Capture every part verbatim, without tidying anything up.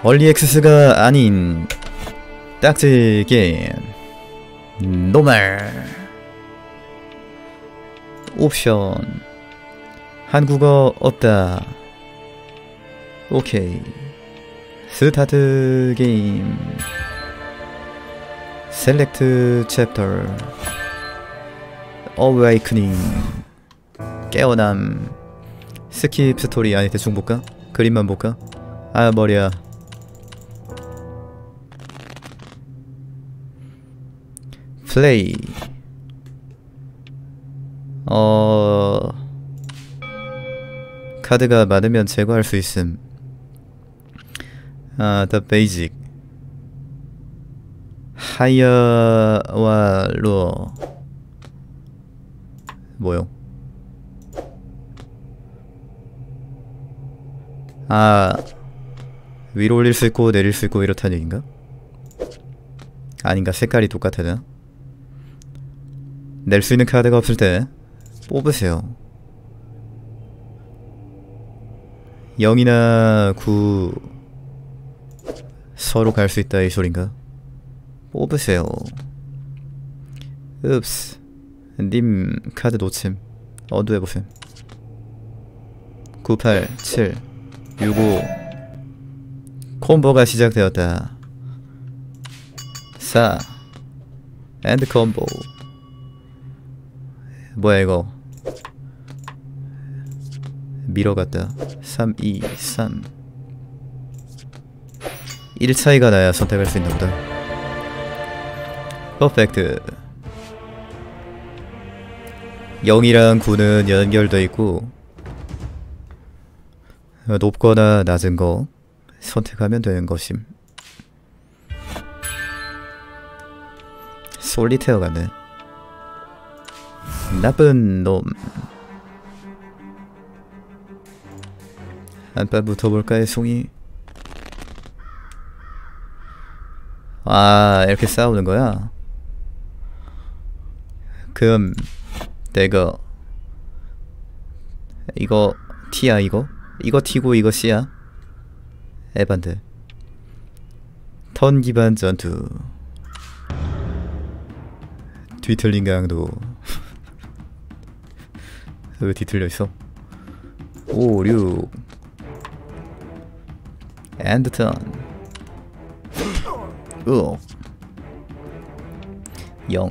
얼리 액세스가 아닌 딱지 게임 노말 옵션 한국어 없다. 오케이. 스타트 게임 셀렉트 챕터 어웨이크닝 깨어남 스킵 스토리. 아니 대충 볼까? 그림만 볼까? 아 머리야. 플레이. 어... 카드가 많으면 제거할 수 있음. 아, the basic. 하이어와 로어. 뭐요? 아, 위로 올릴 수 있고 내릴 수 있고 이렇다는 얘기인가? 아닌가? 색깔이 똑같아나? 낼 수 있는 카드가 없을 때 뽑으세요. 영이나 구 서로 갈 수 있다 이 소린가? 뽑으세요. 읍스. 님 카드 놓침. 어두해보셈. 구, 팔, 칠, 육, 오. 콤보가 시작되었다. 사 엔드 콤보. 뭐야 이거. 밀어갔다. 삼, 이, 삼. 일 차이가 나야 선택할 수 있나보다. 퍼펙트. 영이랑 구는 연결돼 있고 높거나 낮은 거 선택하면 되는 것임. 솔리테어 같네. 나쁜 놈. 한판 붙어볼까요 송이? 아 이렇게 싸우는 거야? 금 내가 이거 T야 이거? 이거 T고 이거 C야? 에반데. 턴 기반 전투. 뒤틀린 강도. 왜 뒤틀려있어? 오, 육 엔드 턴. 으 영.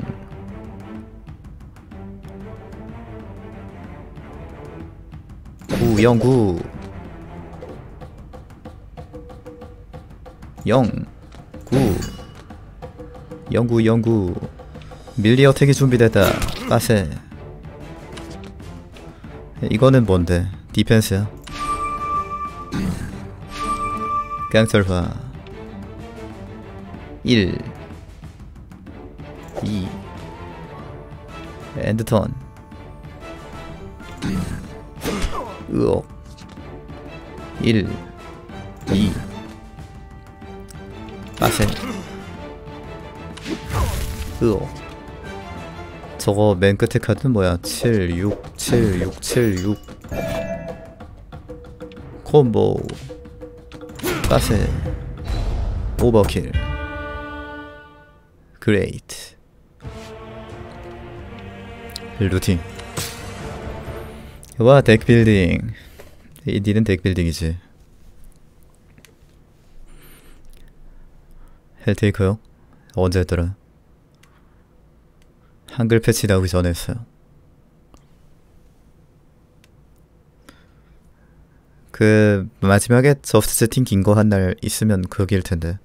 구, 영, 구. 영, 구. 영, 구, 영, 구. 밀리 어택이 준비됐다. 빠세. 이거는 뭔데? 디펜스야. 깡철화. 일, 이. 엔드턴. 으억. 일, 이. 빠세. 으억. 저거 맨 끝에 카드는 뭐야? 칠, 육, 칠, 육, 칠, 육. 콤보. 빠세. 오버킬. 그레이트. 루팅. 와 덱빌딩. 이 니는 덱빌딩이지. 헬테이커요? 언제 했더라? 한글 패치 나오기 전에 했어요. 그 마지막에 저스트 세팅 긴 거 한 날 있으면 그길 텐데.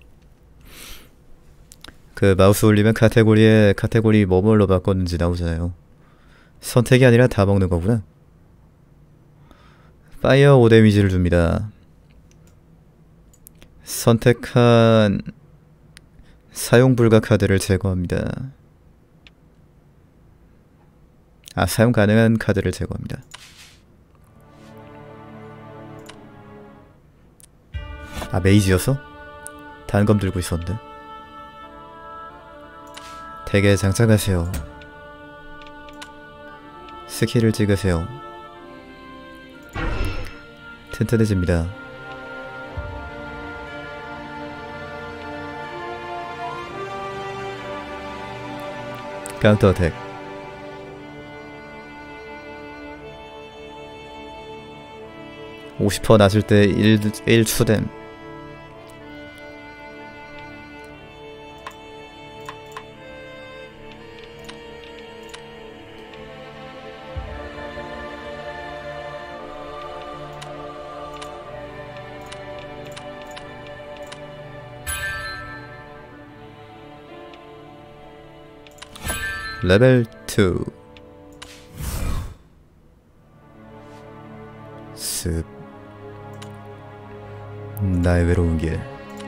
그 마우스 올리면 카테고리에 카테고리 뭐뭘로 바꿨는지 나오잖아요. 선택이 아니라 다 먹는 거구나. 파이어 오 데미지를 줍니다. 선택한 사용 불가 카드를 제거합니다. 아, 사용 가능한 카드를 제거합니다. 아, 메이지였어? 단검 들고 있었는데. 덱에 장착하세요. 스킬을 찍으세요. 튼튼해집니다. 카운터 어택. 오십 퍼센트 낮을 때 일, 일 추뎀. 레벨 투. 습. 나의 외로운 길.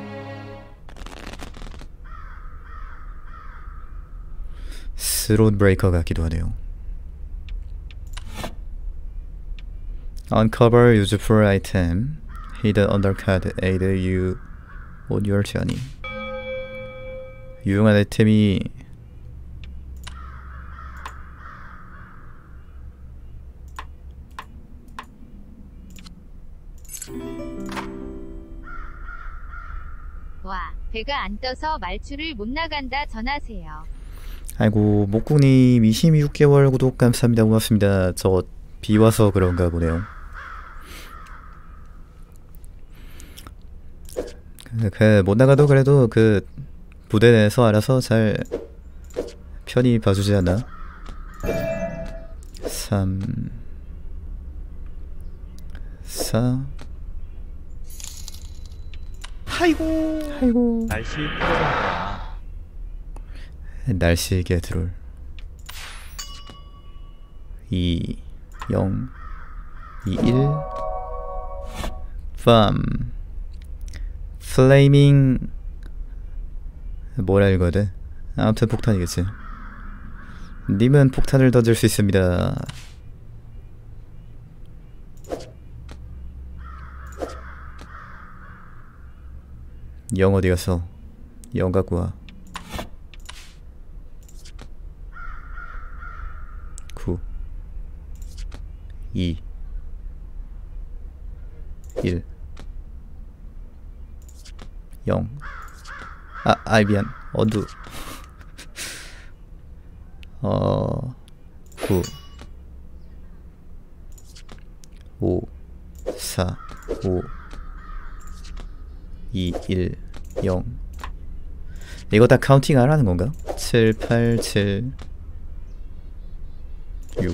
스롯 브레이커 같기도 하네요. Uncover useful item. Hidden undercard aid you on your journey. 유용한 아이템이 와, 배가 안 떠서 말출을 못 나간다. 전하세요. 아이고, 목국님 이십육 개월 구독 감사합니다. 고맙습니다. 저 비와서 그런가 보네요. 그, 그, 못 나가도 그래도 그 부대 내에서 알아서 잘 편히 봐주지 않나? 삼, 사. 아이고 아이고. 날씨 풀어라. 날씨에게 드롤. 이, 영, 이, 일. 밤. 플레이밍. 뭐라 읽어야 돼? 아무튼 폭탄이겠지. 님은 폭탄을 던질 수 있습니다. 영 어디 갔어? 영 갖고 와. 구, 이, 일, 영. 아, 아이 미안. 어두. 어, 구, 오, 사, 오, 이, 일, 영. 이거 다 카운팅 하라는 건가? 칠, 팔, 칠, 육.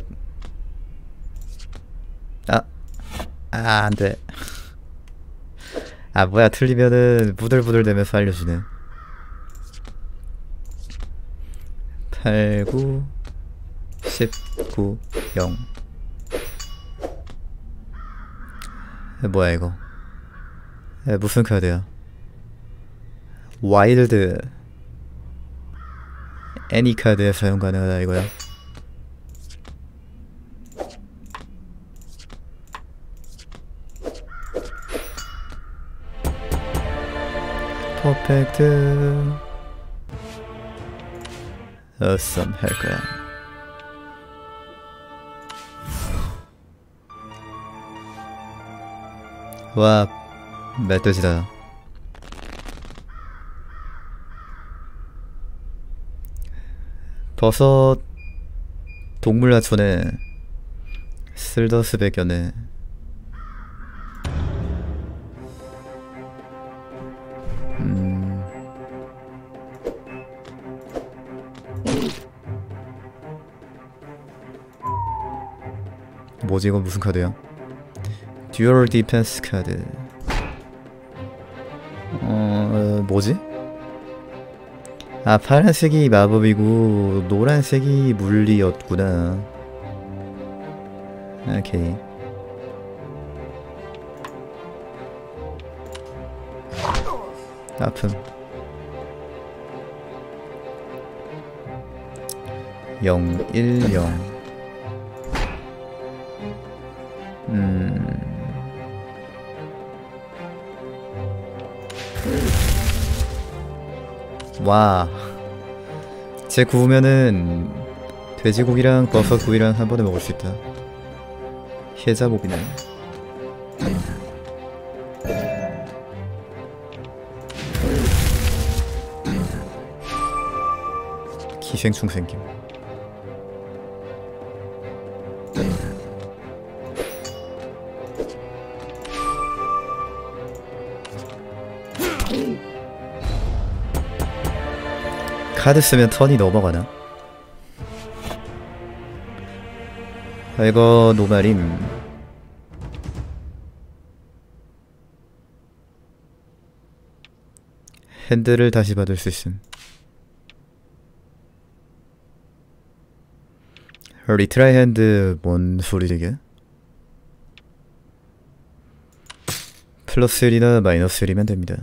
아, 아, 안 돼. 아, 뭐야, 틀리면은 부들부들 대면서 알려주네. 팔, 구, 십, 구, 영. 뭐야, 이거? 에, 무슨 카드야? 와일드. 애니 카드에 사용 가능하다 이거야. 퍼펙트. 어썸 할 거야. 와, 멧돼지다. 버섯 동물하천에 쓸더스 백견에 음 뭐지 이건 무슨 카드야? 듀얼 디펜스 카드. 어 뭐지? 아, 파란색이 마법이고 노란색이 물리였구나. 오케이. 아픔. 영, 일, 영. 음. 와, 쟤 구우면은 돼지고기랑 버섯구이랑 한 번에 먹을 수 있다. 해자고기네. 기생충 생김. 카드 쓰면 턴이 넘어가나? 이거 노말임. 핸드를 다시 받을 수 있음. 리트라이 핸드 뭔 소리지 이게? 플러스 일이나 마이너스 일이면 됩니다.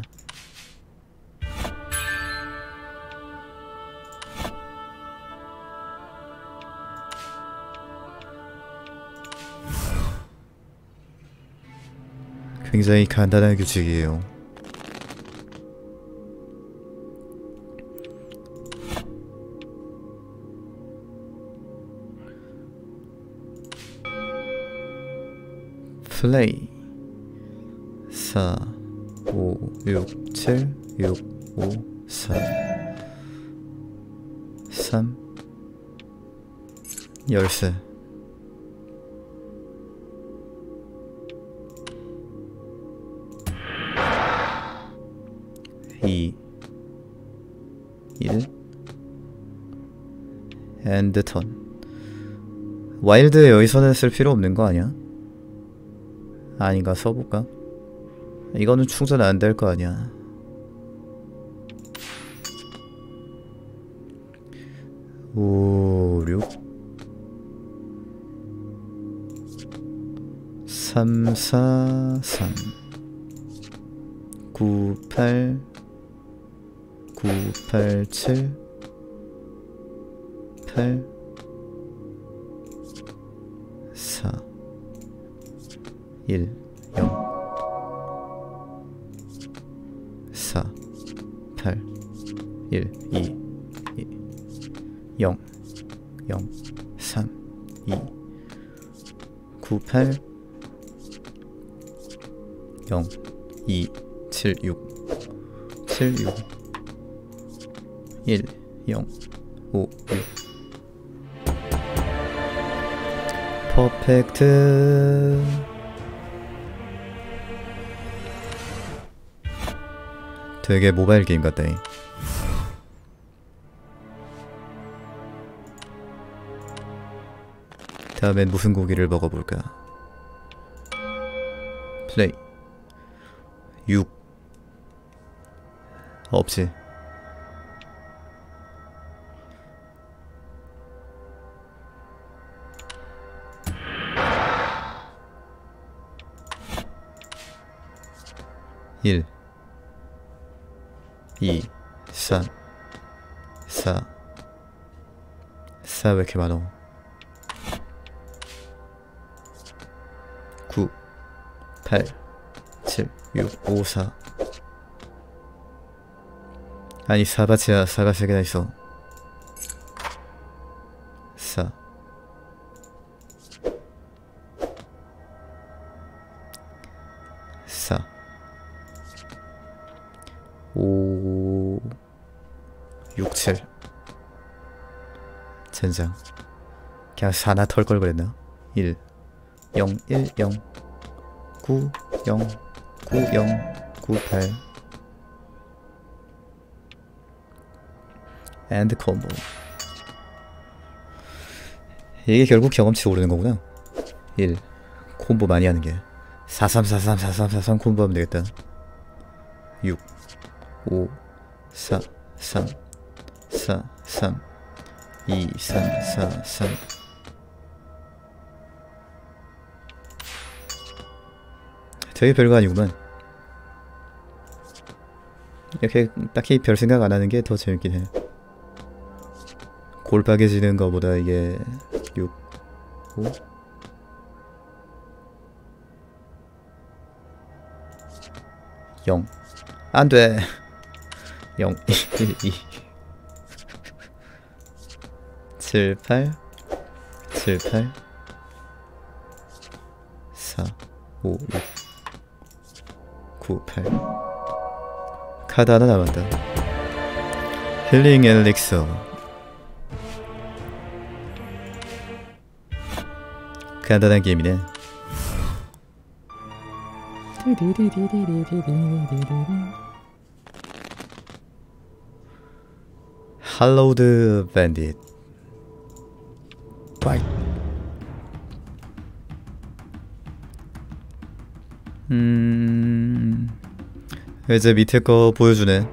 굉장히 간단한 규칙이에요. 플레이 사, 오, 육, 칠, 육, 오, 사, 삼, 열쇠. 이, 일, 엔드 턴. 와일드 여기서는 쓸 필요 없는 거 아니야? 아닌가? 써볼까? 이거는 충전 안 될 거 아니야. 오, 육, 삼, 사, 삼, 구, 팔, 구, 팔, 칠, 팔, 사, 일, 영, 사, 팔, 일, 이, 영, 영, 삼, 이, 구, 팔, 영, 이, 칠, 육, 칠, 육, 일, 영, 오, 육. 퍼펙트. 되게 모바일 게임 같다. 다음엔 무슨 고기를 먹어볼까? 플레이. 육. 없지. 일, 이, 삼, 사, 사 왜 이렇게 많어? 구, 팔, 칠, 육, 오, 사. 아니 사바치야. 사가 세 개나 있어. 사, 사, 오, 육, 칠. 젠장. 그냥 사나 털 걸 그랬나? 일, 영, 일, 영, 구, 영, 구, 영, 구, 팔. 엔드 콤보. 이게 결국 경험치 오르는 거구나. 일. 콤보 많이 하는 게. 사, 삼, 사, 삼, 사, 삼, 사, 삼 콤보 하면 되겠다. 육, 오, 사, 삼, 사, 삼, 이, 삼, 사, 삼. 되게 별거 아니구만. 이렇게 딱히 별 생각 안 하는 게 더 재밌긴 해. 골박해지는 거보다 이게 육, 오, 영. 안 돼. 영, 일, 이, 칠, 팔, 칠, 팔, 사, 오, 육, 구, 팔. 카드 하나 남았다. 힐링 엘릭서. 간단한 게임이네. 할로우드 밴딧. 파이트. 음... 이제 밑에 거 보여주네.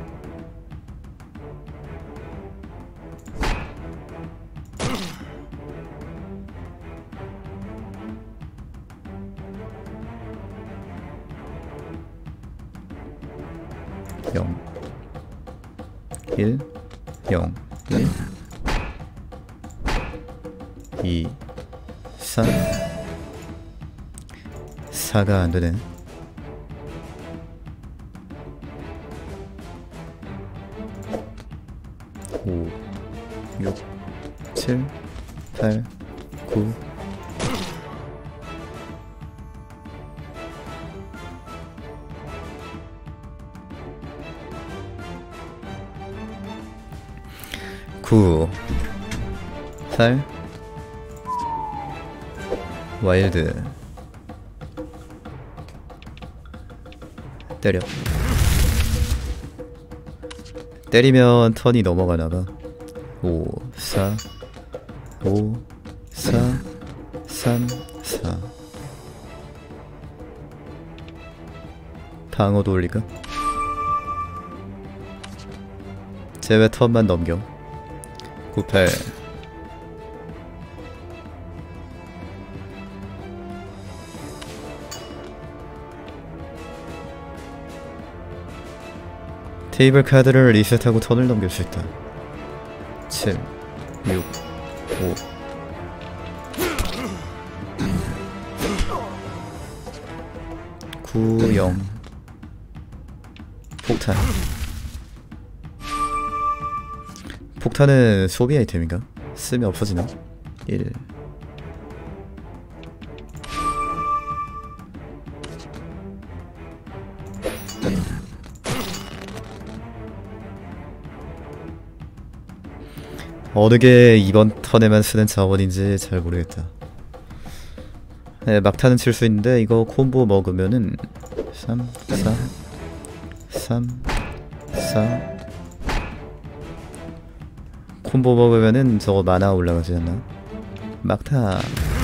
영 일 영 일 이 삼 사가 안되네. 오 육 칠 팔 구 구 팔 와일드 때려. 때리면 턴이 넘어가나봐. 오 사 오 사 삼 사 방어도 올릴까? 제외 턴만 넘겨. 구 팔 테이블 카드를 리셋하고 턴을 넘길 수 있다. 칠 육 오 구 영 폭탄. 폭탄은 소비 아이템인가? 쓰면 없어지나? 일 어느 게 이번 턴에만 쓰는 자원인지 잘 모르겠다. 네, 막타는 칠 수 있는데 이거 콤보 먹으면은 삼 사 삼 사 콤보 먹으면은 저거 만화 올라가지 않나? 막타.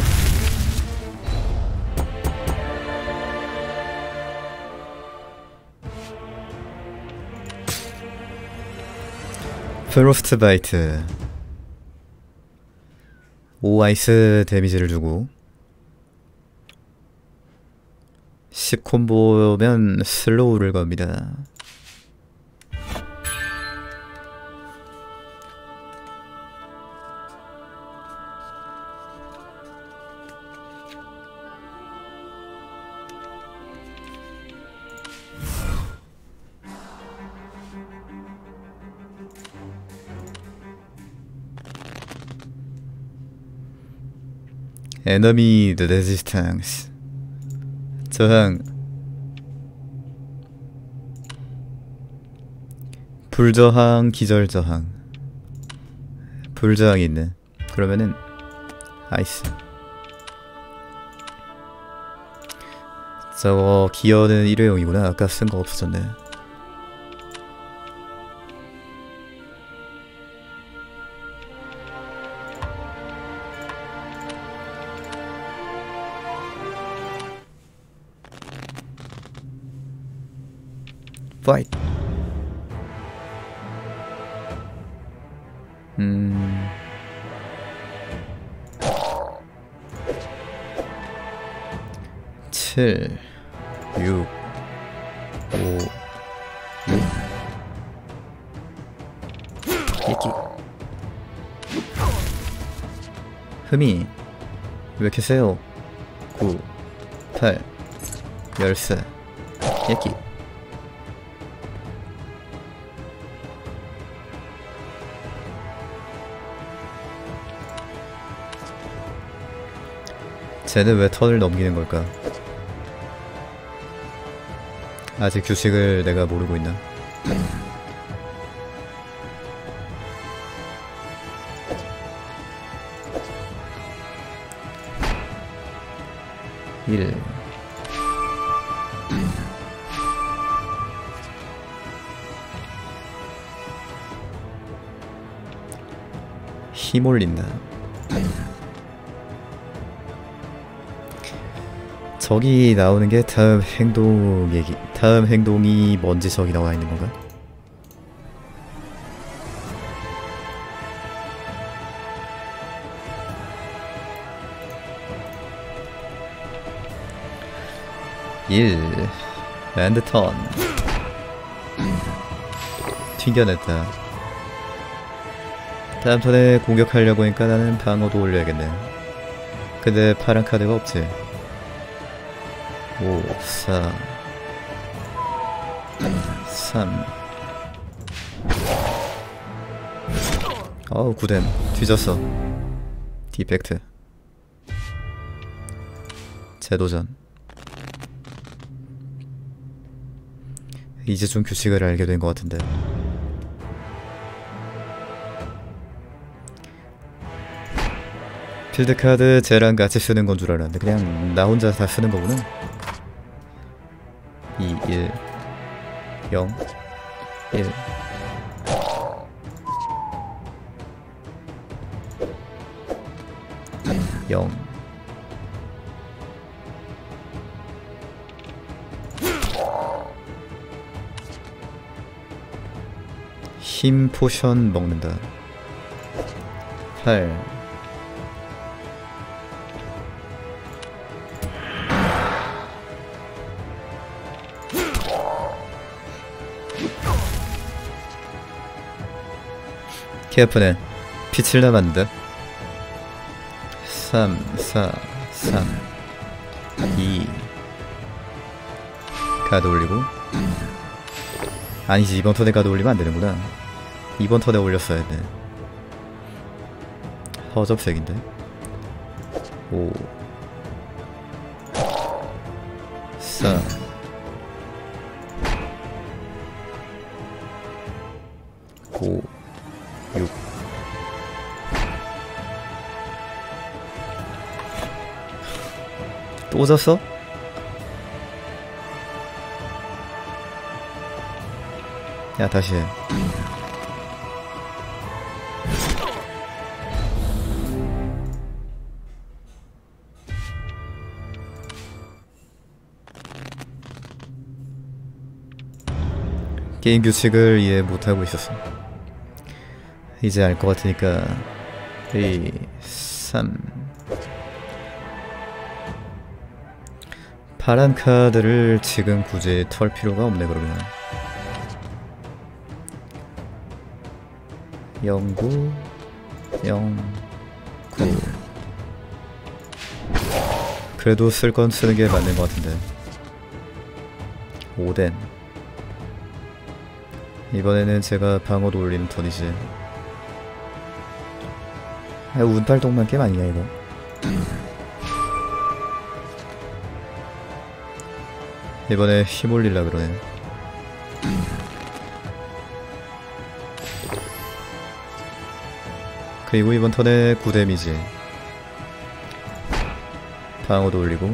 프로스트 바이트. 오 아이스 데미지를 주고 십 콤보면 슬로우를 겁니다. 에너미 레지스탕스 저항. 불저항 기절저항. 불저항이 있네. 그러면은 아이스. 저거 기어는 일회용이구나. 아까 쓴 거 없어졌네. 파이트. 음. 칠 육 오 육 얘기. 흠이 왜 이렇게 세요? 구 팔 열세 얘기. 쟤는 왜 턴을 넘기는 걸까? 아직 규칙을 내가 모르고 있나? 일 휘몰린다. 저기 나오는 게 다음 행동 얘기. 다음 행동이 뭔지 저기 나와 있는 건가? 일. 랜드턴. 튕겨냈다. 다음 턴에 공격하려고 하니까 나는 방어도 올려야겠네. 근데 파란 카드가 없지. 오, 사, 삼. 어우, 구댐. 뒤졌어. 디펙트. 재도전. 이제 좀 규칙을 알게 된 것 같은데. 필드카드 쟤랑 같이 쓰는 건 줄 알았는데 그냥 나 혼자 다 쓰는 거구나. 이, 일, 영, 일. 영. 힘 포션 먹는다. 팔. 개 아프네. 피 칠 남았는데. 삼, 사, 삼, 이. 카드 올리고. 아니지, 이번 턴에 카드 올리면 안되는구나. 이번 턴에 올렸어야 돼. 허접색인데. 오, 사, 오, 육. 또 졌어? 야, 다시 해. 게임 규칙을 이해 못하고 있었어. 이제 알 것 같으니까. 이, 삼. 파란 카드를 지금 굳이 털 필요가 없네. 그러면 영구, 영구. 그래도 쓸 건 쓰는 게 맞는 것 같은데. 오덴. 이번에는 제가 방어도 올리는 턴이지. 아, 운팔동만 게임 아니냐 이거. 이번에 힘 올릴라 그러네. 그리고 이번 턴에 구 데미지. 방어도 올리고.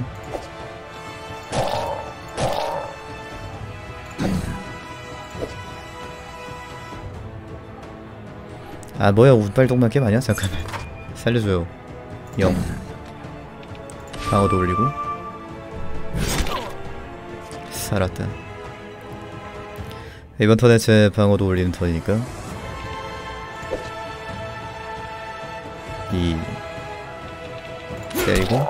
아 뭐야, 운빨동만 게임 아니야? 잠깐만 살려줘요. 영. 방어도 올리고. 살았다. 이번 턴에 제 방어도 올리는 턴이니까 이. 때리고.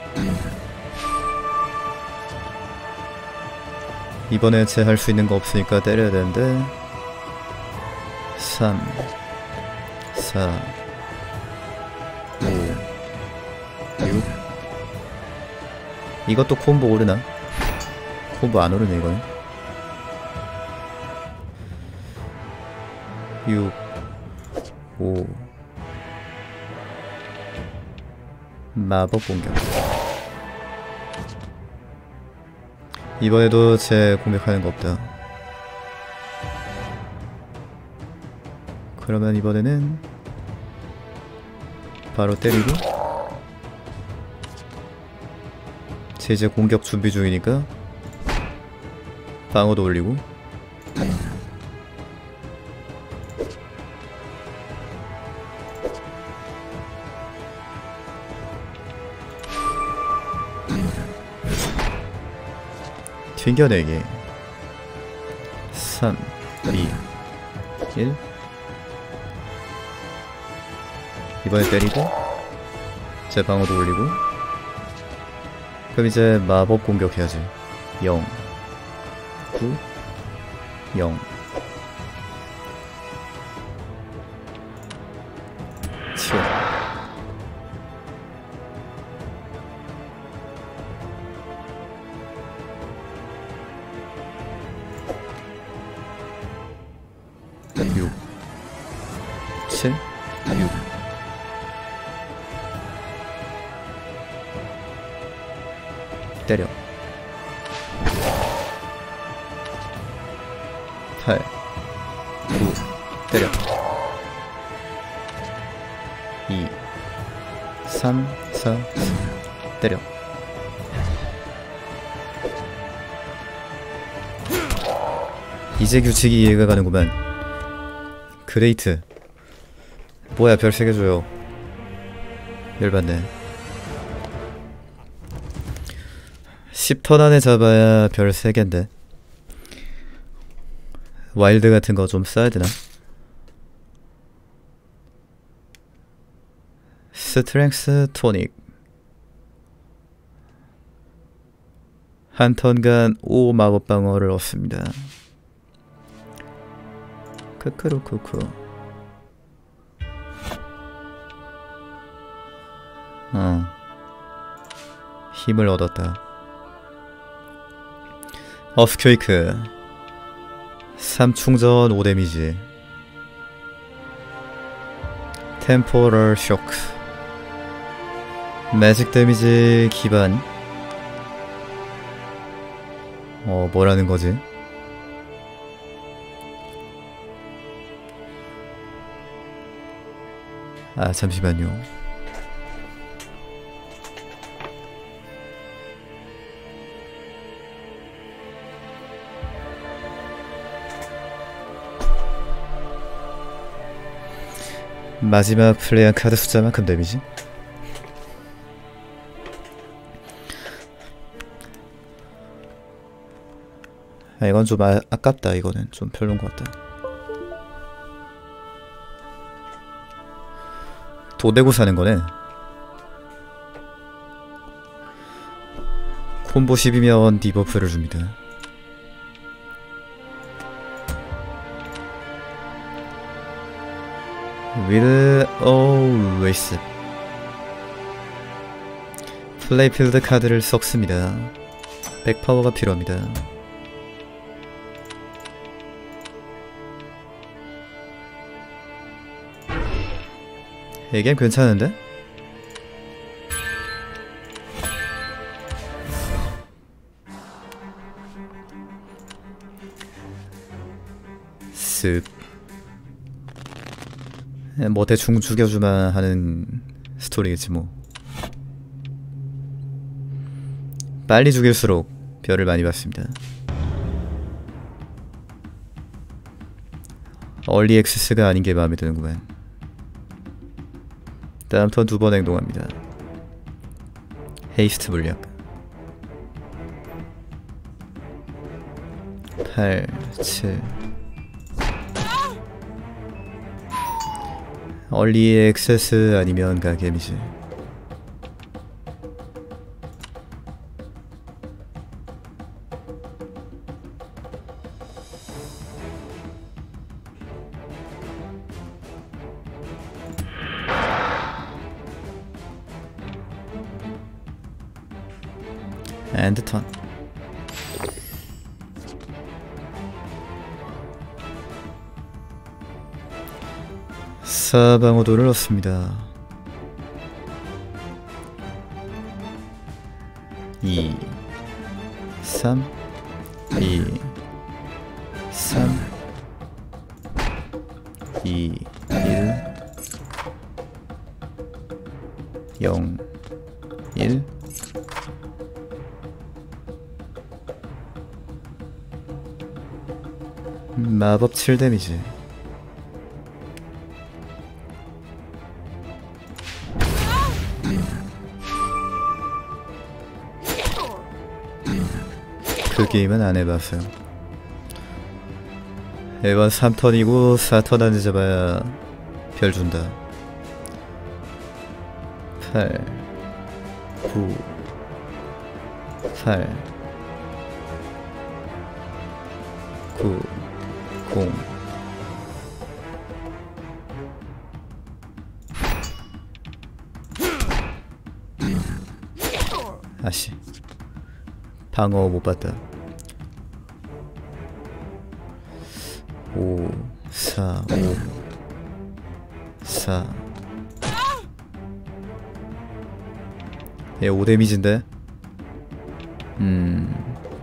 이번에 제 할 수 있는 거 없으니까 때려야 되는데. 삼, 사, 오, 육. 이것도 콤보 오르나? 콤보 안 오르네 이거는. 육, 오. 마법 공격. 이번에도 제 공격하는 거 없다. 그러면 이번에는 바로 때리고. 제 이제 공격 준비 중이니까 방어도 올리고. 튕겨내기. 삼, 이, 일. 이번에 때리고 제 방어도 올리고. 그럼 이제 마법 공격해야지. 영, 구, 영, 칠. 육, 칠, 육. 때려. 팔, 구, 때려. 이, 삼, 사, 때려. 이제 규칙이 이해가 가는구만. 그레이트. 뭐야, 별 세 개 줘요. 열받네. 십 턴 안에 잡아야 별 세 개인데. 와일드 같은 거 좀 써야 되나? 스트렝스 토닉. 한 턴간 오 마법 방어를 얻습니다. 크크루쿠쿠. 어. 힘을 얻었다. 어스퀘이크. 삼 충전 오 데미지. 템포럴 쇼크. 매직 데미지 기반. 어, 뭐라는 거지? 아, 잠시만요. 마지막 플레이한 카드 숫자만큼 데미지? 아, 이건 좀 아, 아깝다. 이거는 좀 별론 것 같다. 도 대고 사는 거네. 콤보 십이면 디버프를 줍니다. with always. 플레이필드 카드를 섞습니다. 백파워가 필요합니다. 이 게임 괜찮은데? 습. 뭐 대충 죽여주만 하는 스토리겠지 뭐. 빨리 죽일수록 별을 많이 받습니다. 얼리 액세스가 아닌 게 마음에 드는구만. 다음 턴 두 번 행동합니다. 헤이스트 물약. 팔, 칠. 얼리 액세스 아니면 가겜이지. 엔드 턴. 사방어도를 얻습니다. 이, 삼, 이, 삼, 이, 일, 영, 일. 마법 칠 데미지. 그 게임은 안 해봤어요. 이번 삼 턴이고 사 턴 안에 잡아야 별 준다. 팔 구 팔 구 공 아씨 방어 못 봤다. 오 사 오 사 얘 오 데미지인데? 음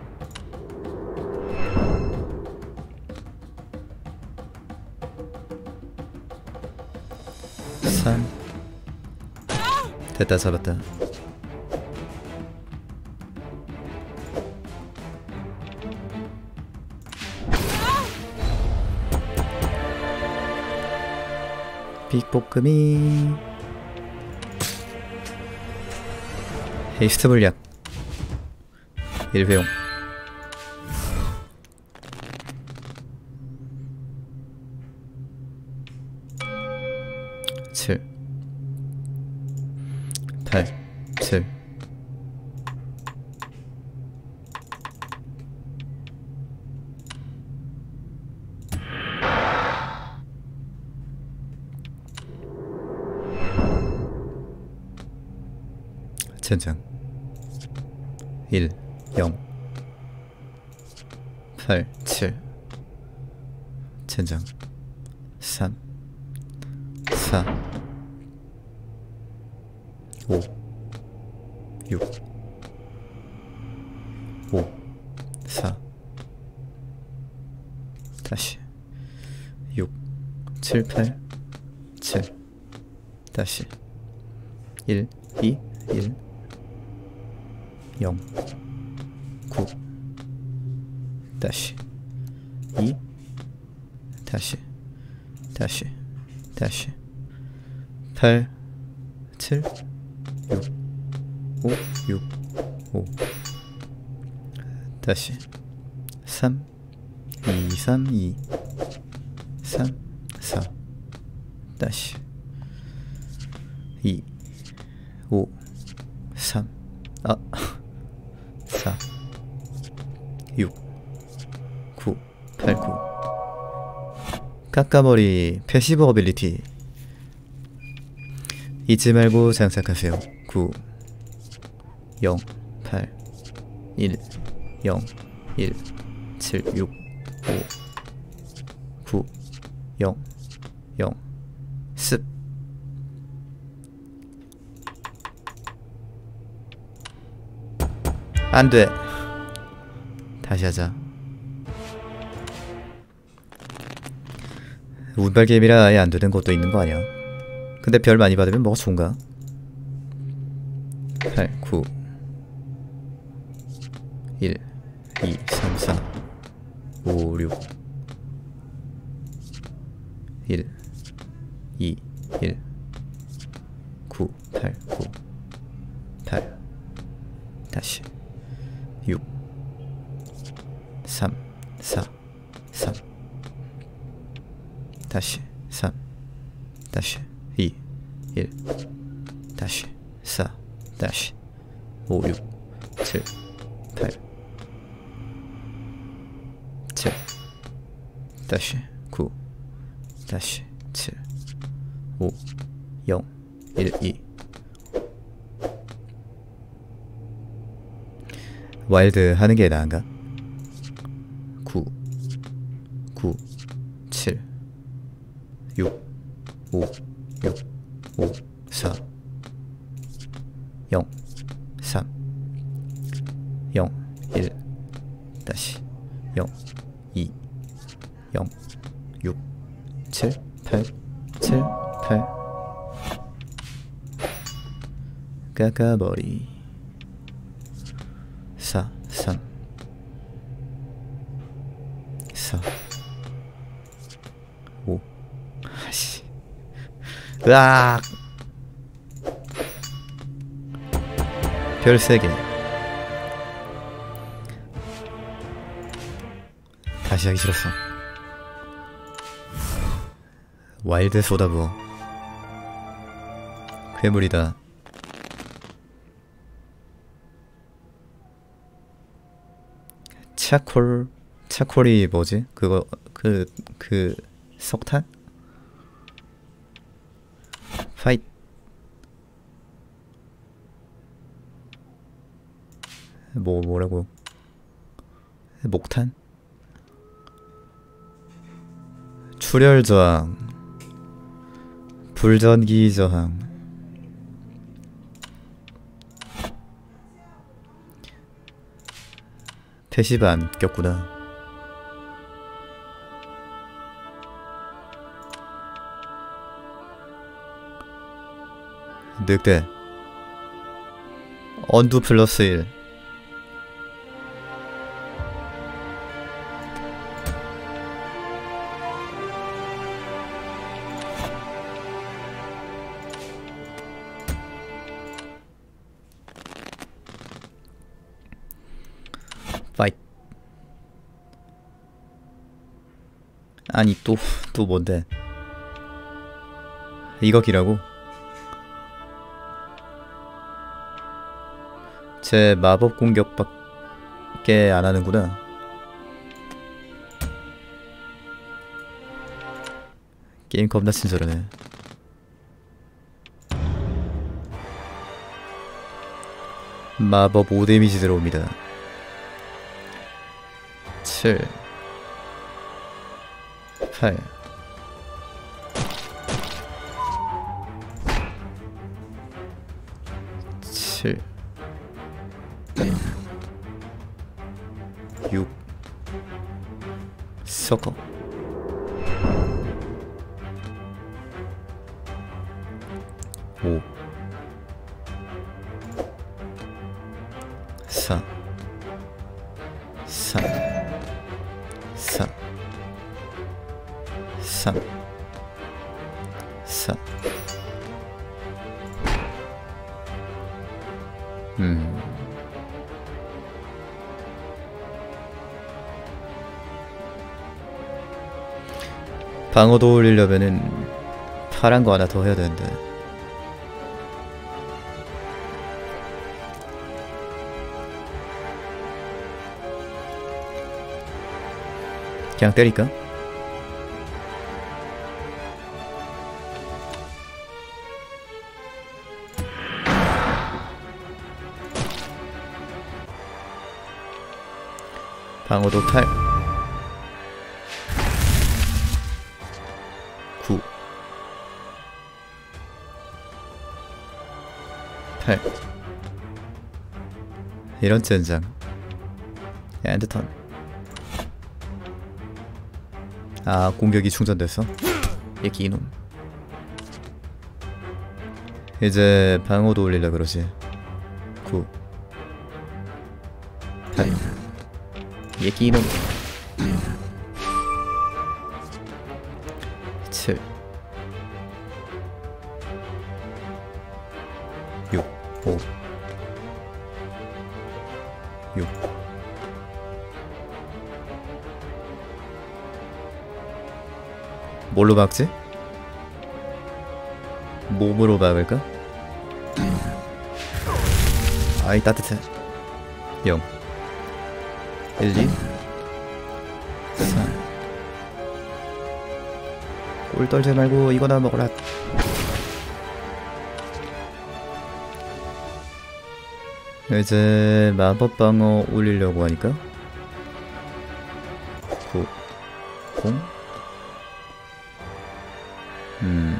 삼 됐다 잡았다. 빅볶음이 헤이스트 물약 일 회용. 칠 팔 칠 젠장 일 영 팔 칠 젠장 삼 사 오 육 오 사 다시 육 칠 팔 칠 다시 일 이 일 영 구 다시 이 다시 다시 다시 팔 칠 육 오 육 오 다시 삼 이 삼 이 삼 사 다시 이 오 삼 아 사 육 구 팔 구 깎아머리 패시브 어빌리티 잊지 말고 장착하세요. 구 영 팔 일 영 일 칠 육 오 구 영 영 습 안돼. 다시 하자. 운빨 게임이라 아예 안되는 것도 있는 거 아니야. 근데 별 많이 받으면 뭐가 좋은가? 팔 구 일 이 삼 사 오 육 일 이 일 구 팔 구 팔 다시 육 삼 사 삼 다시 삼 다시 이 일 다시 사 다시 오 육 칠 팔 칠 다시 구 다시 칠 오 영 일 이 와일드 하는 게 나은가? 구 구 칠 육 오 육 오 사 영 삼 영 일 다시 영 이 영 육 칠 팔 칠 팔 까까머리 사 삼 사 오 아씨 으악 별 세 개 다시 하기 싫었어. 와일드 쏟아부어. 괴물이다. 차콜. 차콜이 뭐지? 그거 그 그 석탄? 파이트. 뭐 뭐라고? 목탄? 출혈 저항. 불전기 저항. 패시브 안 꼈구나. 늑대. 언두 플러스 일. 파이트. 아니 또 또 뭔데? 이거 기라고? 제 마법 공격밖에 안 하는구나. 게임 겁나 친절하네. 마법 오 데미지 들어옵니다. 칠 팔 칠 육 섞어 오 사 삼 사 삼 사 음 방어도 올리려면은 파란 거 하나 더 해야 되는데. 그냥 때릴까? 방어도 팔 구 팔 이런 젠장. 엔드턴. 아 공격이 충전됐어? 얘 기놈. 이제 방어도 올리려 그러지. 구 팔 얘 기놈. 칠 육 오 육 뭘로 박지? 몸으로 박을까? 아이 따뜻해. 영 일 이 삼 꼴 떨지 말고 이거나 먹어라. 이제 마법 방어 올리려고 하니까 구 공 음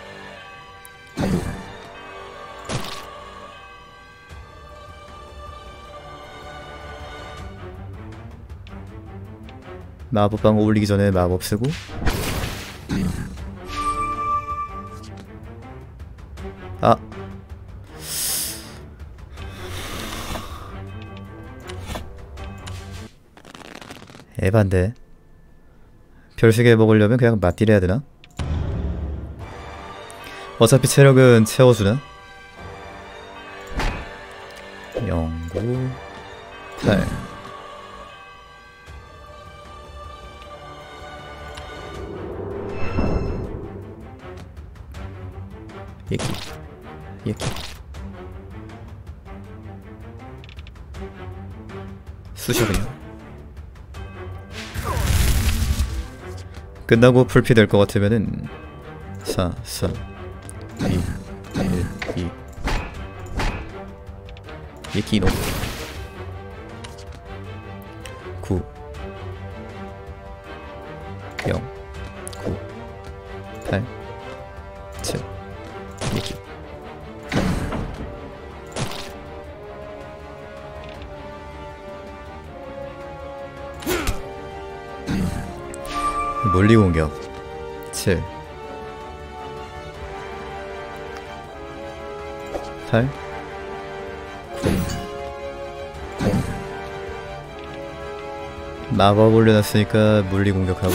마법 방어 올리기 전에 마법 쓰고 아 에반데. 별시계 먹으려면 그냥 맞딜 해야 되나? 어차피 체력은 채워주나? 영 구 팔 예키 예키 수셔그요. 끝나고 풀피 될 것 같으면은 사, 삼, 이, 일, 이 예키노 구, 영, 구, 팔, 칠, 예키 물리 공격 칠, 팔, 구, 마법 올려놨으니까 물리 공격하고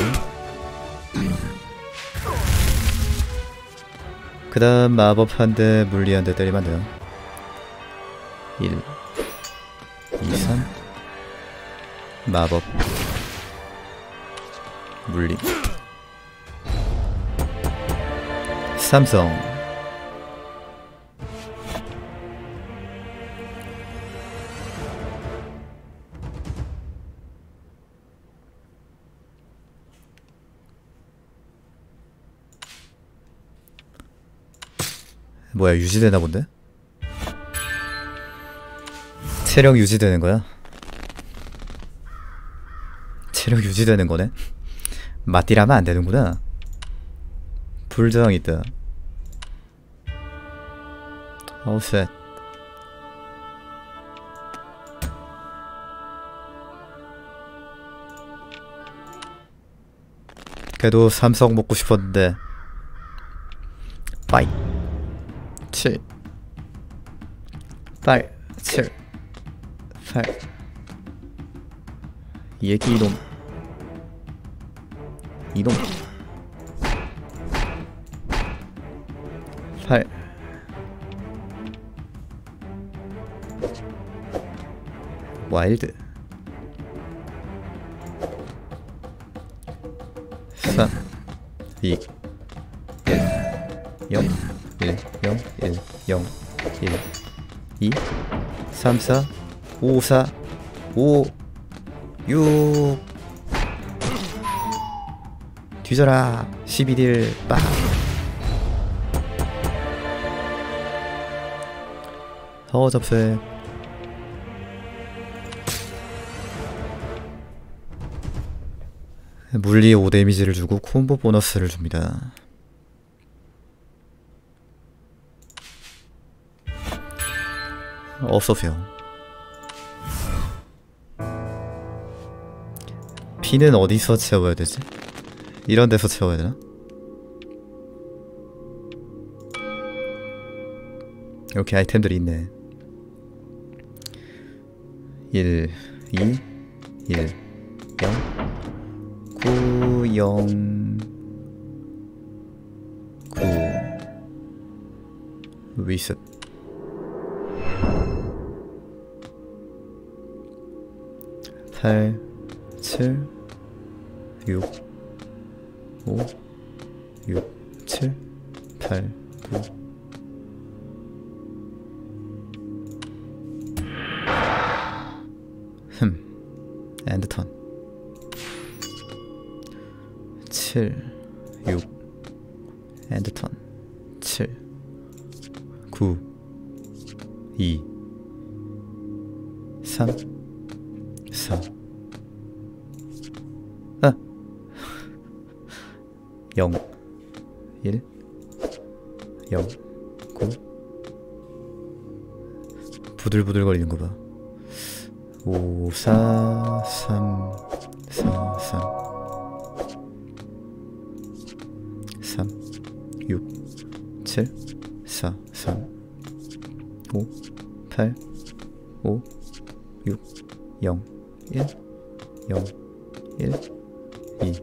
그 다음 마법 한 대 물리 한 대 때리면 돼요. 일, 이, 삼 마법 물리 삼성 뭐야 유지되나 본데? 체력 유지되는 거야? 체력 유지되는 거네? 맞디라면 안 되는구나. 불저항 있다. 어우 쉣. 그래도 삼성 먹고 싶었는데. 파이 칠, 팔, 칠, 팔. 얘기 이놈. 이놈. 팔. 와일드. 삼, 이, 일, 영, 일, 영, 일, 영, 일, 이, 삼, 사, 오, 사, 오, 육. 뒤져라. 십일 일 빵. 어 접수. 물리 오 데미지를 주고 콤보 보너스를 줍니다. 어서오세요. 피는 어디서 채워야 되지? 이런 데서 채워야 되나? 이렇게 아이템들이 있네. 일, 이, 일, 영, 구, 영, 구, 리셋. 팔, 칠, 육, 오, 육, 칠, 팔, 구. 흠, 엔드 턴. 칠, 육, 엔드 턴. 칠, 구, 이, 삼, 사. 아! 영, 일, 영, 구. 부들부들 거리는 거 봐. 오, 사, 삼, 사, 삼, 삼, 육, 칠, 사, 삼, 오, 팔, 오, 육, 영, 일, 영, 일, 이.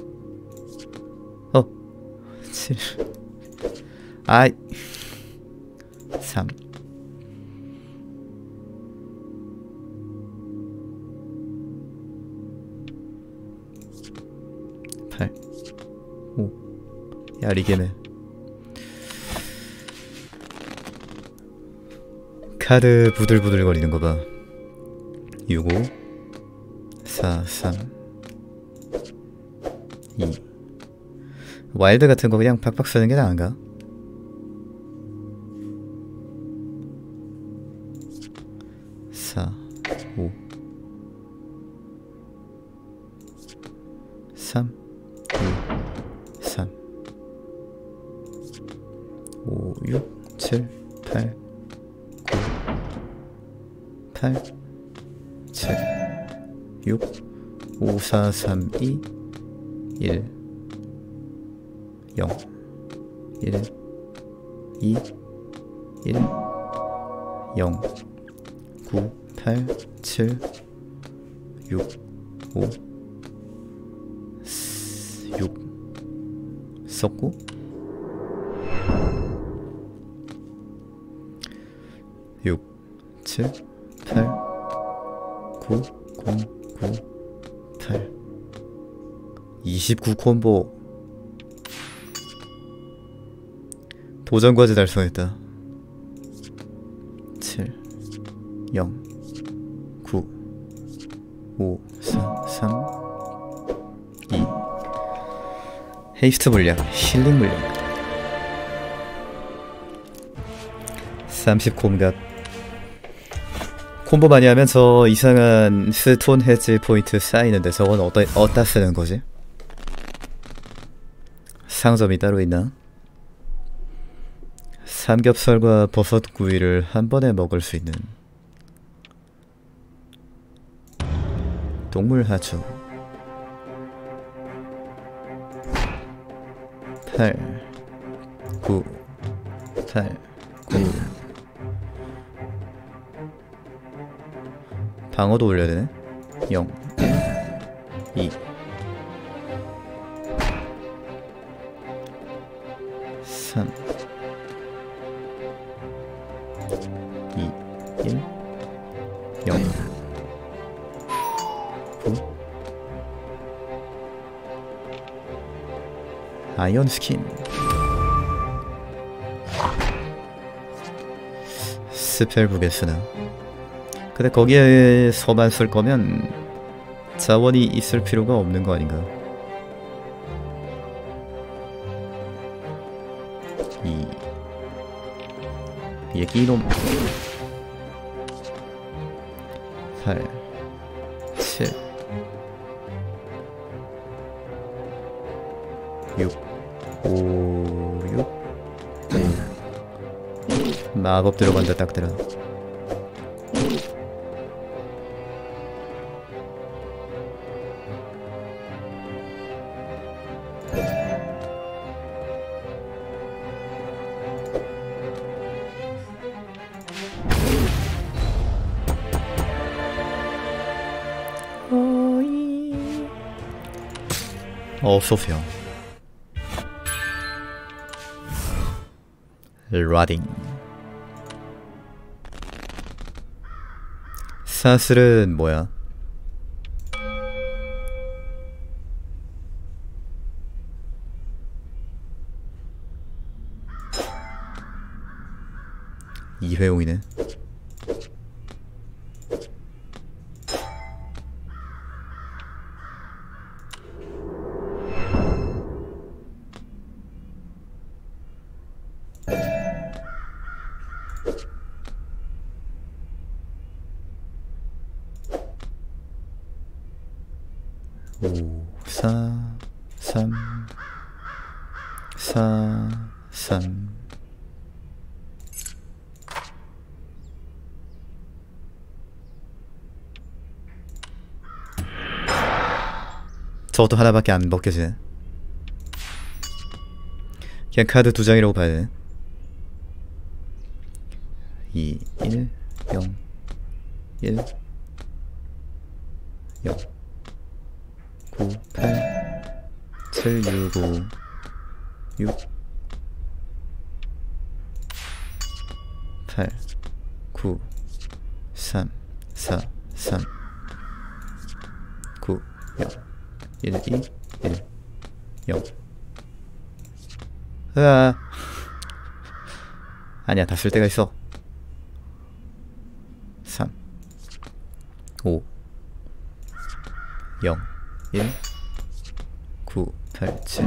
어, 칠. 아이. 삼. 팔. 오. 야, 리게네. 카드 부들부들 거리는 거 봐. 육, 오, 사, 삼, 이. 와일드 같은 거 그냥 팍팍 쓰는 게 나은가? 사, 오, 삼, 이, 삼, 오, 육, 칠, 팔, 구, 팔, 칠, 육, 오, 사, 삼, 이, 일, 영, 일, 이, 일, 영, 구, 팔, 칠, 육, 오, 육 썼고 육, 칠, 팔, 구, 공, 구, 팔 이십구 콤보 도전과제 달성했다. 칠, 영, 구, 오, 사, 삼, 이. 헤이스트 물량, 힐링 물량. 삼십 콤갑. 콤보 많이 하면 저 이상한 스톤 헤지 포인트 쌓이는데 저건 어디다, 어디다 쓰는 거지? 상점이 따로 있나? 삼겹살과 버섯 구이를 한 번에 먹을 수 있는 동물 하초. 팔, 구, 팔, 구. 방어도 올려야 되네. 영, 이, 삼, 이, 일, 영, 구. 아이언 스킨. 스펠북에 쓰나. 근데 거기에서만 쓸 거면 자원이 있을 필요가 없는 거 아닌가. 이 얘기놈. 팔, 칠, 육, 오, 육. 마법 들어간다 딱들아. 어서오세요. 라딩. 사슬은 뭐야? 이회용이네. 오, 사, 삼, 사, 삼. 저것도 하나밖에 안 벗겨지네. 그냥 카드 두 장이라고 봐야 되네. 이, 일, 영, 일, 영, 구, 팔, 칠, 육, 오, 육, 팔, 구, 삼, 사, 삼, 구, 영, 일, 이, 일, 영. 으아. 아니야, 다 쓸 때가 있어. 오 영 일 구 팔 칠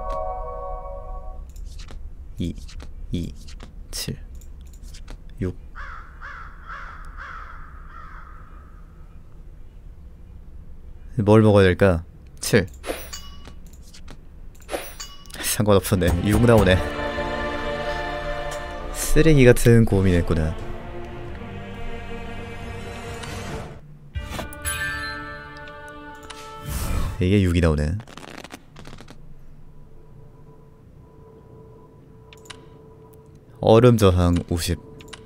이 이 칠 육 뭘 먹어야 될까? 칠 상관없었네. 육 나오네. 쓰레기 같은 고민했구나. 이게 육이 나오네. 얼음 저항 오십.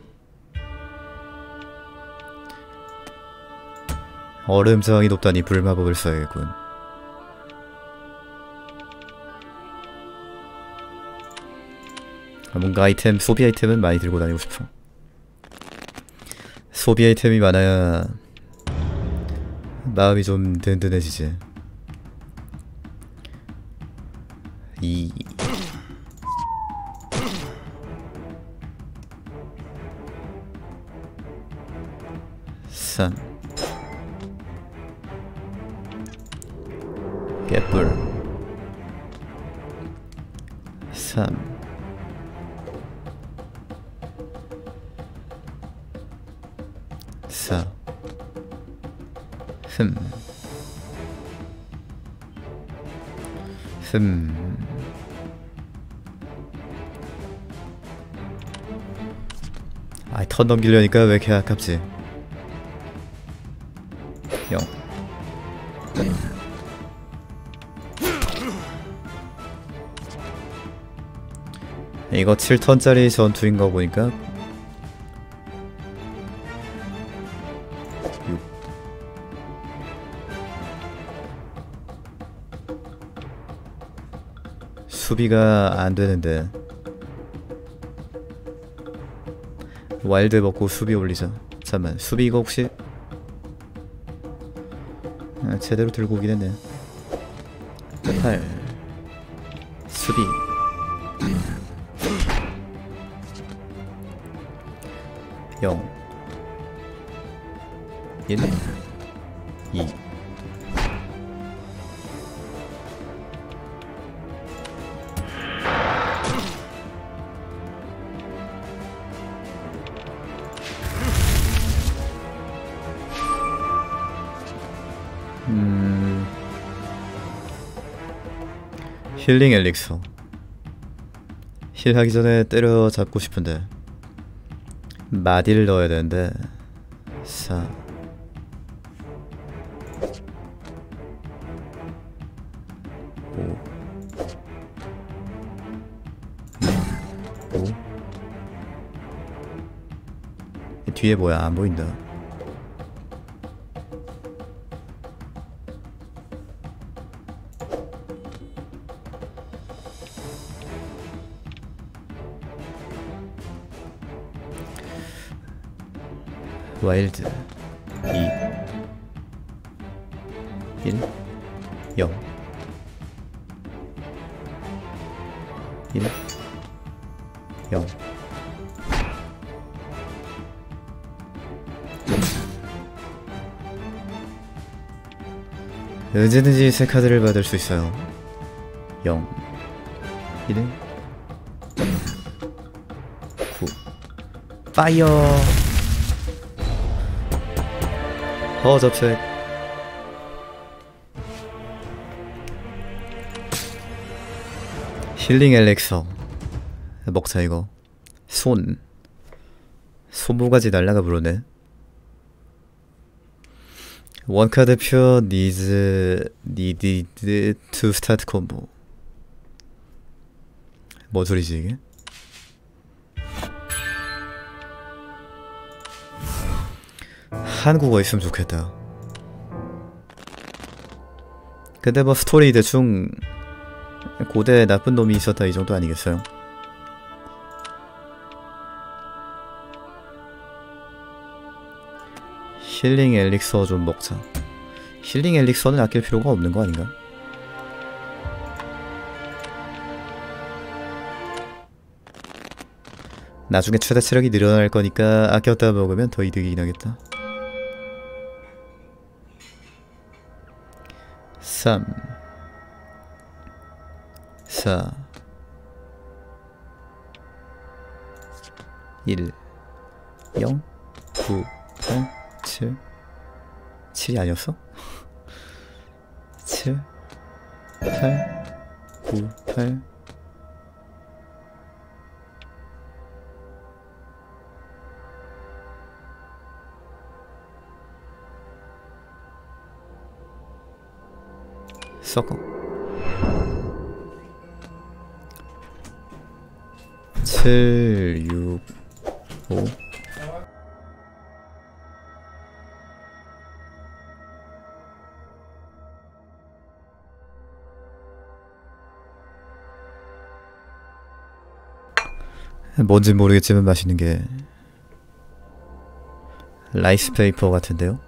얼음 저항이 높다니 불마법을 써야겠군. 뭔가 아이템, 소비 아이템은 많이 들고 다니고 싶어. 소비 아이템이 많아야 마음이 좀 든든해지지. 이 삼 개뿔 삼 사 흠 흠 아이 턴 넘기려니까 왜 이렇게 아깝지. 영 이거 칠 턴짜리 전투인 거 보니까 육 수비가 안 되는데 와일드 먹고 수비 올리자. 잠깐만 수비 이거 혹시 아, 제대로 들고 오긴 했네. 팔 수비 영 일 이 음... 힐링 엘릭서 힐하기 전에 때려잡고 싶은데 마디를 넣어야 되는데 사 오 오 뒤에 뭐야 안 보인다. 와일드 이 일 영 일 영 언제든지 새 카드를 받을 수 있어요. 영 일 구 파이어 허접색 힐링 엘렉서 먹자 이거. 손 손모가지 날라가 부르네. 원카드 표 needs needed to start combo. 뭔 소리지 이게? 한국어 있으면 좋겠다. 근데 뭐 스토리 대충 고대에 나쁜 놈이 있었다 이 정도 아니겠어요? 힐링 엘릭서 좀 먹자. 힐링 엘릭서는 아낄 필요가 없는 거 아닌가? 나중에 최대 체력이 늘어날 거니까 아꼈다 먹으면 더 이득이긴 하겠다. 삼, 사, 일, 영, 구, 팔, 칠. 칠이 아니었어? 칠, 팔, 구, 팔. 섞어. 칠, 육, 오. 뭔진 모르겠지만 맛있는 게 라이스 페이퍼 같은데요.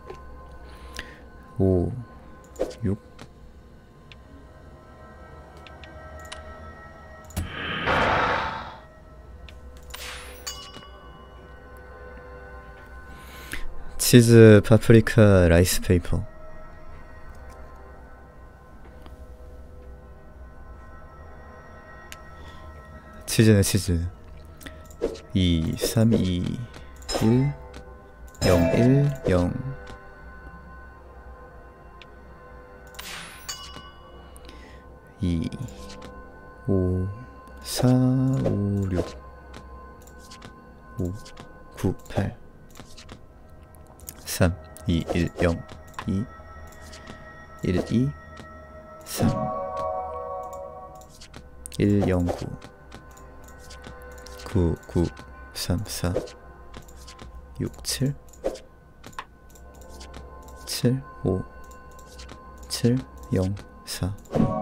오, 육. 치즈, 파프리카, 라이스 페이퍼. 치즈네 치즈. 이, 삼, 이, 일, 영, 일, 영. 이, 오, 사, 오, 육, 오, 구, 팔. 삼, 이, 일, 영, 이, 일, 이, 삼, 일, 영, 구, 구, 구, 삼, 사, 육, 칠, 칠, 오, 칠, 영, 사.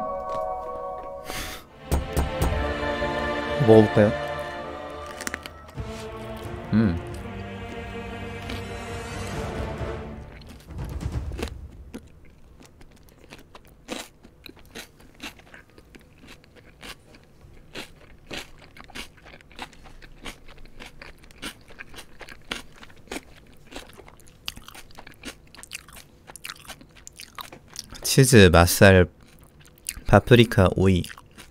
먹어볼까요? 음. 치즈, 맛살, 파프리카, 오이.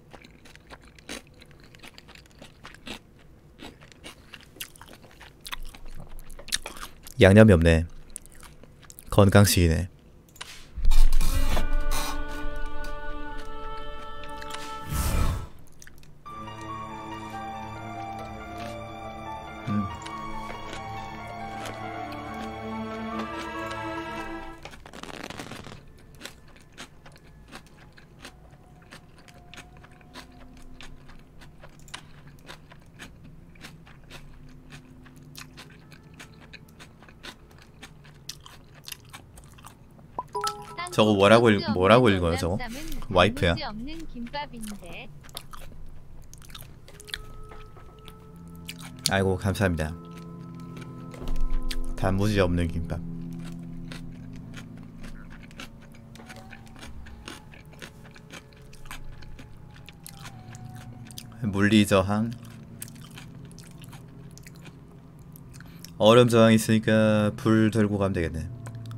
양념이 없네. 건강식이네. 음. 저거 뭐라고 읽, 뭐라고 읽어요 저거? 와이프야. 아이고 감사합니다. 단무지 없는 김밥. 물리 저항. 얼음 저항 있으니까 불 들고 가면 되겠네.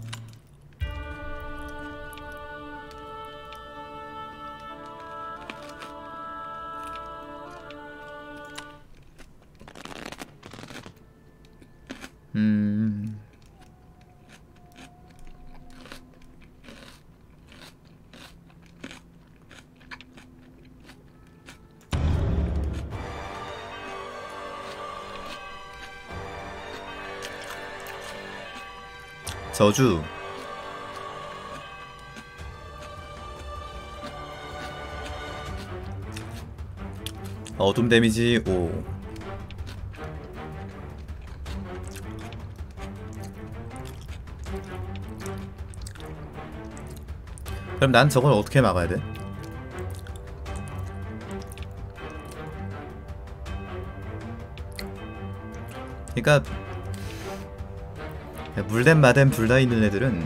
음. 저주. 어둠 데미지 오. 그럼 난 저걸 어떻게 막아야 돼? 그니까 물댐 마댐 둘 다 있는 애들은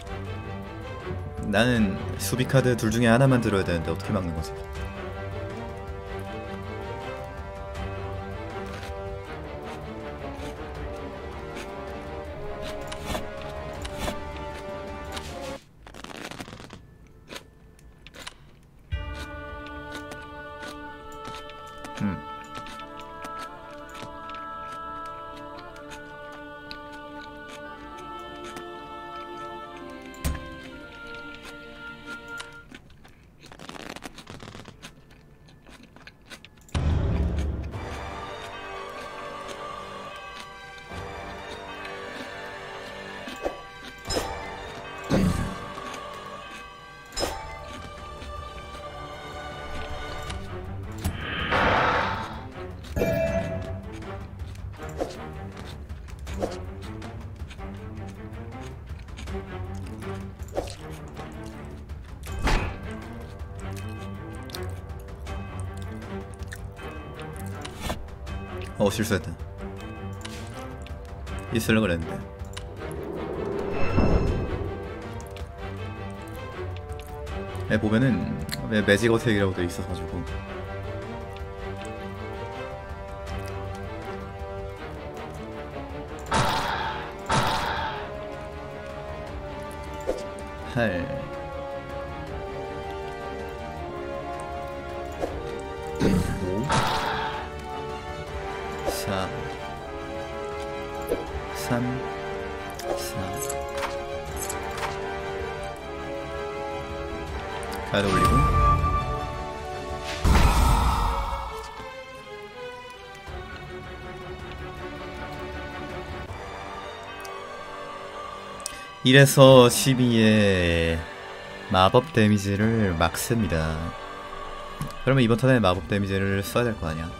나는 수비카드 둘 중에 하나만 들어야 되는데 어떻게 막는 거지? 음. 어 실수했다. 있으려고 그랬는데. 에 보면은 왜 매직 어택이라고 돼 있어가지고. 팔 오 사 삼 사 카드 올리고 일에서 십이의 마법 데미지를 막 씁니다. 그러면 이번 턴에 마법 데미지를 써야 될 거 아니야.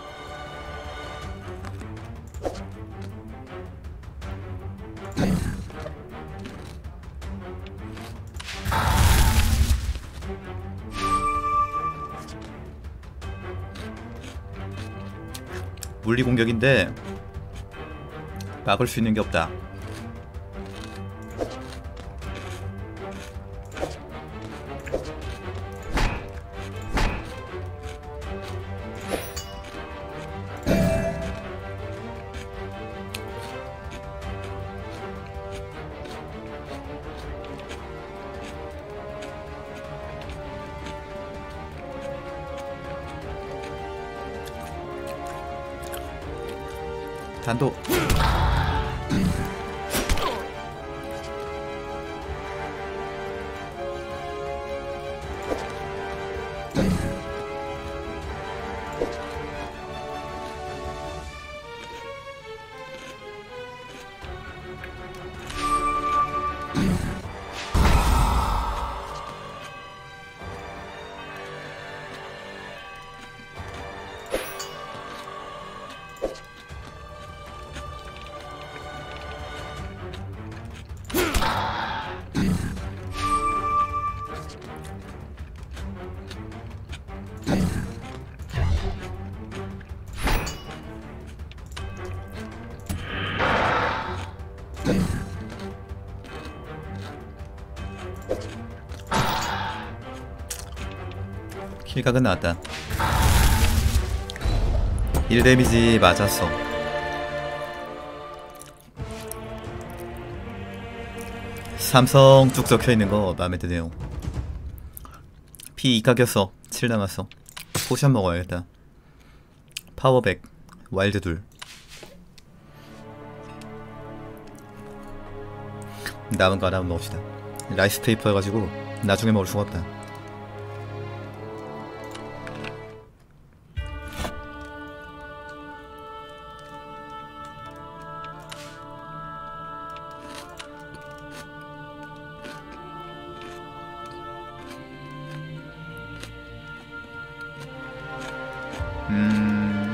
물리 공격인데 막을 수 있는 게 없다. 단도 킬각은 나왔다. 일 데미지 맞았어. 삼성 쭉 적혀있는 거 마음에 드네요. 피 이 깎였어. 칠 남았어. 포션 먹어야겠다. 파워백 와일드 둘. 남은 거 하나 먹읍시다. 라이스 페이퍼 해가지고 나중에 먹을 수가 없다. 음...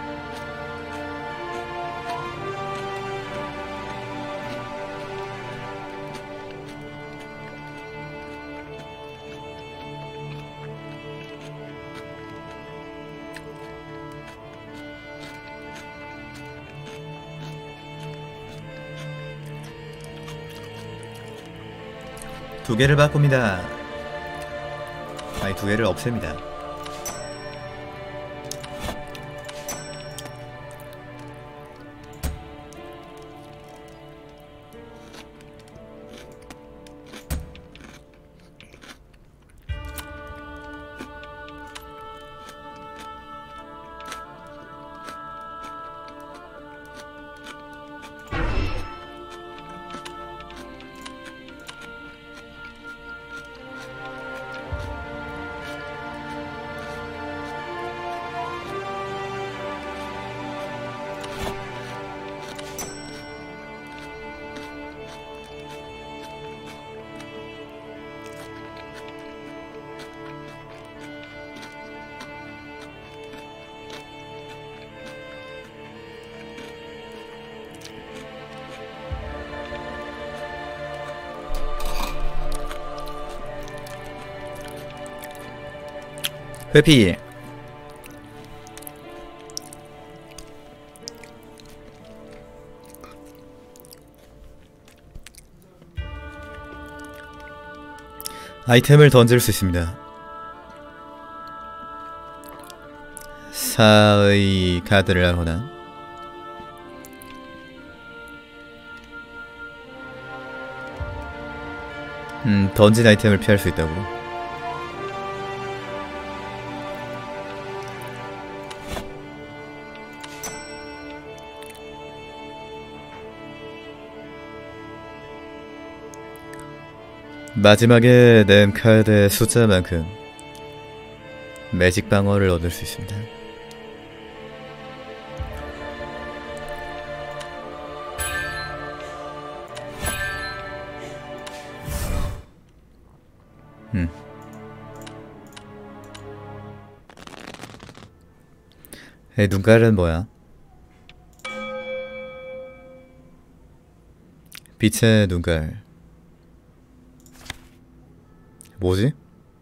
두 개를 바꿉니다. 아니 두 개를 없앱니다. 회피. 아이템을 던질 수 있습니다. 사의 카드를 하거나 음, 던진 아이템을 피할 수 있다고. 마지막에 낸 카드의 숫자만큼 매직 방어를 얻을 수 있습니다. 음. 에, 눈깔은 뭐야? 빛의 눈깔. 뭐지?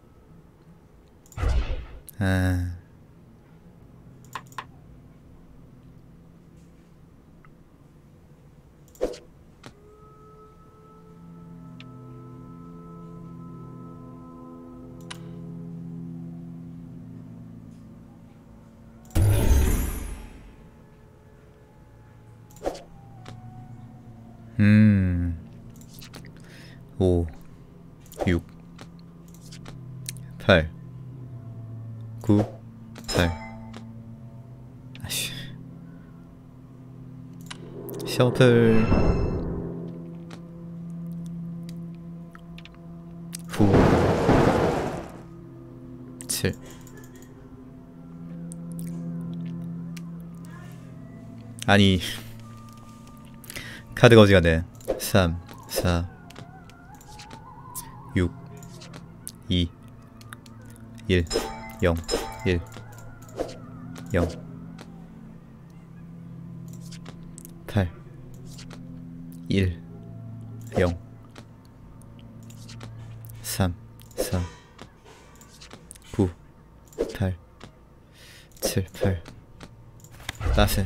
아... 음... 오, 육, 팔, 구, 팔. 아씨. 셔플. 구, 칠. 아니. 카드가 어지간해. 삼, 사, 육, 이, 일, 영, 일, 영, 팔, 일, 영, 삼, 사, 구, 팔, 칠, 팔, 따세.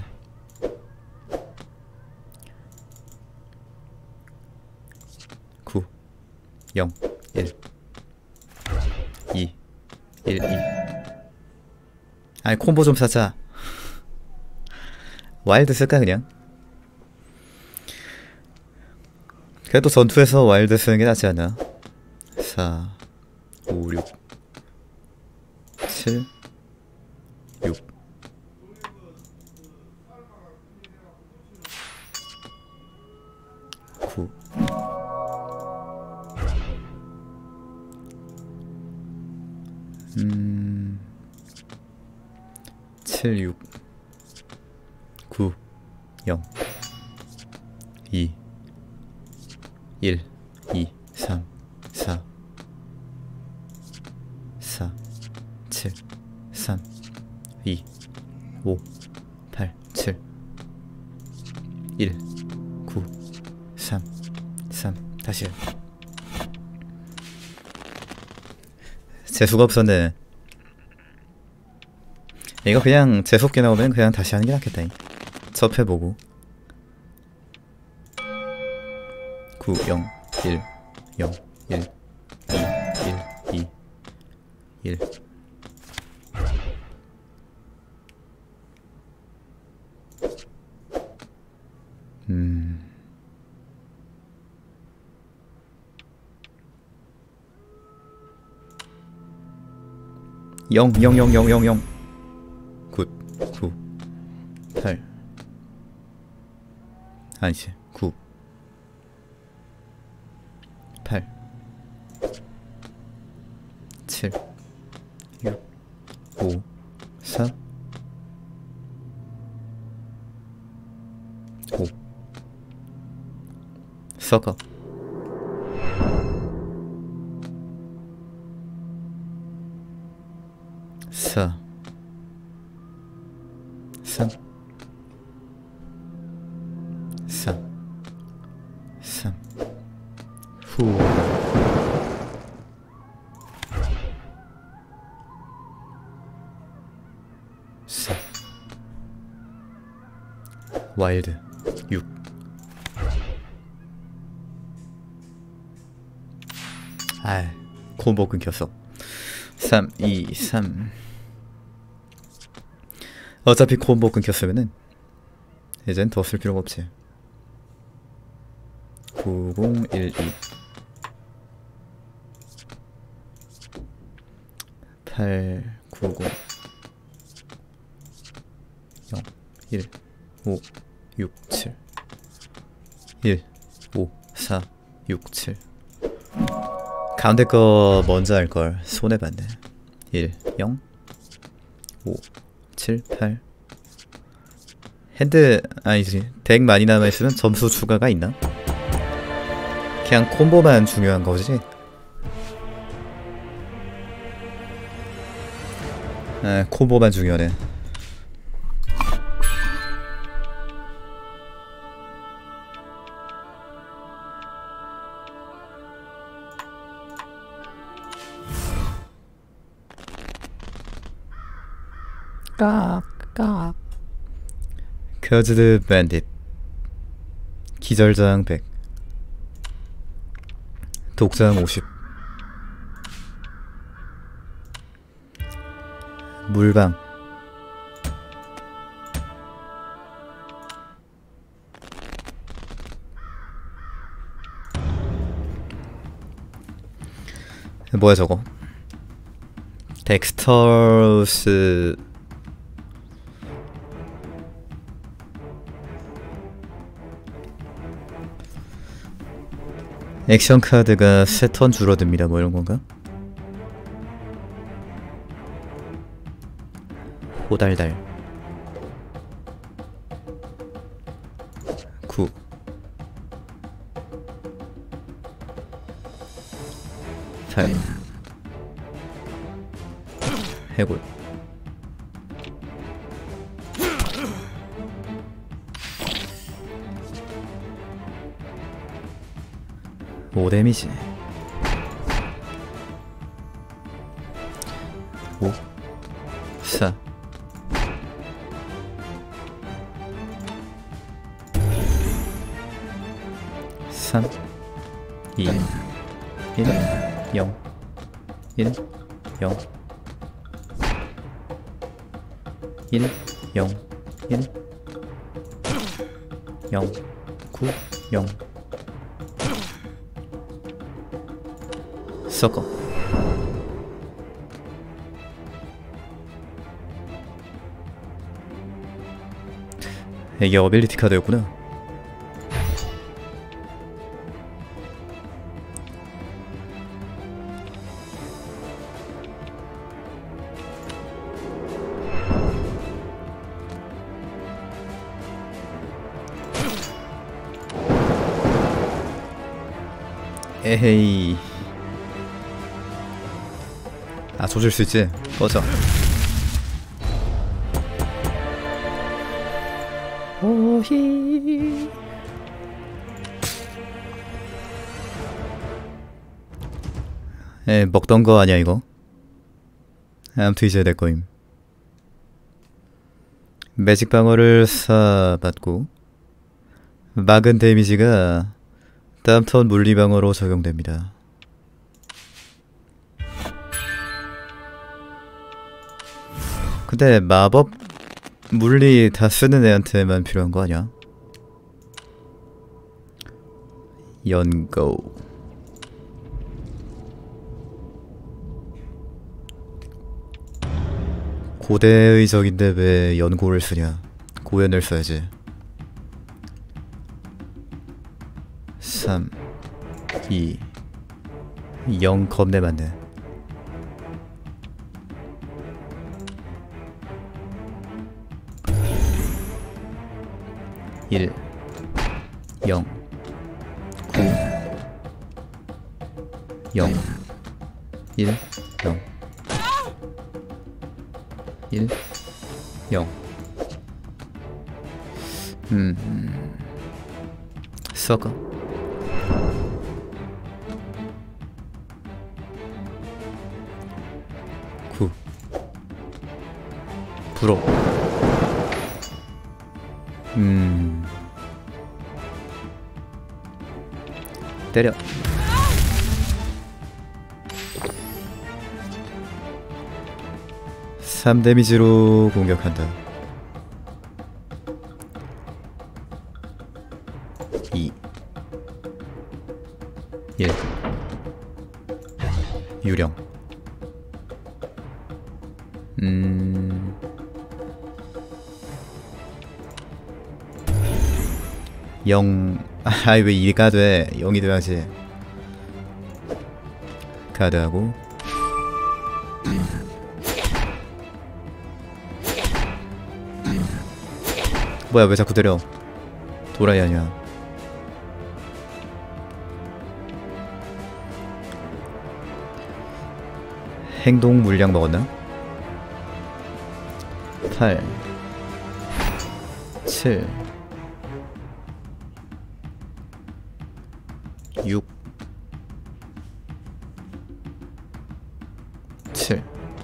구, 영, 일, 이, 일, 이. 아니 콤보 좀 사자. 와일드 쓸까 그냥? 그래도 전투에서 와일드 쓰는 게 낫지 않아? 사, 오, 육, 칠, 육. 구. 음, 칠, 육, 구, 영, 이, 일, 이, 삼, 사, 사, 칠, 삼, 이, 오, 팔, 칠, 일, 구, 삼, 삼. 다시. 재수가 없었네. 이거 그냥 재수없게 나오면 그냥 다시 하는 게 낫겠다. 접해보고. 구, 영, 일, 영, 일, 이, 일, 이, 일. 음... 영, 영, 영, 영, 영, 영. 굿, 구, 팔. 아니지, 구, 팔, 칠, 육, 오, 사, 오. 썩어. 사, 삼, 사, 삼, 후. 사 와일드 육 아이 콤보 끊겼어. 삼 이 삼 어차피 콤보 끊겼으면은 이젠 더 쓸 필요가 없지. 구공일이 팔구공 영 일 오 육 칠 일 오 사 육 칠 가운데 거 먼저 할걸. 손해봤네. 일 영 오 칠 팔 핸드 아니지 덱 많이 남아있으면 점수 추가가 있나? 그냥 콤보만 중요한 거지. 아 콤보만 중요하네. 깍깍 커즈드 밴딧 기절장 백 독장 오십 물방 뭐야 저거 덱스터스 액션 카드가 세 턴 줄어듭니다. 뭐 이런 건가? 호달달 구 팔 해골 오 데미지 오 사 삼 이 일 영 일 영 일 영 일 영 구 영 섞어 이게 어빌리티 카드였구나. 에헤이 아 조질 수 있지? 꺼져. 오히 에 먹던 거 아니야 이거? 아무튼 이제 내 거임. 매직 방어를 쏴받고 막은 데미지가 다음 턴 물리 방어로 적용됩니다. 근데 마법 물리 다 쓰는 애한테만 필요한 거 아니야? 연고 고대의 적인데 왜 연고를 쓰냐? 고연을 써야지. 삼 이 영 겁내 많네. 일 영 구 영 일 영 일 영 음 썩어 구 불어. 음. 때려. 삼 데미지로 공격한다. 이 일 유령. 음... 영... 아, 왜 이가 돼? 영이 돼야지. 카드하고 뭐야, 왜 자꾸 때려? 도라이 아니야. 행동 물량 먹었나? 팔 칠 육 칠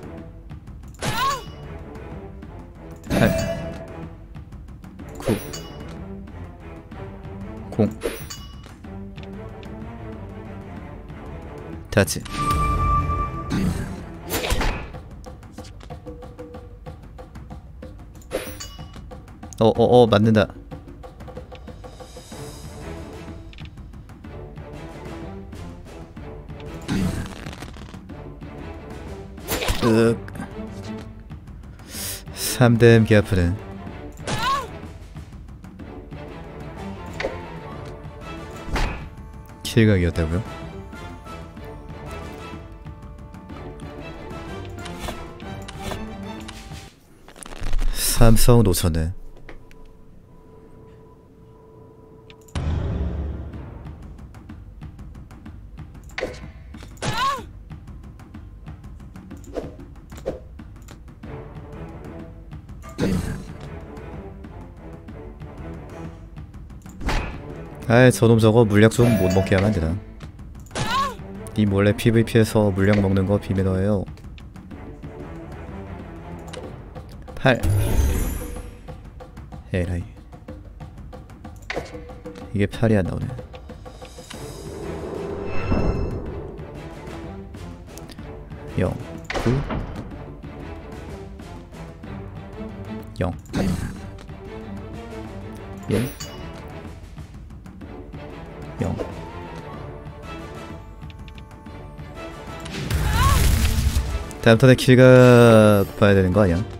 팔 구 공 다치. 어어어 맞는다. 으 삼 댐 기아프는 킬각이었다고요? 삼성 놓쳤네. 아이, 저놈 저거 물약 좀 못 먹게 하면 안 되나? 이 몰래 피브이피에서 물약 먹는 거 비매너예요. 팔 에라이, 이게 팔이 안 나오네. 영 구 영 일 영 다음 턴에 킬각 봐야 되는 거 아니야?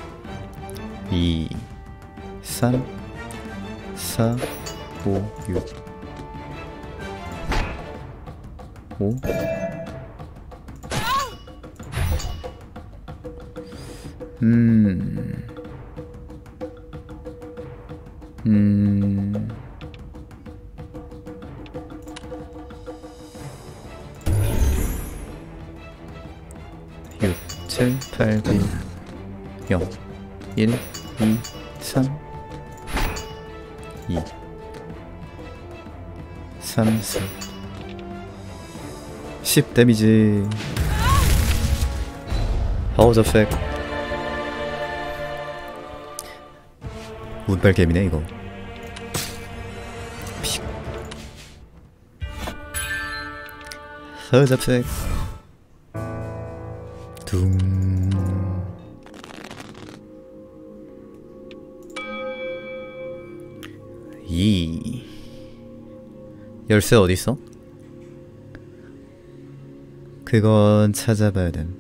이 삼 사 오 육 오 음... 음... 육, 칠, 팔, 구, 영, 일, 이, 삼, 이, 삼, 사, 십 데미지. 파워즈 팩. 운빨 게임이네 이거. 픽. 파워즈 팩. 둥. 이. 열쇠 어디 있어? 그건 찾아봐야 됨.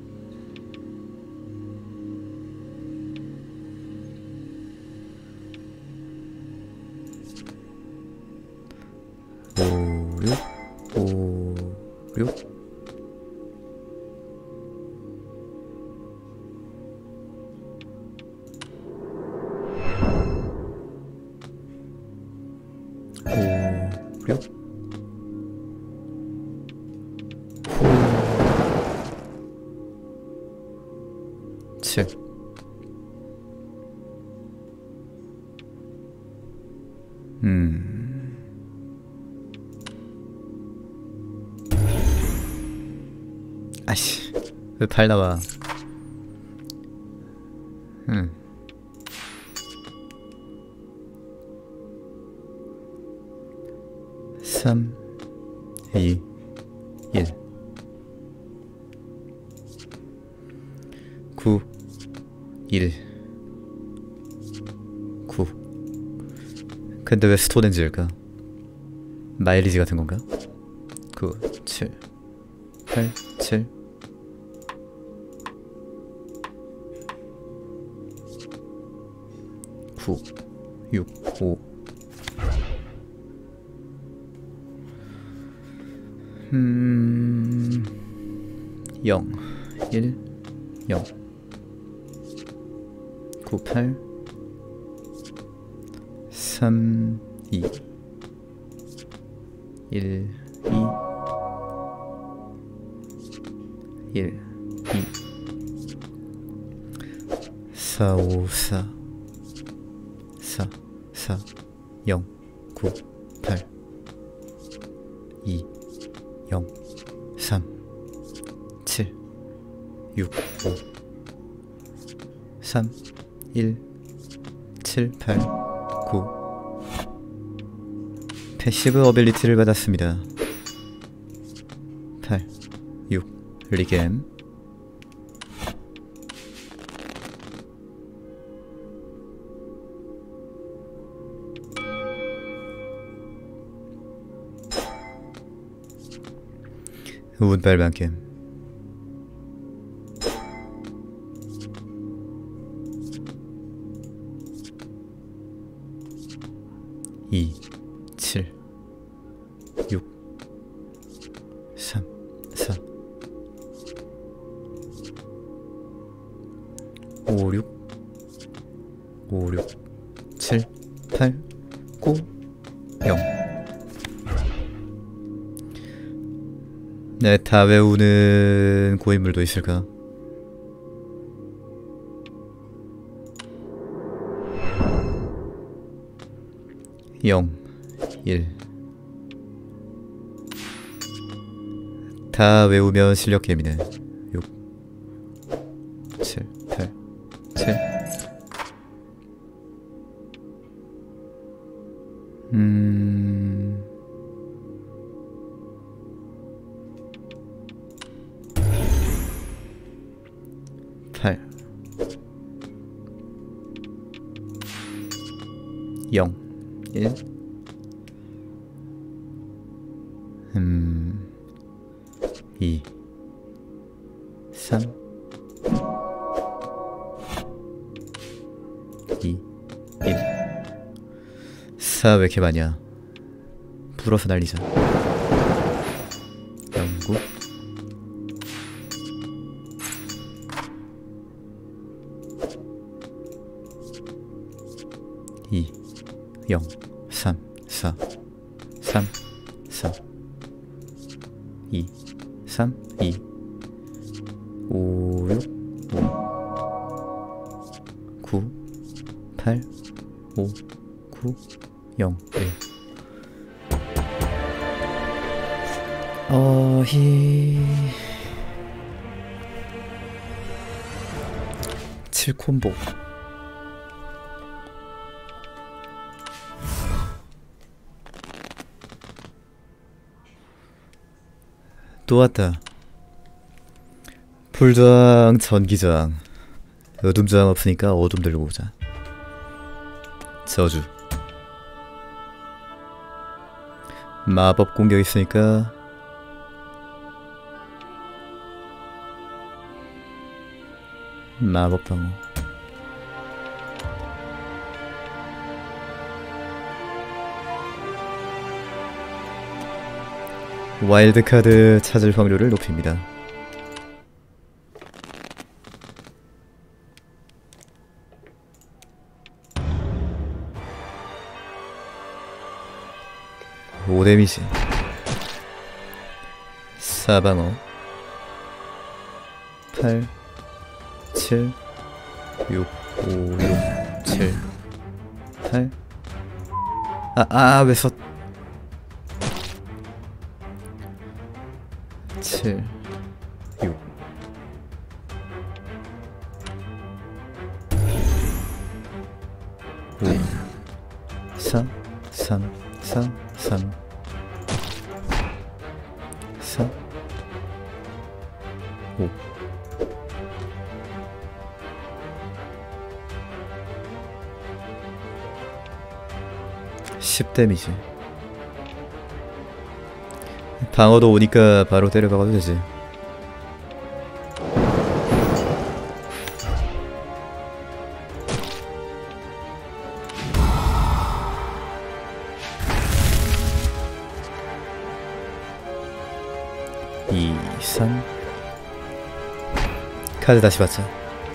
오, 육, 오, 육. 오, 육. 칠. 음. 아씨, 왜 팔 나와? 음. 삼, 이, 일. 구, 일, 구. 근데 왜 스톤엔지일까? 마일리지 같은 건가? 구, 칠, 팔, 칠. 구, 육, 오. 음, 영, 일, 영. 구, 팔, 삼, 이, 일, 이, 일, 이, 사, 오, 사, 사, 사, 영, 구, 팔, 이, 영, 삼, 칠, 육, 오, 삼, 일, 칠, 팔, 구. 패시브 어빌리티를 받았습니다. 팔, 육, 리겜. 운빨반 게임. 이, 칠, 육, 삼, 사, 오, 육, 오, 육, 칠, 팔, 구, 영. 네, 다 외우는 고인물도 있을까? 영, 일. 다 외우면 실력 게임이네. 육, 칠, 팔, 칠. 음. 팔, 영, 일. 음. 이, 삼, 이, 일. 사 왜 이렇게 많냐? 불어서 날리자. 영구. 이, 영, 삼, 사, 삼, 사, 이, 삼, 이, 오, 육, 오, 구, 팔, 오, 구, 영, 일. 어히. 칠 콤보. 또 왔다. 불저항, 전기저항. 어둠저항 없으니까 어둠 들고 오자. 저주. 마법 공격 있으니까 마법 방어. 와일드 카드 찾을 확률을 높입니다. 오 데미지. 사 방어. 팔, 칠, 육, 오, 육, 칠, 팔. 아, 아, 왜 서. 칠, 육. 오, 사, 삼, 사, 삼, 오. 십 데미지. 방어도 오니까 바로 때려박아도 되지. 이, 삼. 카드 다시 받자.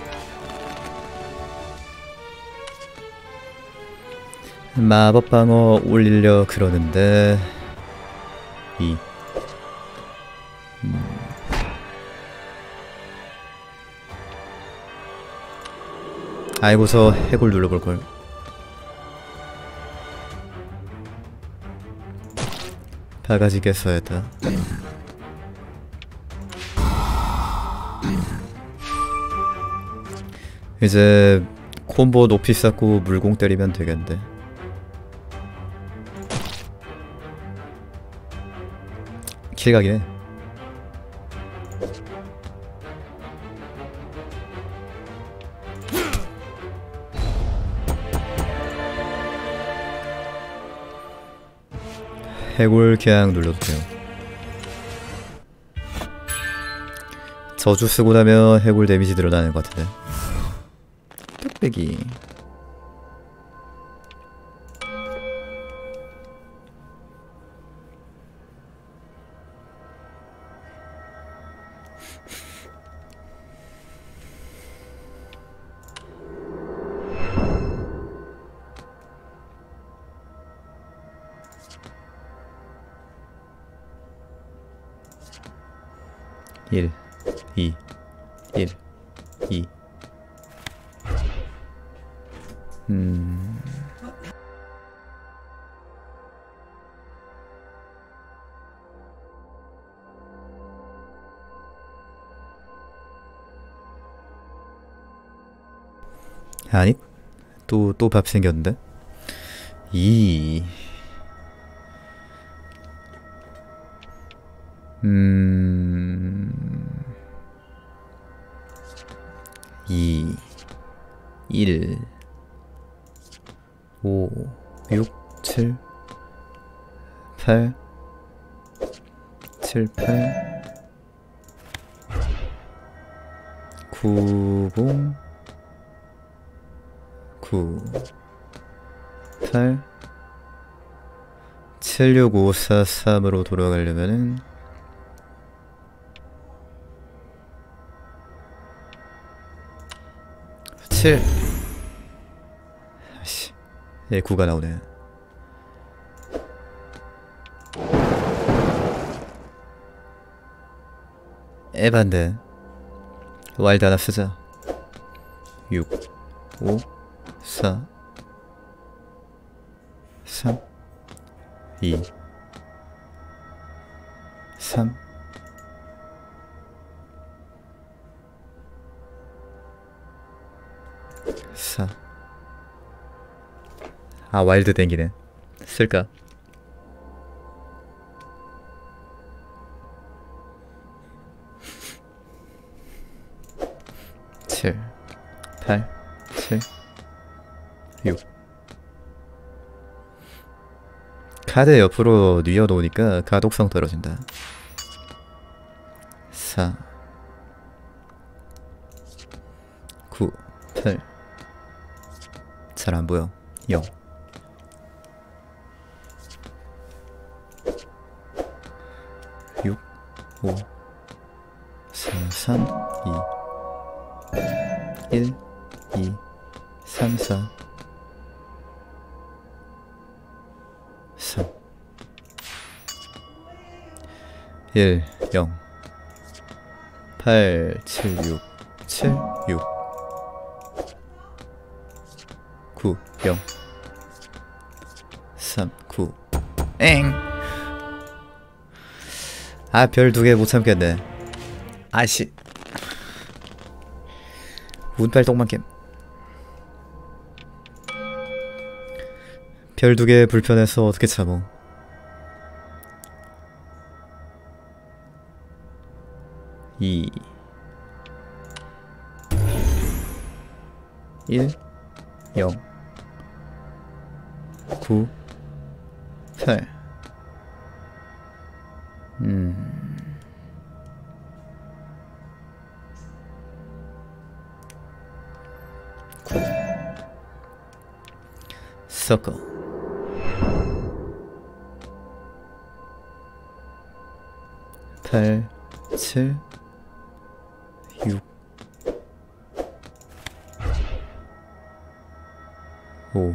마법 방어 올리려 그러는데 이. 음. 알고서 해골 눌러볼걸. 바가지 깼어야했다. 이제 콤보 높이 쌓고 물공 때리면 되겠는데. 킬각이네. 해골 그냥 눌러도 돼요. 저주 쓰고 나면 해골 데미지 늘어나는 것 같은데. 뚝배기. 일, 이, 일, 이. 음. 아니, 또, 또 밥 생겼는데? 이. 음. 이. 일. 오. 육. 칠. 팔. 칠, 팔. 구, 공. 구. 팔. 칠, 육, 오, 사, 삼으로 돌아가려면은 칠. 아씨, 예, 구가 나오네. 에반데. 와일드 하나 쓰자. 육, 오, 사, 삼, 이, 삼, 사. 아, 와일드 땡기네. 쓸까? 칠, 팔, 칠, 육. 카드 옆으로 뉘어놓으니까 가독성 떨어진다. 사, 구, 팔. 잘 안 보여. 영. 육, 오, 사, 삼, 이, 일, 이, 삼, 사, 삼, 일, 영, 팔, 칠, 육, 칠, 육, 구, 영, 삼, 구. 엥! 아, 별 두 개 못 참겠네. 아씨. 운빨 똥만겜. 별 두 개 불편해서 어떻게 참어. 이, 일 영 구 팔 음... 구 섞어 팔 칠 육 오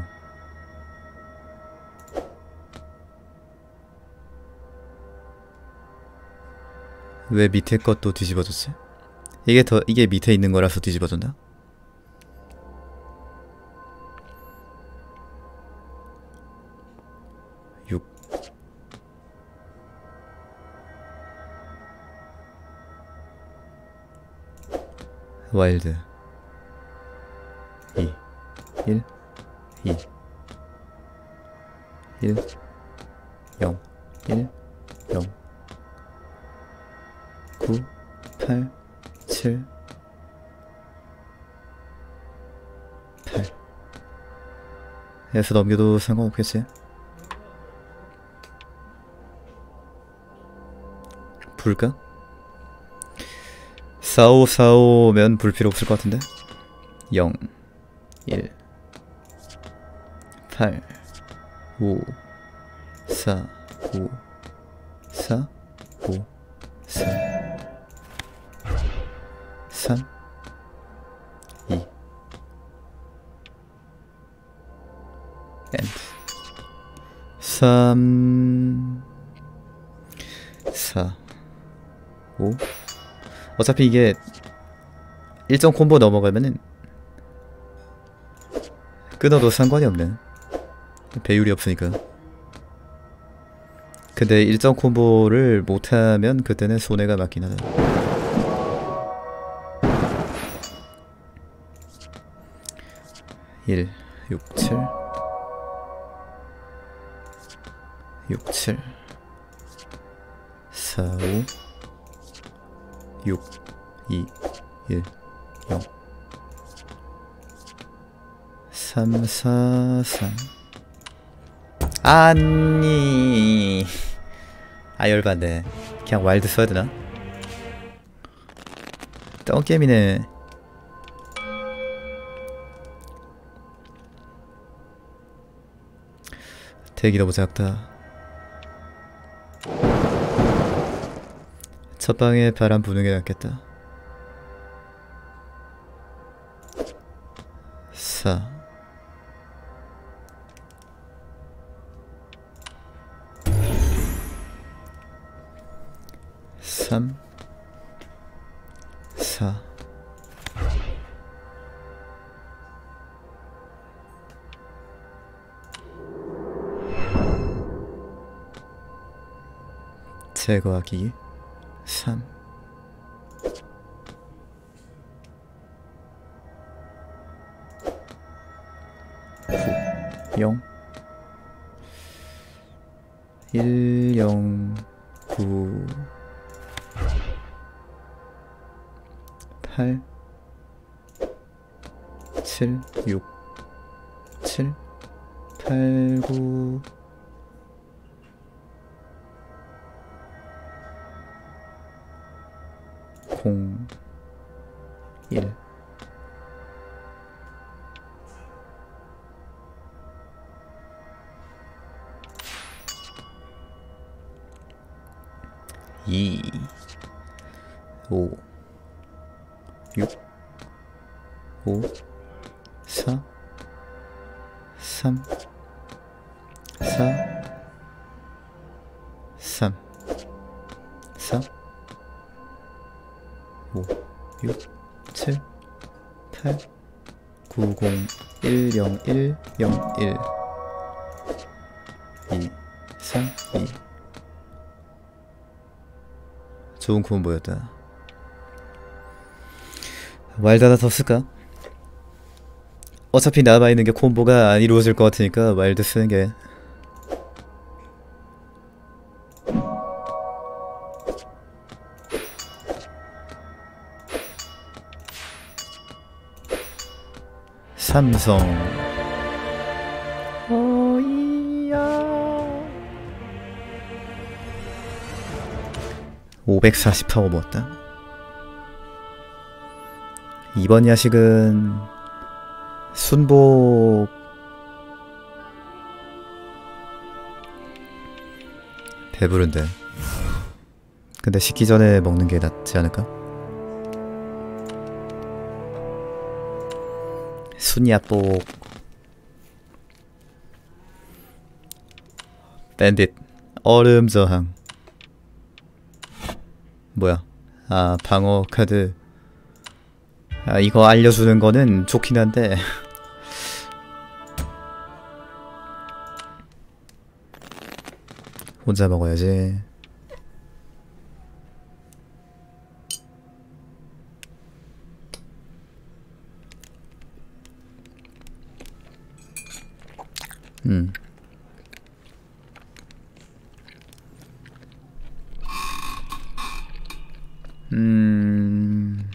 왜 밑에 것도 뒤집어졌지? 이게 더 이게 밑에 있는 거라서 뒤집어졌나? 육 와일드 이 일 이 일 영 일 영 구 팔 칠 팔 에서 넘겨도 상관없겠지? 불까? 사오 사오면 불 필요 없을 것 같은데? 영 일 팔 오 사 오 사 오 사 삼 이 엔드 삼 사 오 어차피 이게 일정 콤보 넘어가면은 끊어도 상관이 없네. 배율이 없으니까. 근데 일정 콤보를 못하면 그때는 손해가 맞긴 하다. 일, 육, 칠 육, 칠 사, 오 육, 이, 일, 영 삼, 사, 삼 아니 아 열받네. 그냥 와일드 써야 되나? 똥게임이네. 대기 너무 작다. 첫 방에 바람 부는 게 낫겠다. 사 삼 사 제거하기 삼 구 영 일 영 구 팔 칠 육 칠 팔 구 공 일 이 오 육 오 사 삼 사 삼 사 오 육 칠 팔 구 공 일 영 일 영 일 이 삼 이 좋은 콤보였다. 와일드 하나 더 쓸까? 어차피 남아있는 게 콤보가 안 이루어질 것 같으니까 와일드 쓰는 게 삼성 어이야 오백사십 파워 모았다. 이번 야식은 순복 배부른데 근데 식기 전에 먹는 게 낫지 않을까? 순야복 밴딧 얼음 저항 뭐야 아 방어 카드 아 이거 알려주는 거는 좋긴 한데 혼자 먹어야지. 음. 음.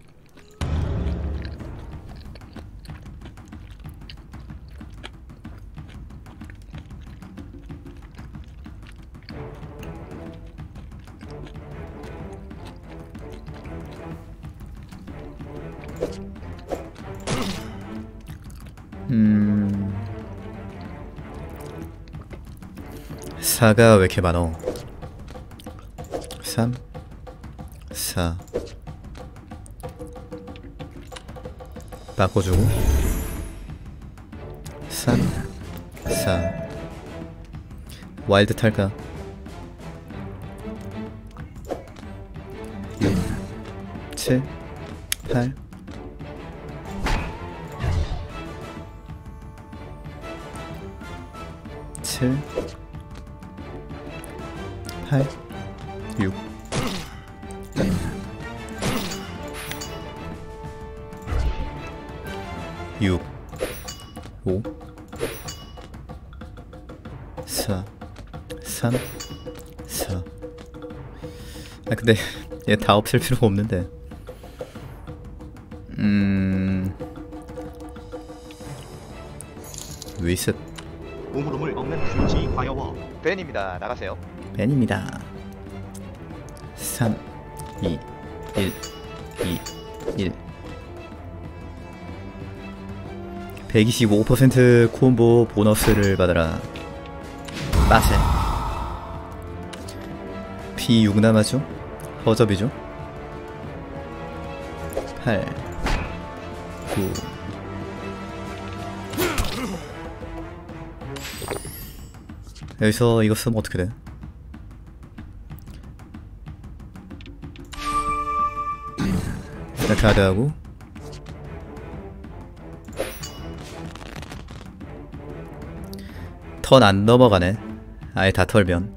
음. 사가 왜 이렇게 많어? 삼, 사. 바꿔주고. 삼, 사. 와일드 탈까? 육, 칠, 팔. 칠, 팔, 육, 육, 오, 사, 삼, 사. 아 근데 얘 다 없앨 필요가 없는데. 음, 위셋. 우물우물 먹는 수지 과여워. 벤입니다. 나가세요. 벤입니다. 삼, 이, 일, 이, 일. 백이십오 퍼센트 콤보 보너스를 받아라. 빠세. 피 육 남았죠? 허접이죠? 팔, 구. 여기서 이거 쓰면 어떻게 돼? 카드하고 턴 안 넘어가네. 아예 다 털면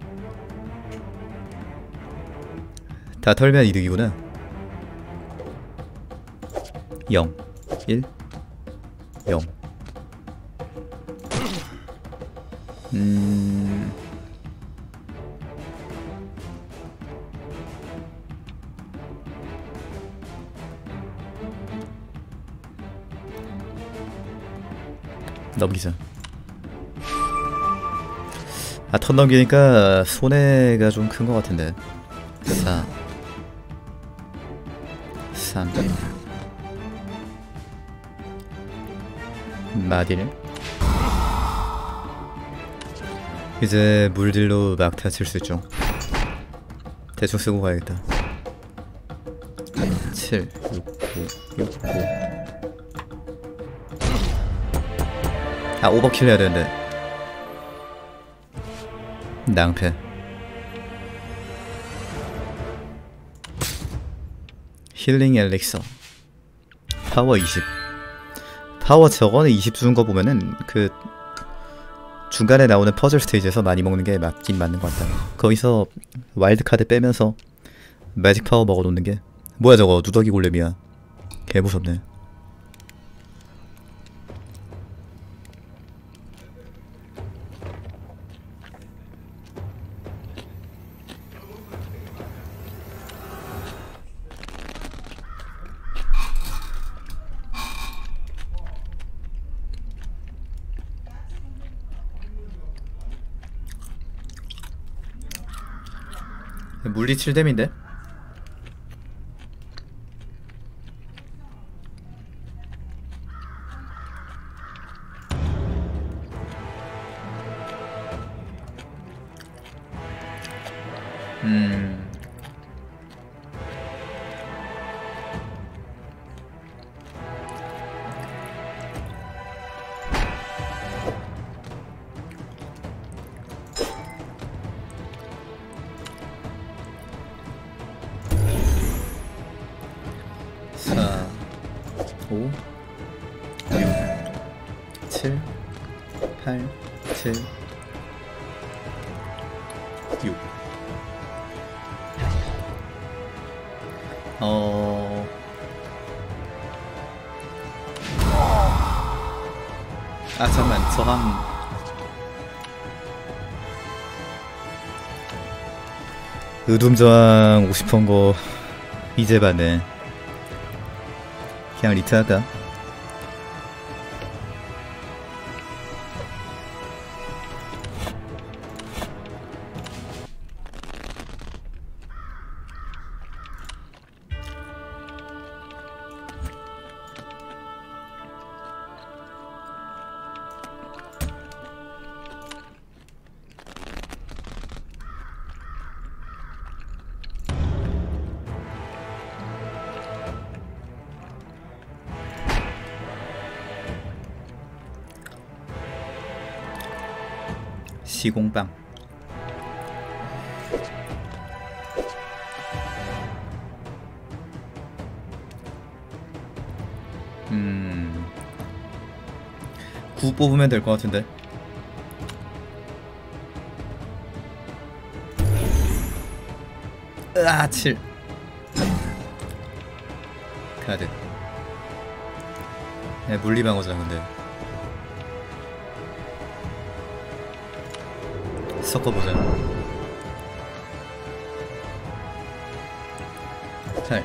다 털면 이득이구나. 영, 일, 영. 음... 넘기자. 아, 턴 넘기니까 손해가 좀 큰 것 같은데. 사, 삼, 마딜. 이제 물딜로 막타 칠 수 있죠. 대충 쓰고 가야겠다. 칠, 육, 오, 육, 오. 아, 오버킬 해야 되는데. 낭패. 힐링 엘릭서. 파워 이십. 파워 저거는 이십 주는 거 보면은 그 중간에 나오는 퍼즐 스테이지에서 많이 먹는 게 맞긴 맞는 것 같다. 거기서 와일드 카드 빼면서 매직 파워 먹어 놓는 게. 뭐야 저거, 누더기 골렘이야. 개 무섭네. 물리 칠 뎀인데? 음... 사, 오, 육, 칠, 팔, 칠, 육. 어... 아 잠만 저항 의둠저항 오고 싶은거 이제 봤네. 그냥 리트 할까? 시공빵. 음... 구 뽑으면 될 것 같은데. 으아 칠. 카드. 네, 물리방어잖아 근데. 섞어보자. 팔.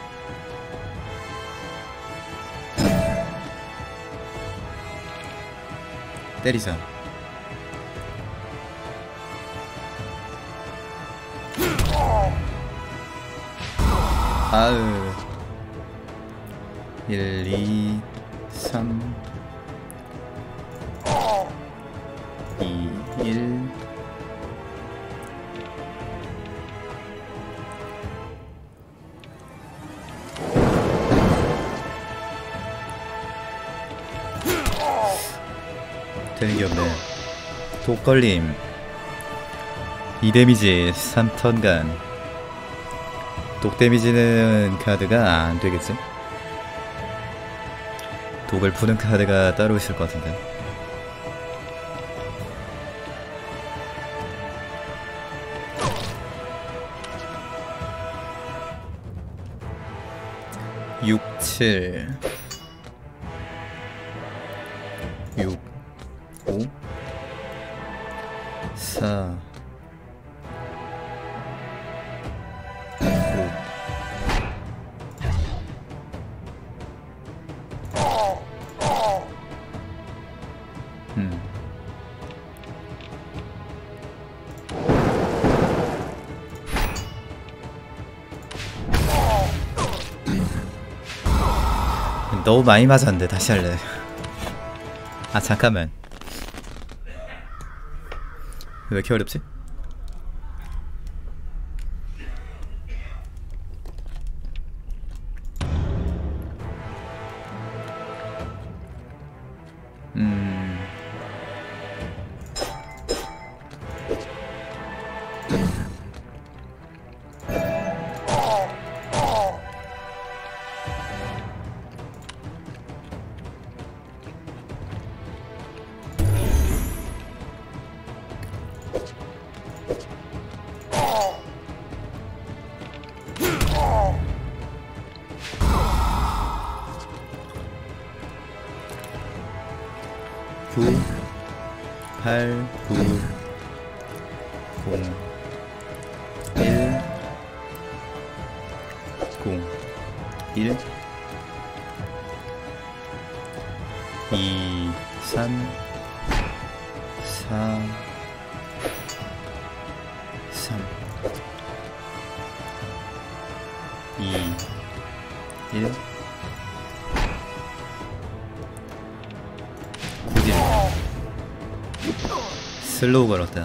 때리자. 아으. 일, 이, 삼, 이, 일. 되는게 없네. 독걸림 이 데미지 삼 턴간. 독 데미지는 카드가 안되겠지? 독을 푸는 카드가 따로 있을 것 같은데. 육, 칠, 육, 오, 사, 오. 음. 너무 많이 맞았는데 다시 할래. 아 잠깐만. 왜 이렇게 어렵지? 음... 구, 팔, 구, 공, 일, 공, 일, 이, 삼, 사, 삼, 이, 일. 구딜. 슬로우 걸었다.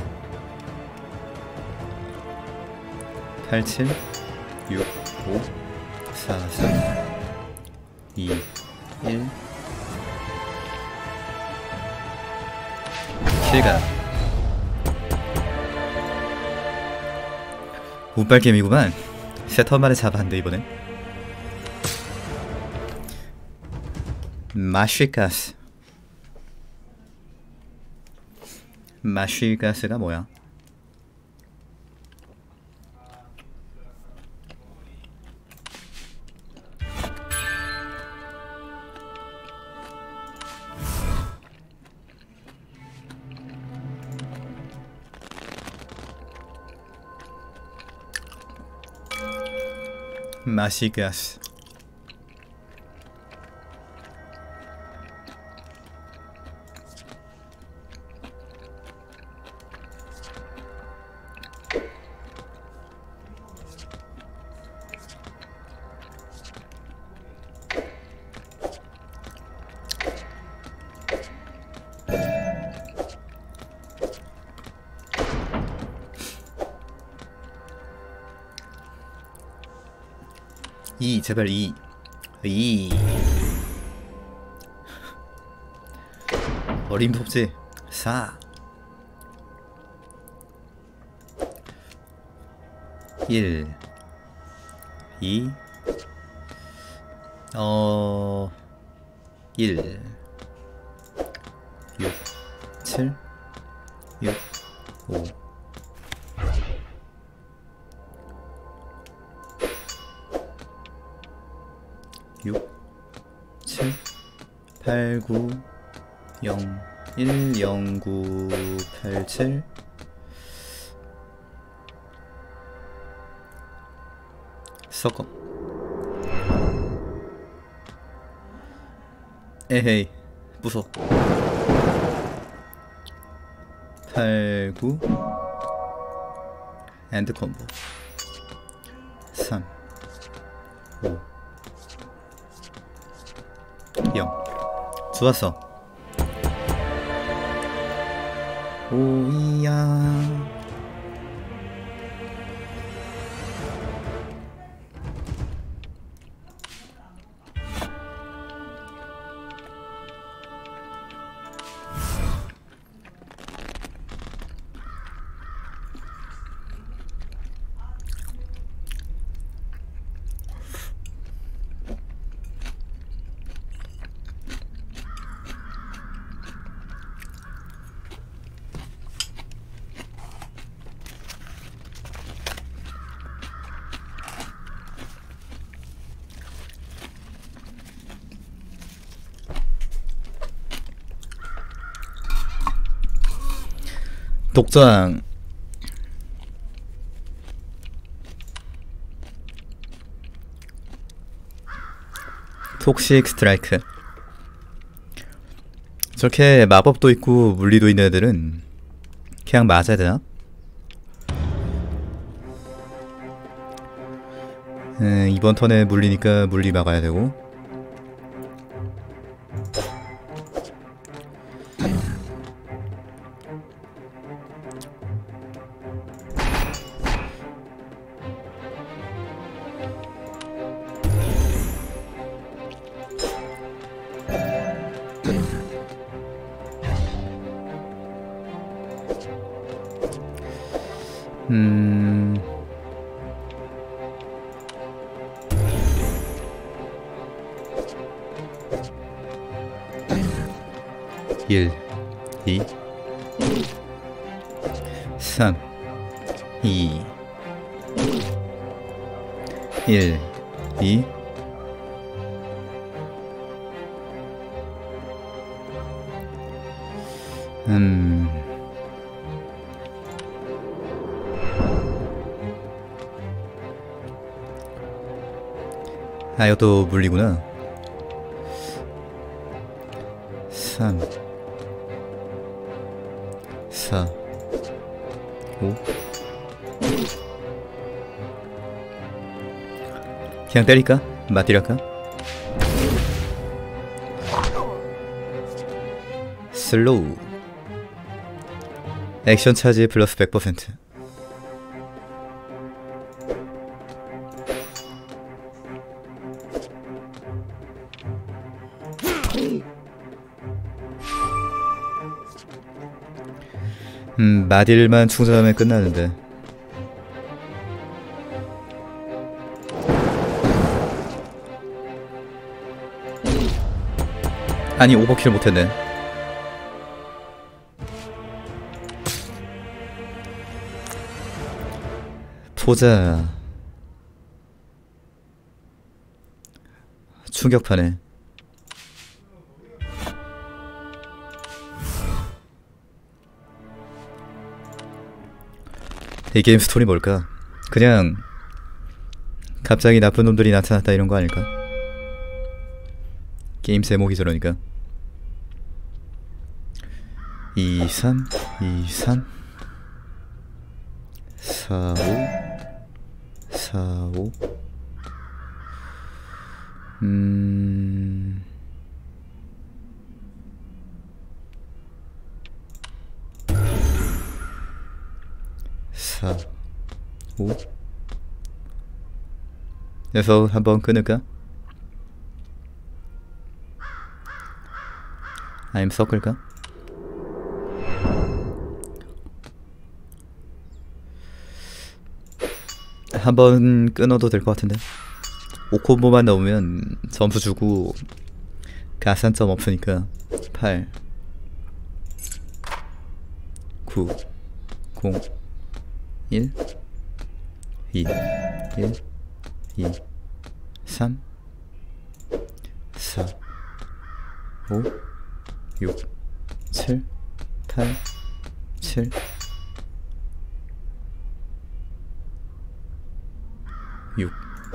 팔, 칠, 육, 오, 사, 삼, 이, 일. 실각. 운빨게임이구만. 세터만에 잡았는데 이번엔. 마쉬가스. 마쉬가스가 뭐야? 마시가스. 이, 제발 이. 이. 어림없지. 사. 일. 이. 어. 일. 육. 칠. 육. 오. 육, 칠, 팔, 구, 영, 일, 영, 구, 팔, 칠. 섞어. 에헤이, 부숴. 팔, 구, 엔드 콤보. 삼, 오, 영. 좋았어. 오이야. 독장. 톡식 스트라이크. 저렇게 마법도 있고 물리도 있는 애들은 그냥 맞아야 되나? 음, 이번 턴에 물리니까 물리 막아야 되고. 음... 일, 이, 삼, 이, 일, 이, 음... 아, 이것도 물리구나. 삼, 사, 오. 그냥 때릴까? 맞디랄까? 슬로우 액션 차지 플러스 백 퍼센트. 음, 마딜만 충전하면 끝나는데. 아니, 오버킬 못했네. 보자. 충격파네. 이 게임 스토리 뭘까? 그냥 갑자기 나쁜 놈들이 나타났다 이런 거 아닐까? 게임 제목이 저러니까. 이, 삼, 이, 삼, 사, 오, 사, 오. 음... 사, 오. 그래서 한번 끊을까? 아니면 섞을까? 한번 끊어도 될 것 같은데. 오 콤보만 넣으면 점수 주고 가산점 없으니까. 팔, 구, 공, 일, 이, 일, 이, 삼, 사, 오, 육, 칠, 팔, 칠, 육.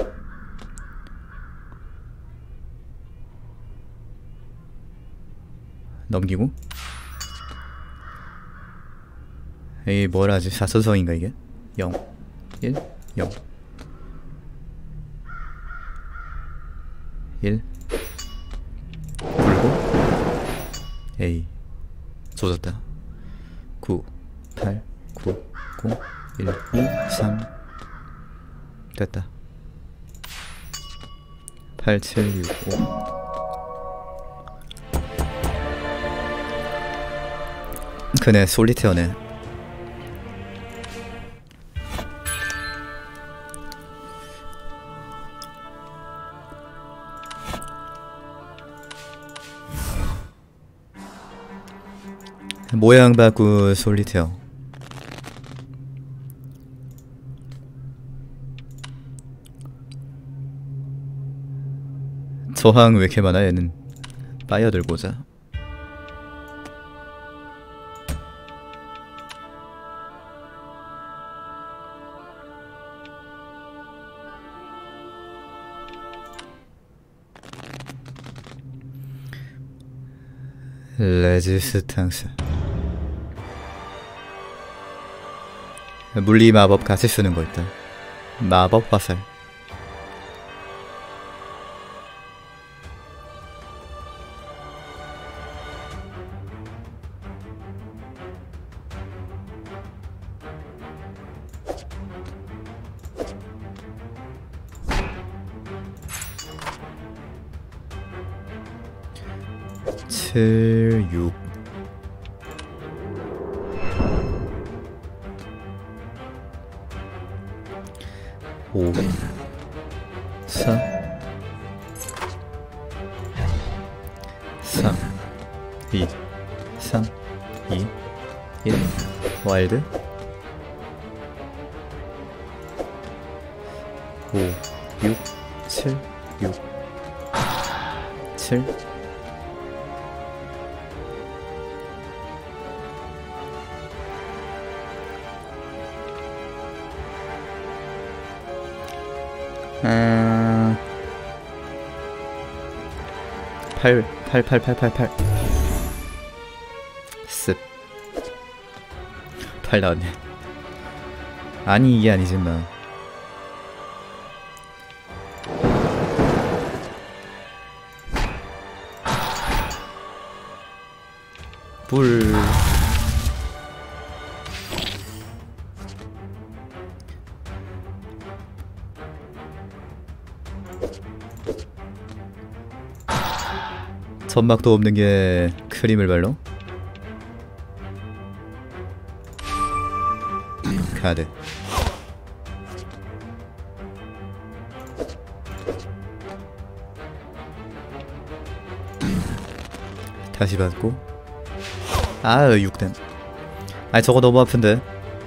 넘기고. 에이, 뭐라지? 사선성인가 이게? 영, 일, 영, 일. 굴고. 에이, 조졌다. 구, 팔, 구, 공, 일, 이, 삼. 됐다. 팔, 칠, 육, 오. 그네 솔리테어네. 모양 바꾸 솔리테어. 저항 왜 이렇게 많아 얘는. 파이어 들고 오자. 레지스탕스. 물리 마법 같이 쓰는 거 있다. 마법 화살. 칠, 육. 오, 사, 삼, 이, 삼, 이, 일. 와일드. 오, 육, 칠, 육, 칠. 음... 팔, 팔, 팔, 팔, 팔, 팔. 습. 팔 나왔네. 아니 이게 아니지 마. 불. 점막도 없는 게 크림을 발로. 카드. 다시 받고. 아, 육 댐. 아니 저거 너무 아픈데.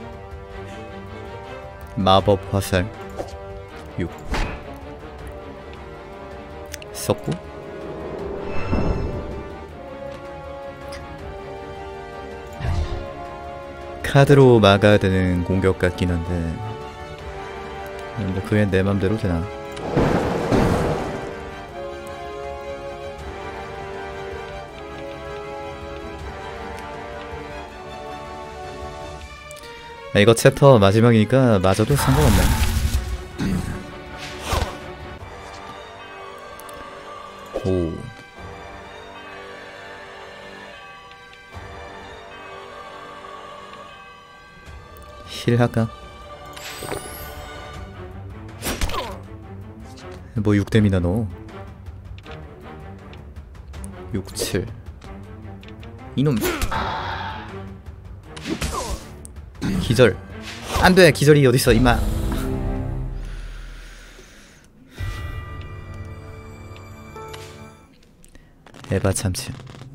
마법 화살 육 썼고. 카드로 막아야 되는 공격 같긴 한데 뭐 그게 내 맘대로 되나. 아, 이거 챕터 마지막이니까 맞아도 상관없네. 오. 힐 할까? 뭐 육 댐이나 넣어. 육, 칠. 이놈. 기절. 안돼. 기절이 어딨어 임마. 에바 참치.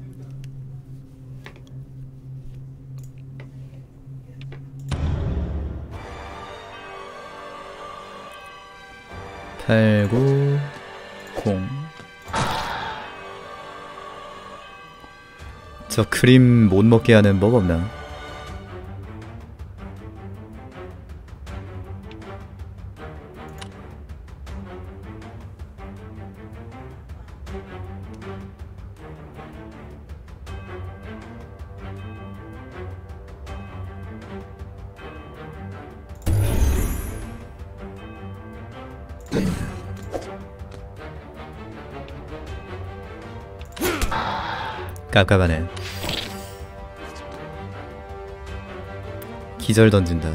팔, 구, 공. 저 크림 못 먹게 하는 법 없나? 깝깝하네. 기절 던진다.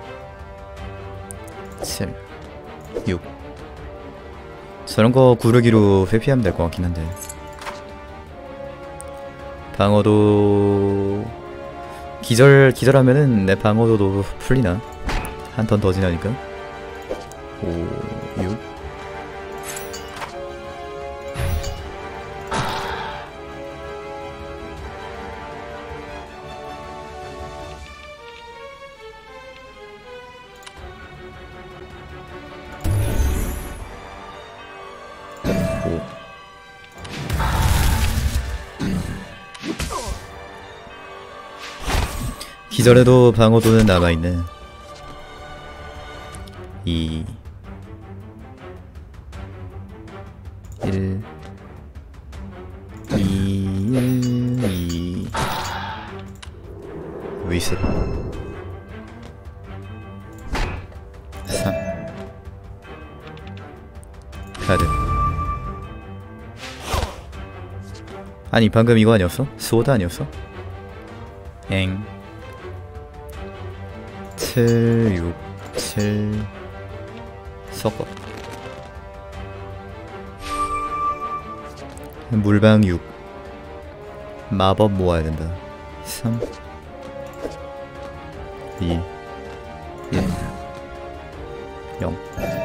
칠, 육. 저런거 구르기로 회피하면 될 것 같긴 한데 방어도 기절, 기절하면은 내 방어도도 풀리나? 한 턴 더 지나니까. 오, 육. 기절해도 방어도는 남아있네. 이, 일, 이, 일, 이. 위스. 삼. 카드. 아니 방금 이거 아니었어? 스워드 아니었어? 엥. 칠, 육, 칠. 섞어. 물방 육. 마법 모아야 된다. 삼, 이, 일, 영.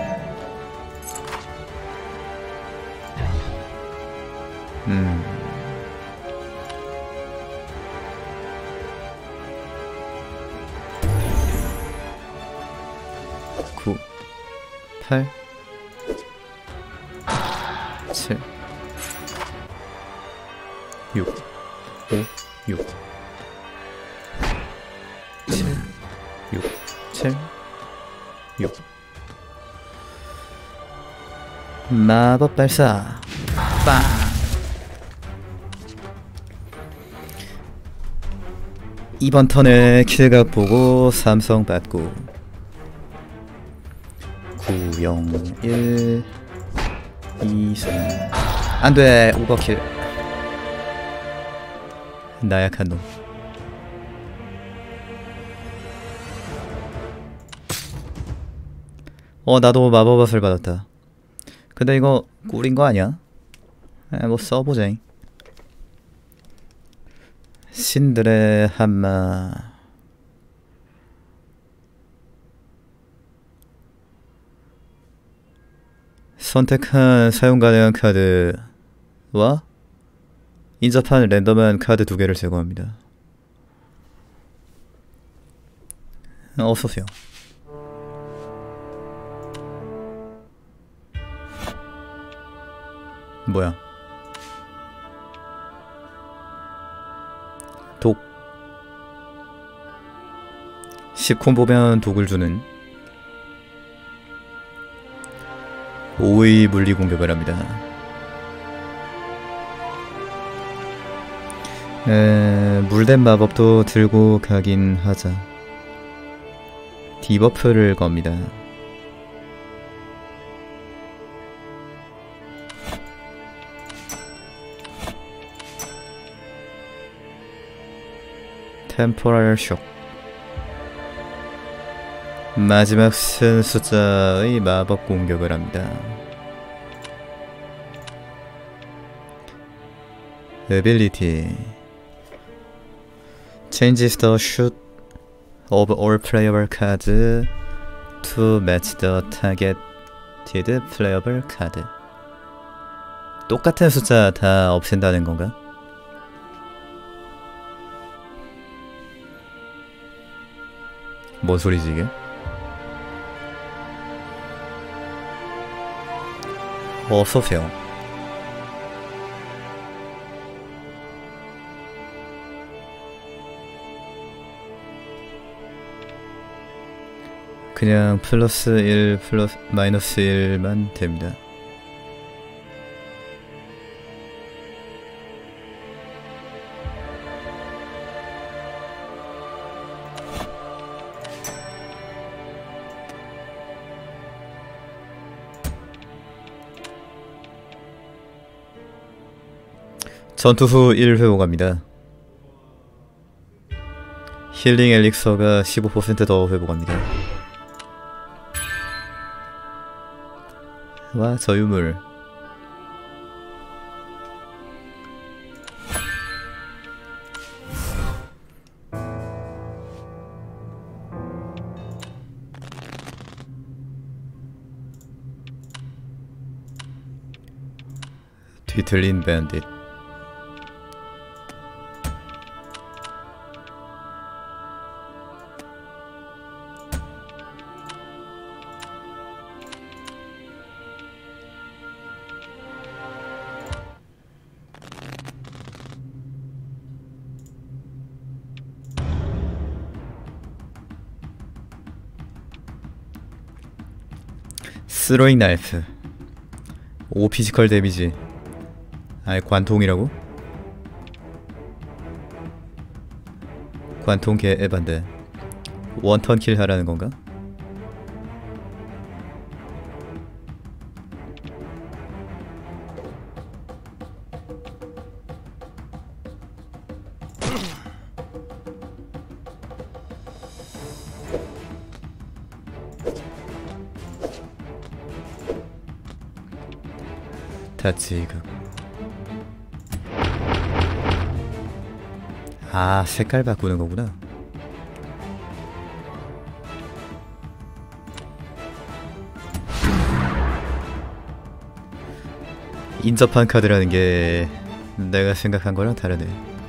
음. 구, 팔, 칠, 육, 오, 육, 칠, 육, 칠, 육. 마법 발사. 빵. 이번 턴에 킬각 보고 삼성 받고. 구, 영, 일, 이, 삼. 안돼. 오버킬. 나약한 놈. 어 나도 마법화살 받았다. 근데 이거 꿀인 거 아니야? 에, 뭐 써보자잉. 신들의 한마. 선택한 사용 가능한 카드와 인접한 랜덤한 카드 두 개를 제거합니다. 어서오세요. 뭐야? 독. 십 콤보면 독을 주는 오의 물리 공격을 합니다. 에, 물된 마법도 들고 가긴 하자. 디버프를 겁니다. 템포럴 쇼. 마지막 쓴 숫자의 마법 공격을 합니다. Ability changes the shoot of all playable cards to match the targeted playable card. 똑같은 숫자 다 없앤다는 건가? 뭔 소리지 이게? 어서오세요. 그냥 플러스 일 플러스 마이너스 일만 됩니다. 전투 후 일 회복 갑니다. 힐링 엘릭서가 십오 퍼센트 더 회복합니다. 와, 저 유물. 뒤틀린 밴딧. 스로잉 나이프. 오 피지컬 데미지. 아예 관통이라고? 관통 개 에반데 원턴 킬 하라는 건가? 다 지금. 아, 색깔 바꾸는 거구나. 인접한 카드라는 게 내가 생각한 거랑 다르네.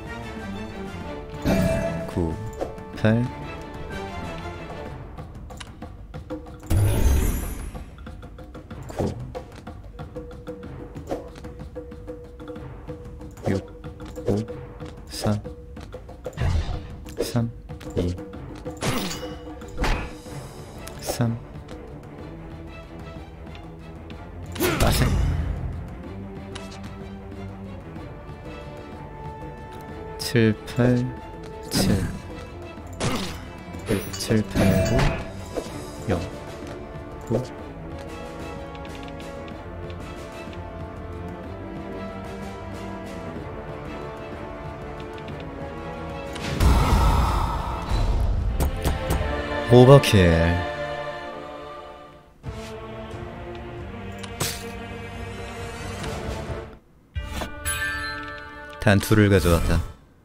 구, 팔, 구, 육, 오, 사, 삼, 이, 삼, 빠세. 칠, 팔, 칠, 육, 칠, 팔, 구, 영, 구, 오버킬. 단투를 가져왔다.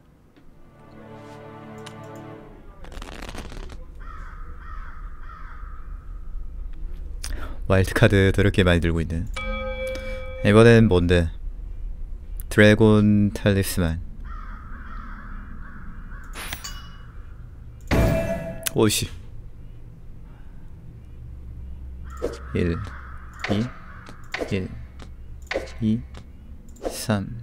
와일드카드 더럽게 많이 들고 있네. 이번엔 뭔데? 드래곤 탈리스만. 오이씨. 일, 이, 일, 이, 삼.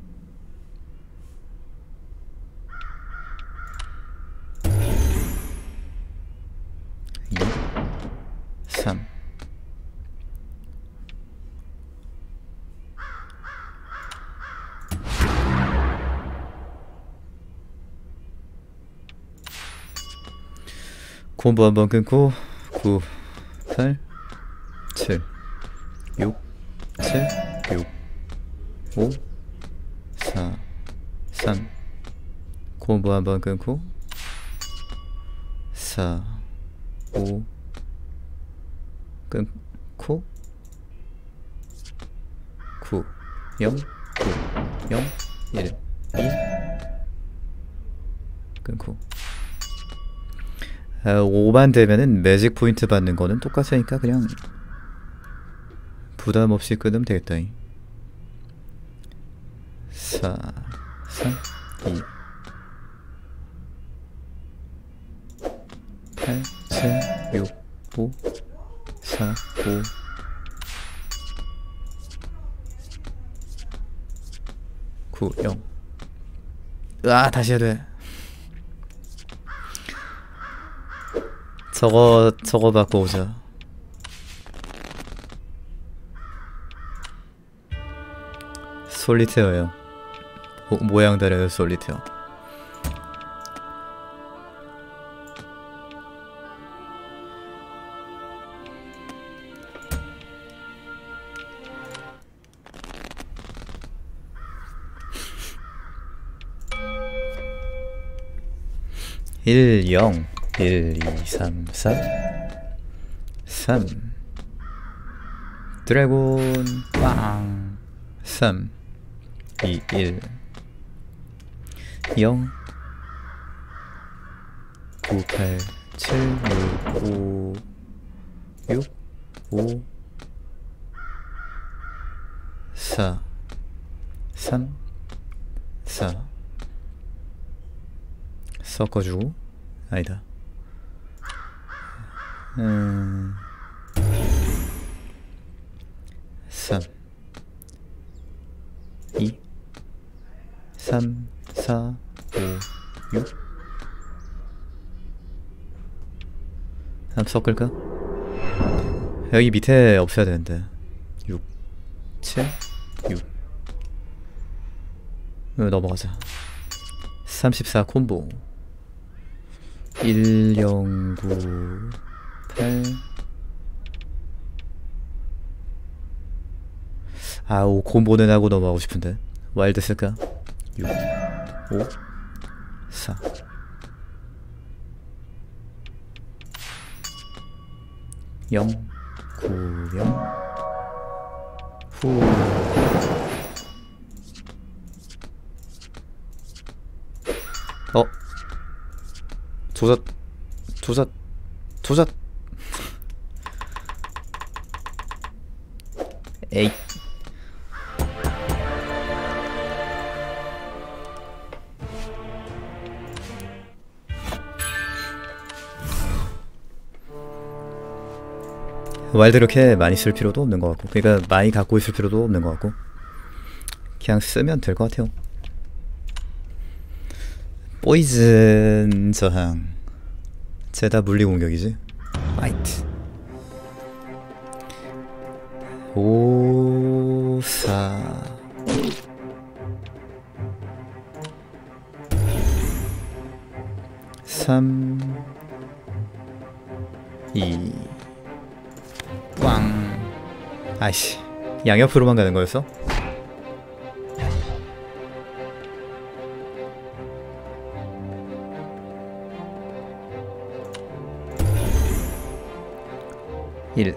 이, 삼. 콤보 한번 끊고 구, 팔, 칠, 육, 칠, 육, 오, 사, 삼. 콤보 한번 끊고 사, 오, 끊고 구, 영, 구, 영, 일, 이 끊고. 아, 오만 되면은 매직 포인트 받는 거는 똑같으니까 그냥 부담 없이 끊으면 되겠다. 사, 삼, 이, 팔, 칠, 육, 오, 사, 오, 구, 영. 으아, 다시 해야 돼. 저거 저거 받고 오자. 솔리테어요. 모, 모양 다른 솔리테어. 일, 영, 일, 이, 삼, 사, 삼. 드래곤 빵. 삼, 이, 일, 영, 구, 팔, 칠, 육, 오, 육, 오, 사, 삼, 사. 섞어주고. 아니다. 음... 삼, 이, 삼, 사, 오, 육. 한번 섞을까? 여기 밑에 없어야 되는데. 육, 칠, 육. 넘어가자. 삼십사 콤보. 일, 영, 구, 팔. 아, 오, 콤보는 하고 넘어가고 싶은데. 와일드 쓸까? 육, 오, 사. 영, 구, 영. 후. 어? 조작, 조작, 조작. 에이. 와일드 그렇게 많이 쓸 필요도 없는 것 같고, 그러니까 많이 갖고 있을 필요도 없는 것 같고, 그냥 쓰면 될 것 같아요. 포이즌 저항. 쟤다 물리 공격이지. 화이트. 오, 사. 삼, 이. 꽝. 아이씨, 양옆으로만 가는 거였어? 일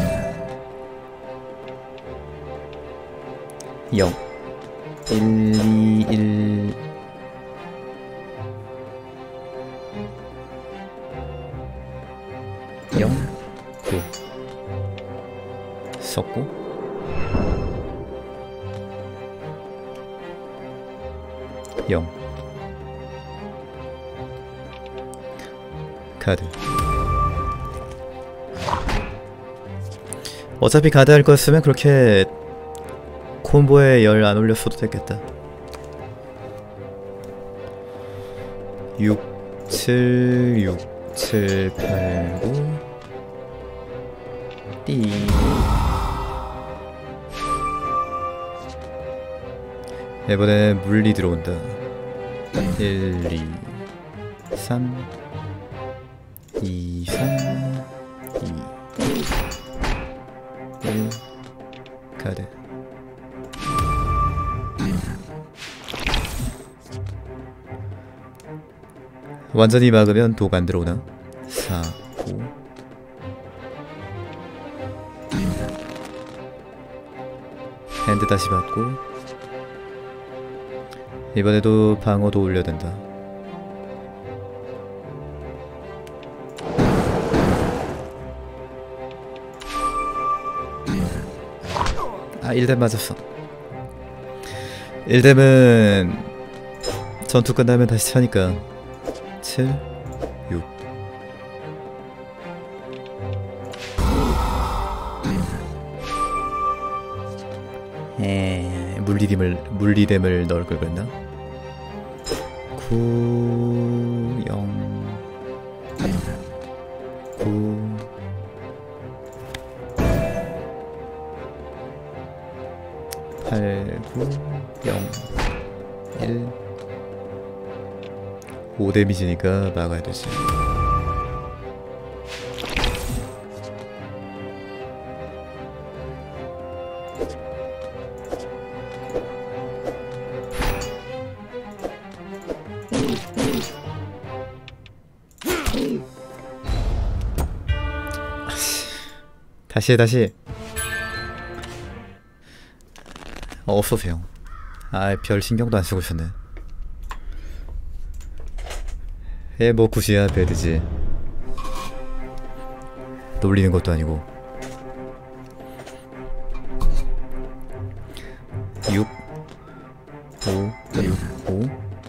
영 일, 이, 일 영 구 썼고 영 카드. 어차피 카드 할 거였으면 그렇게 콤보에 열 안 올렸어도 됐겠다. 육, 칠, 육, 칠, 팔, 구 띠. 이번에 물리 들어온다. 일, 이, 삼, 이, 삼, 이, 일 카드. 완전히 막으면 독 안 들어오나? 사, 오 핸드 다시 받고 이번에도 방어도 올려야 된다. 아, 일 뎀 맞았어. 일 뎀은 전투 끝나면 다시 차니까 칠, 육 에 물리뎀을 물리뎀을 넣을 걸 그랬나? 구, 영, 구, 팔, 구, 영, 일 오 데미지니까 막아야 되지. 다시 해 다시. 어, 어서오세요. 아, 별 신경도 안 쓰고 있었네. 에, 뭐 굿이야 배드지. 놀리는 것도 아니고. 육, 오, 육, 오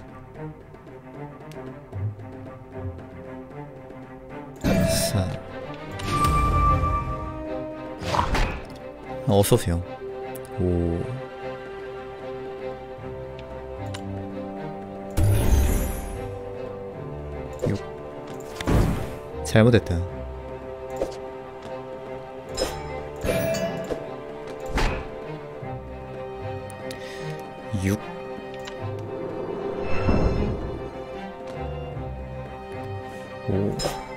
사. 어, 어서오세요. 오, 육. 잘못했다. 육. 오.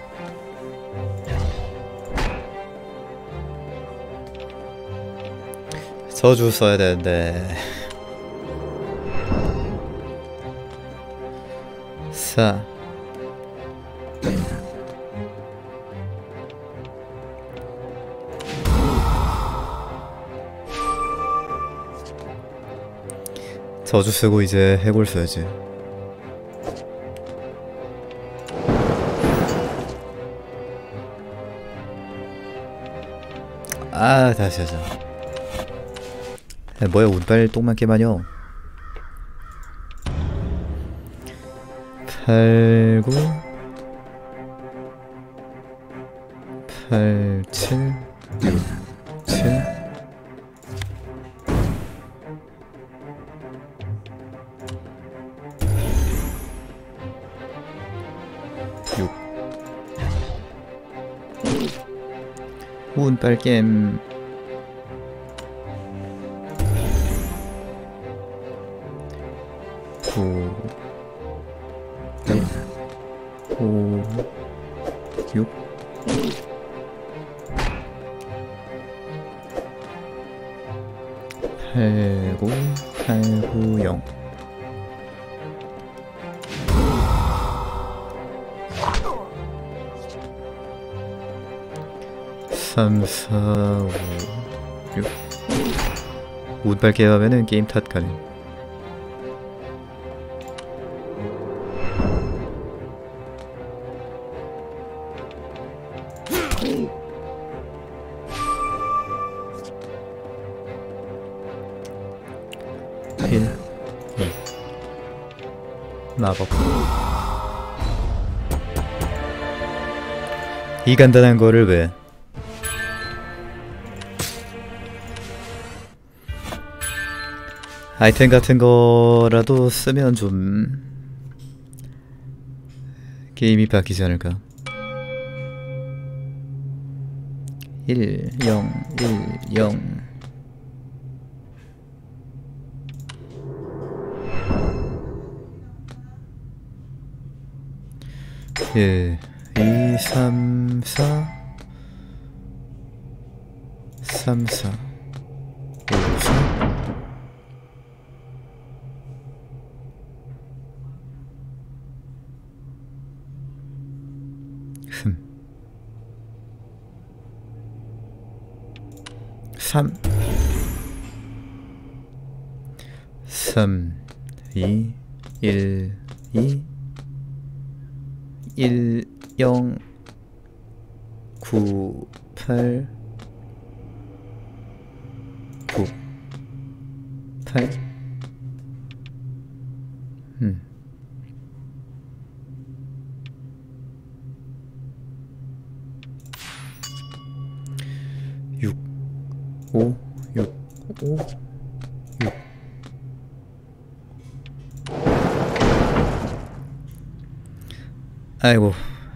저주 써야 되는데. 사. 저주 쓰고 이제 해골 써야지. 아, 다시 하자. 야, 뭐야, 운빨 똥만게 마녀. 팔, 구, 팔, 칠, 육, 칠. 육. 운빨 게임. 오, 육, 오, 육, 팔, 구, 팔, 구, 영. 삼, 사, 오, 육. 운빨 게임하면은 게임 탓 가능. 일, 이. 마법. 이 간단한 거를 왜? 아이템 같은 거라도 쓰면 좀 게임이 바뀌지 않을까? 일, 영, 일, 영. 일, 이, 삼, 사, 삼, 사, 오, 사. 흠. 삼, 삼, 이, 일, 이, 일, 영, 구, 팔, 구, 팔. 음. 육, 오, 육, 오, 육. 아이고.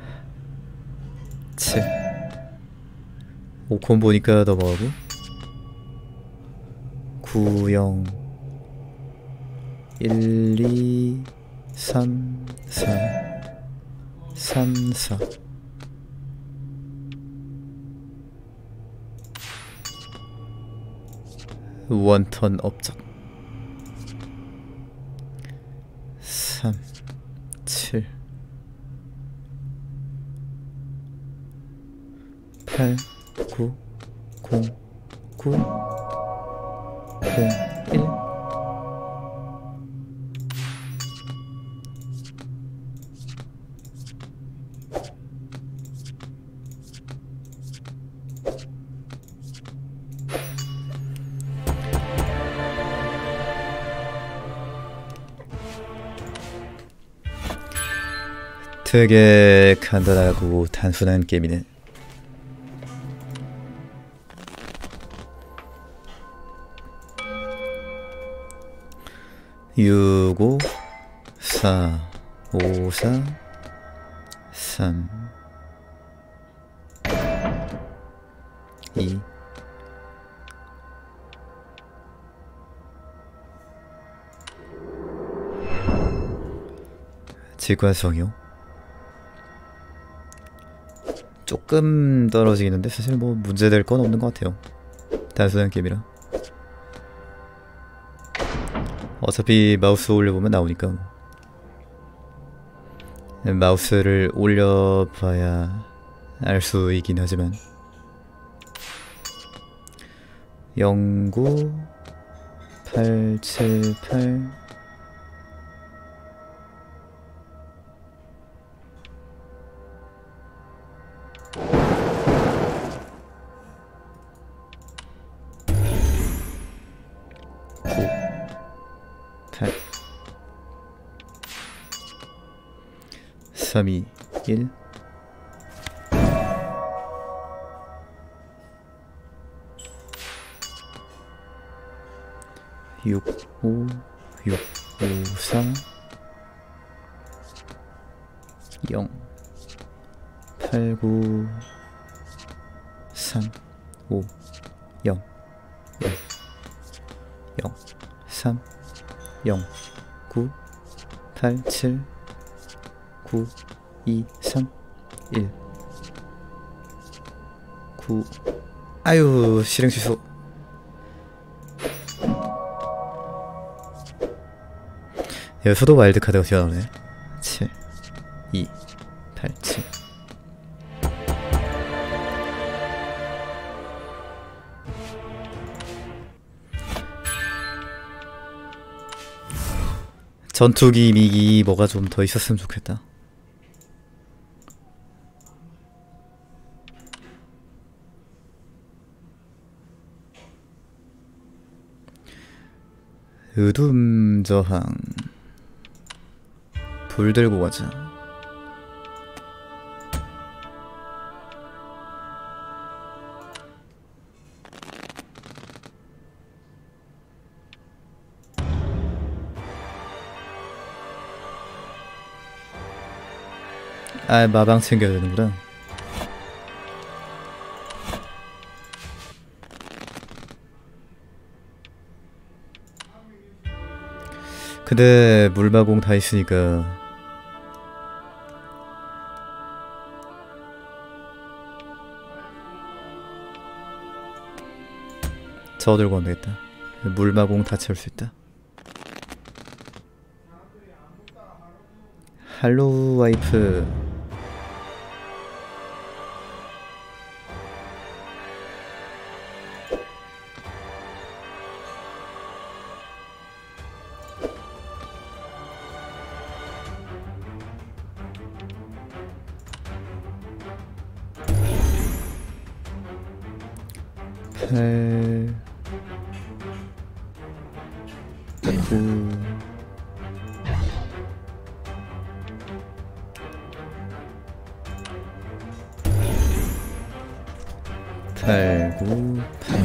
칠. 오 콤보니까 넘어가고. 구, 영, 일, 이, 삼, 사, 삼, 사. 원턴 업적. 삼, 칠, 팔, 구, 공, 구, 공, 일. 되게 간단하고 단순한 게임이네. 육, 오, 사, 오, 사, 삼, 이, 직관성이요? 조금 떨어지겠는데 사실 뭐 문제될 건 없는 것 같아요. 단순한 게임이라. 어차피 마우스 올려보면 나오니까. 마우스를 올려봐야 알 수 있긴 하지만. 영, 구, 팔, 칠, 팔. 팔, 삼, 이, 일. 육, 오, 육, 오, 사, 영, 팔, 구, 삼, 오, 영, 일, 영, 삼, 영, 구, 팔, 칠, 구, 이, 삼, 일, 구. 아유, 실행 취소. 여기서도 와일드카드가 튀어나오네. 칠, 이, 팔, 칠. 전투기 미기 뭐가 좀 더 있었으면 좋겠다. 어둠 저항. 불 들고 가자. 아, 마방 챙겨야 되는구나. 근데 물마공 다 있으니까 저 들고 가면 되겠다. 물마공 다 채울 수 있다. 할로우 와이프. 팔, 구, 팔, 구, 팔.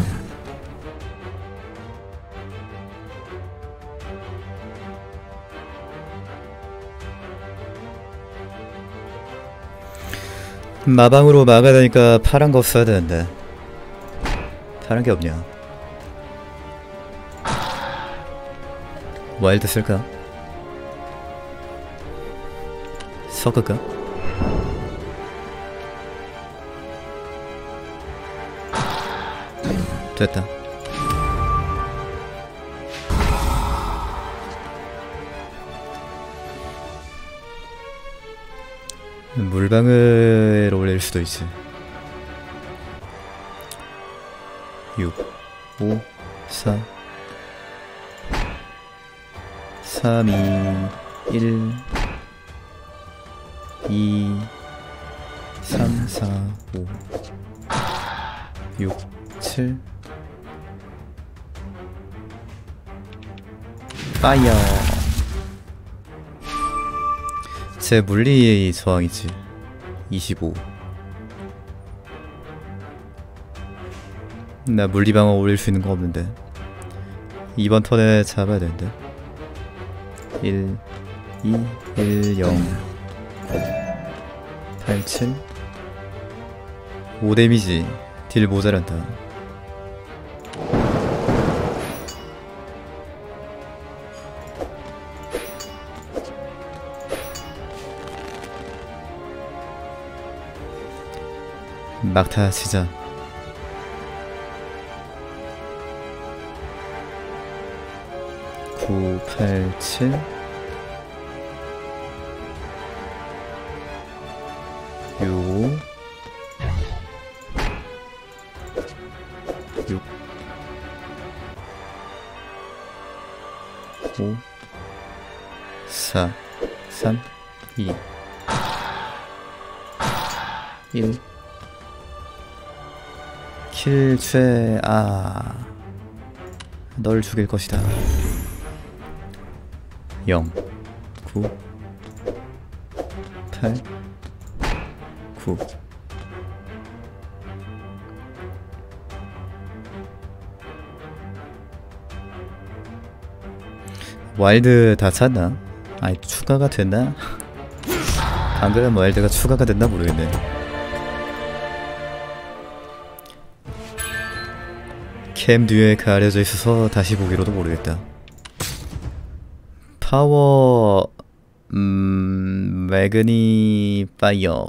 마방으로 막아야 되니까 파란 거 써야 되는데 파란 게 없냐? 와일드 쓸까? 섞을까? 됐다. 물방울 올릴 수도 있지. 육, 오, 사, 삼, 이, 일, 이, 삼, 사, 오, 육, 칠. 파이어. 제 물리 저항이지. 이십오. 나 물리방어 올릴 수 있는 거 없는데 이번 턴에 잡아야 되는데. 일, 이, 일, 영, 팔, 칠. 오 데미지. 딜 모자란다. 막타 치자. 구, 팔, 칠. 육, 육, 오, 사, 삼, 이, 일. 킬 최. 아, 널 죽일 것이다. 영, 구, 팔, 구. 와일드 다 찼나? 아니, 추가가 됐나? 방금 와일드가 추가가 됐나 모르겠네. 캠 뒤에 가려져 있어서 다시 보기로도 모르겠다. 파워, 음, 매그니 파이어,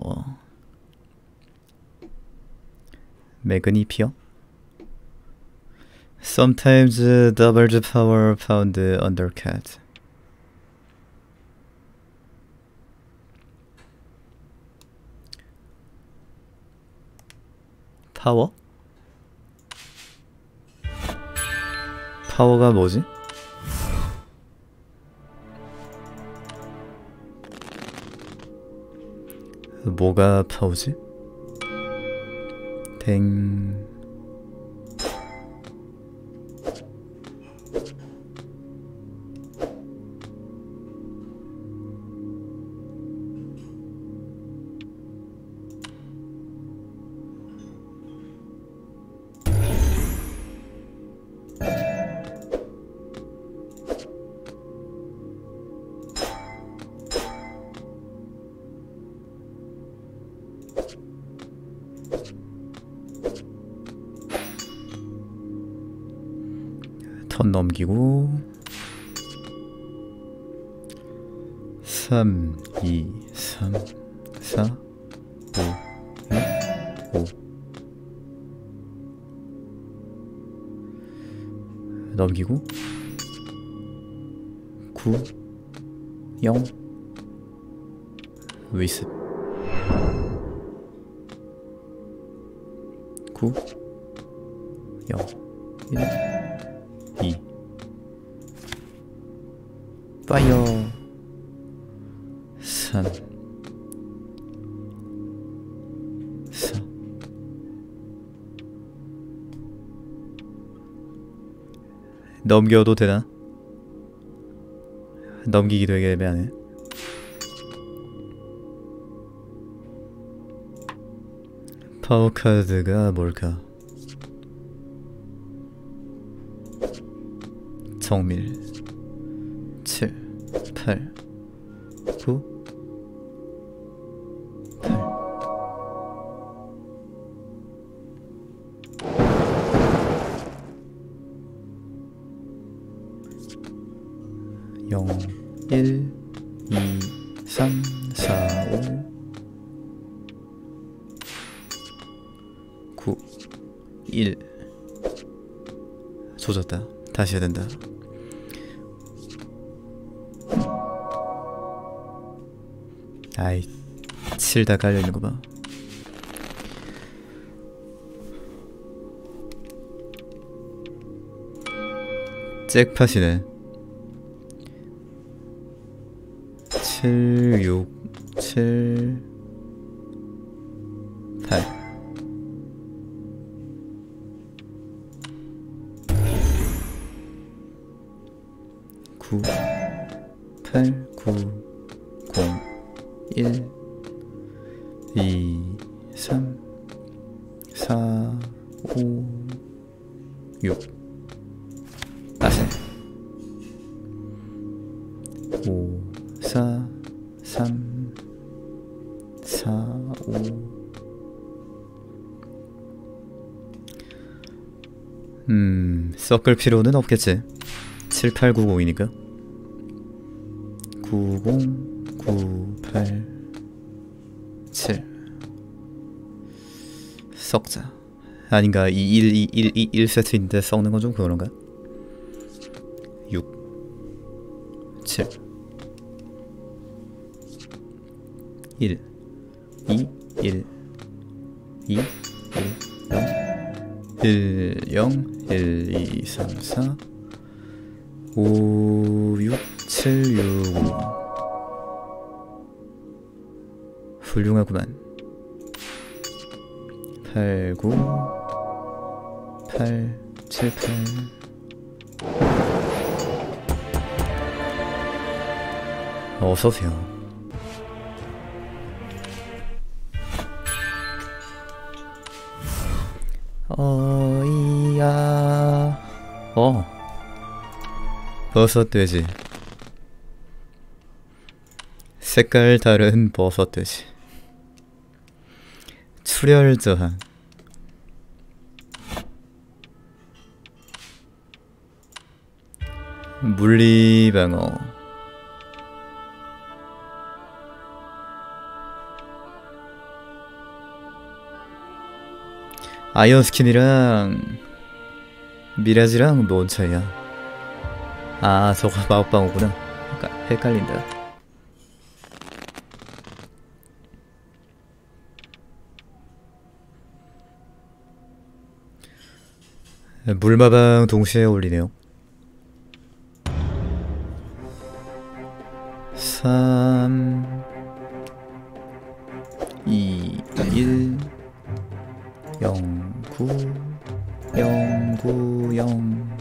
매그니 피어. Sometimes double the power found undercut. 파워? 파워가 뭐지? 뭐가 파우지? 댕. 턴 넘기고 삼, 이, 삼, 사, 오, 육, 오 넘기고 구, 영 위습 구, 영, 일 이 파이어 삼 사 넘겨도 되나? 넘기기 되게 애매하네. 파워카드가 뭘까? 정밀 칠, 팔, 구, 팔 영, 일, 이, 삼, 사, 오, 구, 일 조졌다. 다시 해야 된다. 아이, 칠 다 깔려있는 거 봐. 잭팟이네. 칠, 육, 칠, 팔 구, 팔, 구, 공, 일, 이, 삼, 사, 오, 육 다시 오, 사, 삼, 사, 오 음... 섞을 필요는 없겠지. 칠, 팔, 구, 공이니까 구, 공, 구, 팔, 칠 섞자. 아닌가? 이, 일, 이, 일, 이, 일 세트인데 섞는 건 좀 그런가? 육, 칠 일, 이, 일, 이, 일, 영, 일, 이, 삼, 사, 오, 육, 칠, 육, 오 훌륭하구만. 팔, 구, 팔, 칠, 팔 어서오세요. 어이야. 어 버섯 돼지. 색깔 다른 버섯 돼지. 출혈 저항. 물리 방어. 아이언 스킨이랑 미라지랑 뭔 차이야? 아, 저거 마법방어구나. 헷갈린다. 물마방 동시에 올리네요. 삼, 이, 일, 영, 구, 영, 구, 영.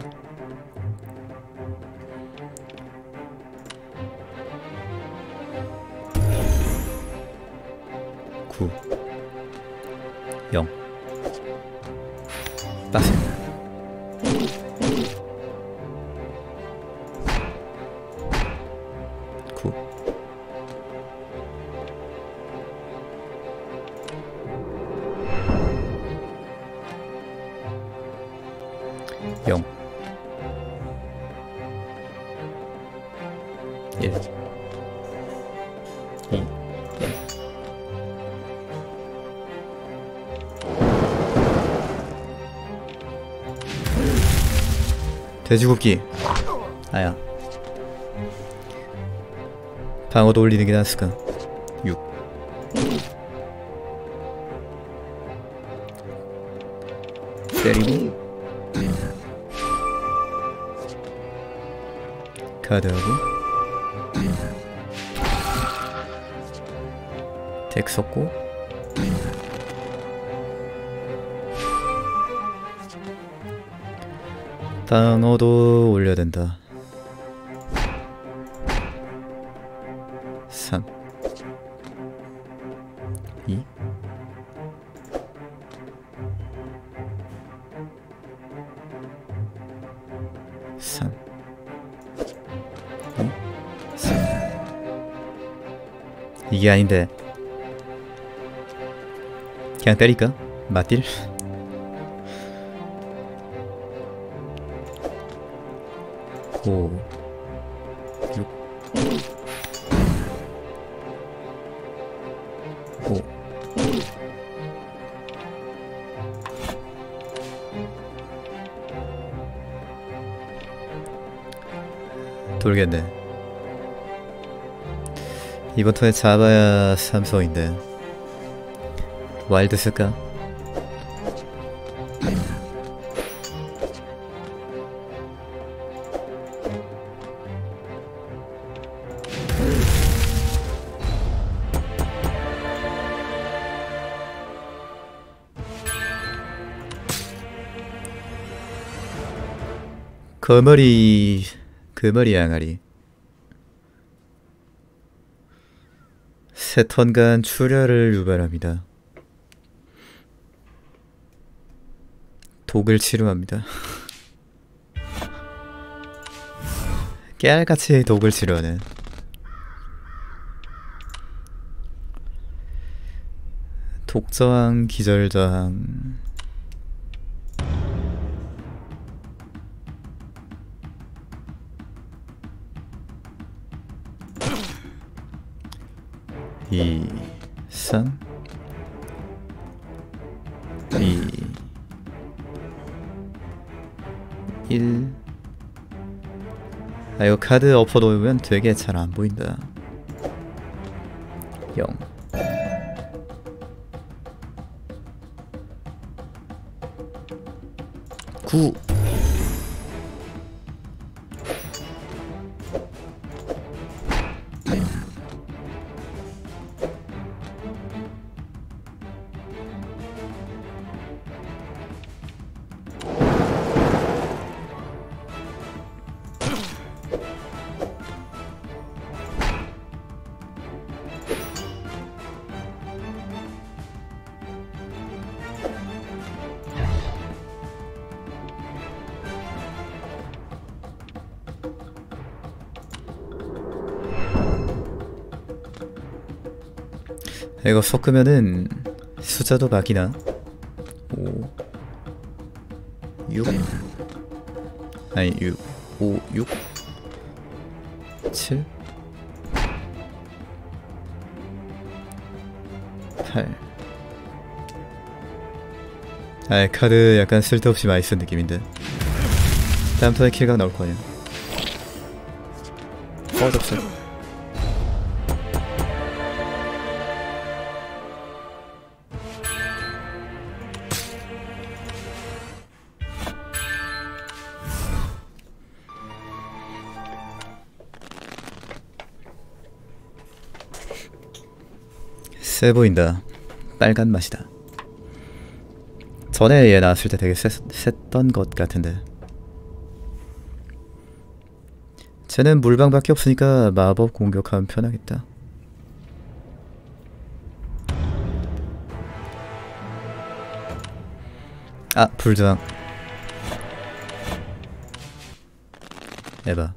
구, 영. 빠세. 구. 영. 일. 이. 일. 돼지굽기. 아야. 방어도 올리는 게 낫을까? 육. 때리고 카드하고 덱 섞고 방어도 올려야 된다. 삼, 이, 삼, 이, 삼. 이게 아닌데 그냥 때릴까? 맞딜? 오, 육, 오. 돌겠네. 이번 턴에 잡아야 삼성인데 와일드 쓸까? 거머리 거머리 양아리 세 턴간 출혈을 유발합니다. 독을 치료합니다. 깨알같이 독을 치료하네. 독저항, 기절저항. 이, 삼, 이, 일. 아, 이거 카드 엎어놓으면 되게 잘 안 보인다. 영. 구. 이거 섞으면은 숫자도 바뀌나? 오, 육, 아니 육, 오, 육, 칠, 팔. 아, 카드 약간 쓸데없이 많이 쓴 느낌인데. 다음 턴에 킬각 나올 거 아니야. 어, 접수. 세 보인다. 빨간 맛이다. 전에 얘 나왔을 때 되게 셌, 셌던 것 같은데. 쟤는 물방밖에 없으니까 마법 공격하면 편하겠다. 아, 불저항. 에바.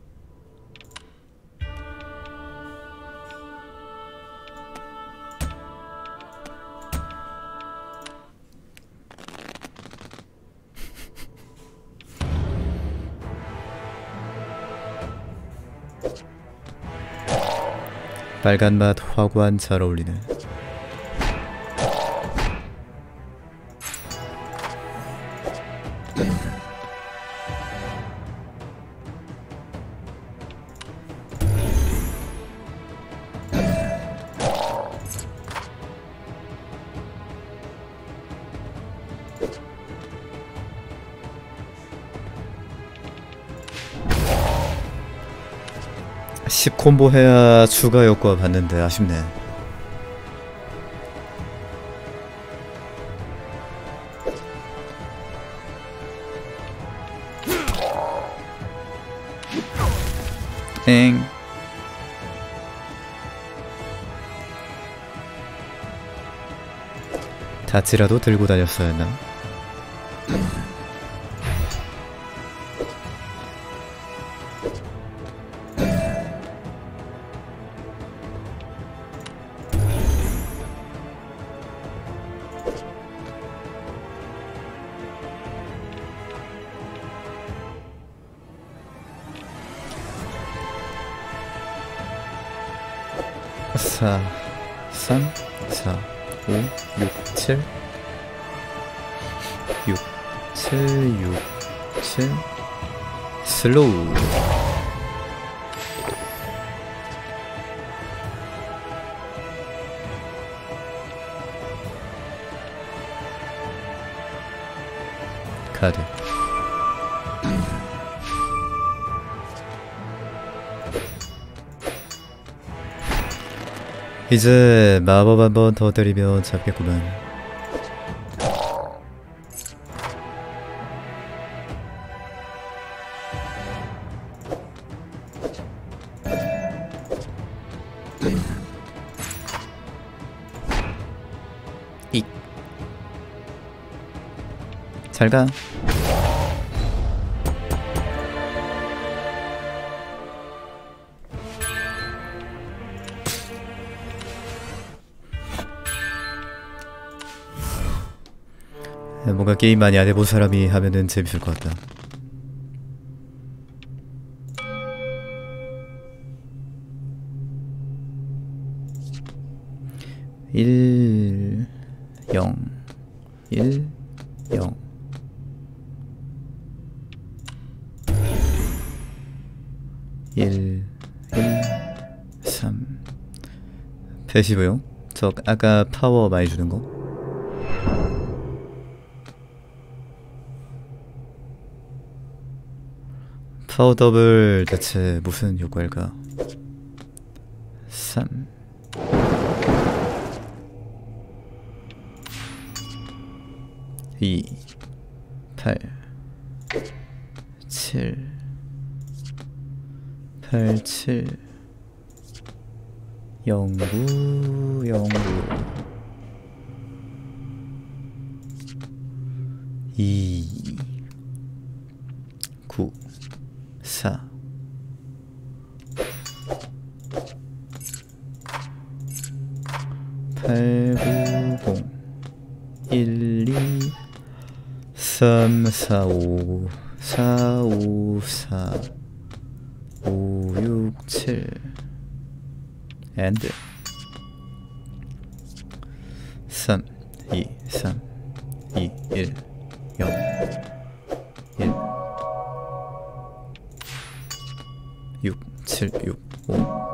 빨간 맛 화관 잘 어울리네. 십 콤보 해야 추가 효과 받는데 아쉽네. 엥. 다치라도 들고 다녔어야 했나? 사, 삼, 사, 오, 육, 칠 육, 칠, 육, 칠 슬로우. 카드. 이제 마법 한 번 더 때리면 잡겠구만. 익. 잘가. 뭔가 게임 많이 안 해본 사람이 하면은 재밌을 것 같다. 일, 영, 일, 영. 일, 일, 삼. 패시브요? 저 아까 파워 많이 주는 거? 파워 더블 대체 무슨 효과일까? 삼. 이. 팔. 칠. 팔, 칠. 영구, 영구. 이. 구. 사. 팔, 구, 공. 일, 이. 삼, 사, 오. 사, 오, 사. 오, 육, 칠. 엔드. 삼, 이, 삼, 이, 일, 영. 일. 육, 칠, 육, 오.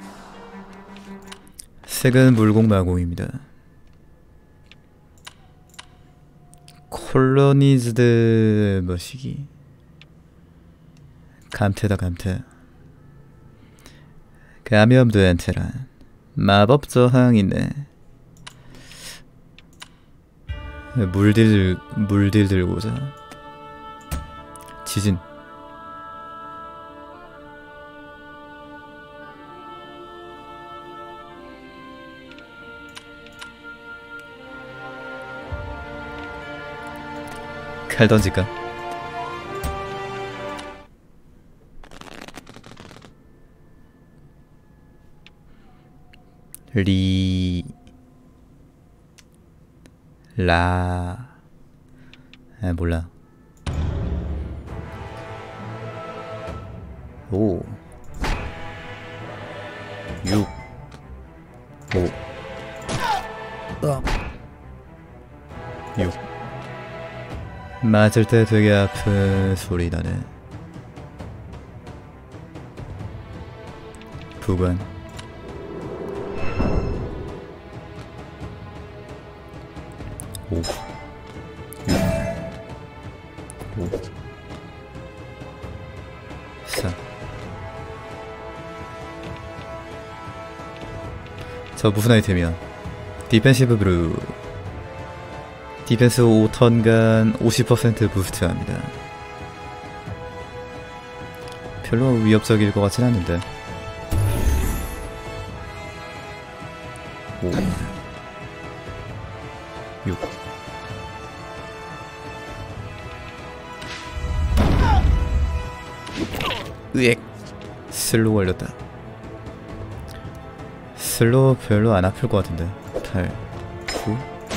색은 물공마공입니다. 콜로니즈드 머시기. 감퇴다 감퇴. 감염도 엔테란 마법 저항 있네. 물딜 물딜 들고자. 지진. 칼 던질까? 리... 라... 아 몰라. 오 육 오 육 맞을 때 되게 아픈 소리 나네. 부관 오 육 오 사 저 무슨 아이템이야? 디펜시브 브루. 디펜스 오 턴간 오십 퍼센트 부스트합니다. 별로 위협적일 것 같진 않는데. 오 육 으엑 슬로우 걸렸다. 슬로우 별로 안 아플 것 같은데. 팔 구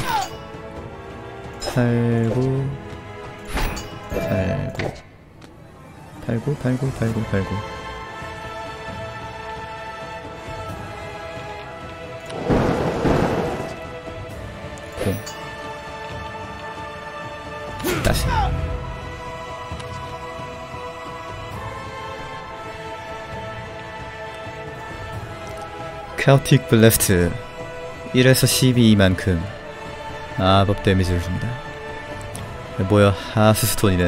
팔 구 팔 구 팔 구 팔 구 팔 구 팔 구 공 다시 카오틱 블래스트 일에서 십이만큼 마법 데미지를 줍니다. 뭐야, 하스스톤이네.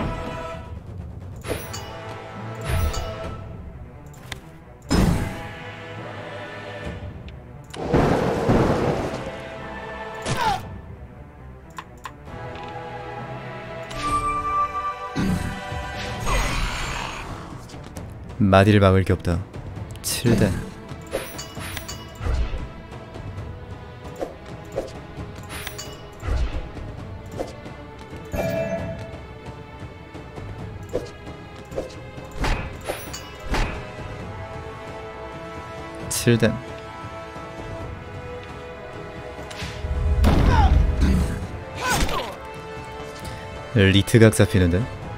마디를 막을 게 없다. 칠 대 칠 댐 리트각 잡히는데?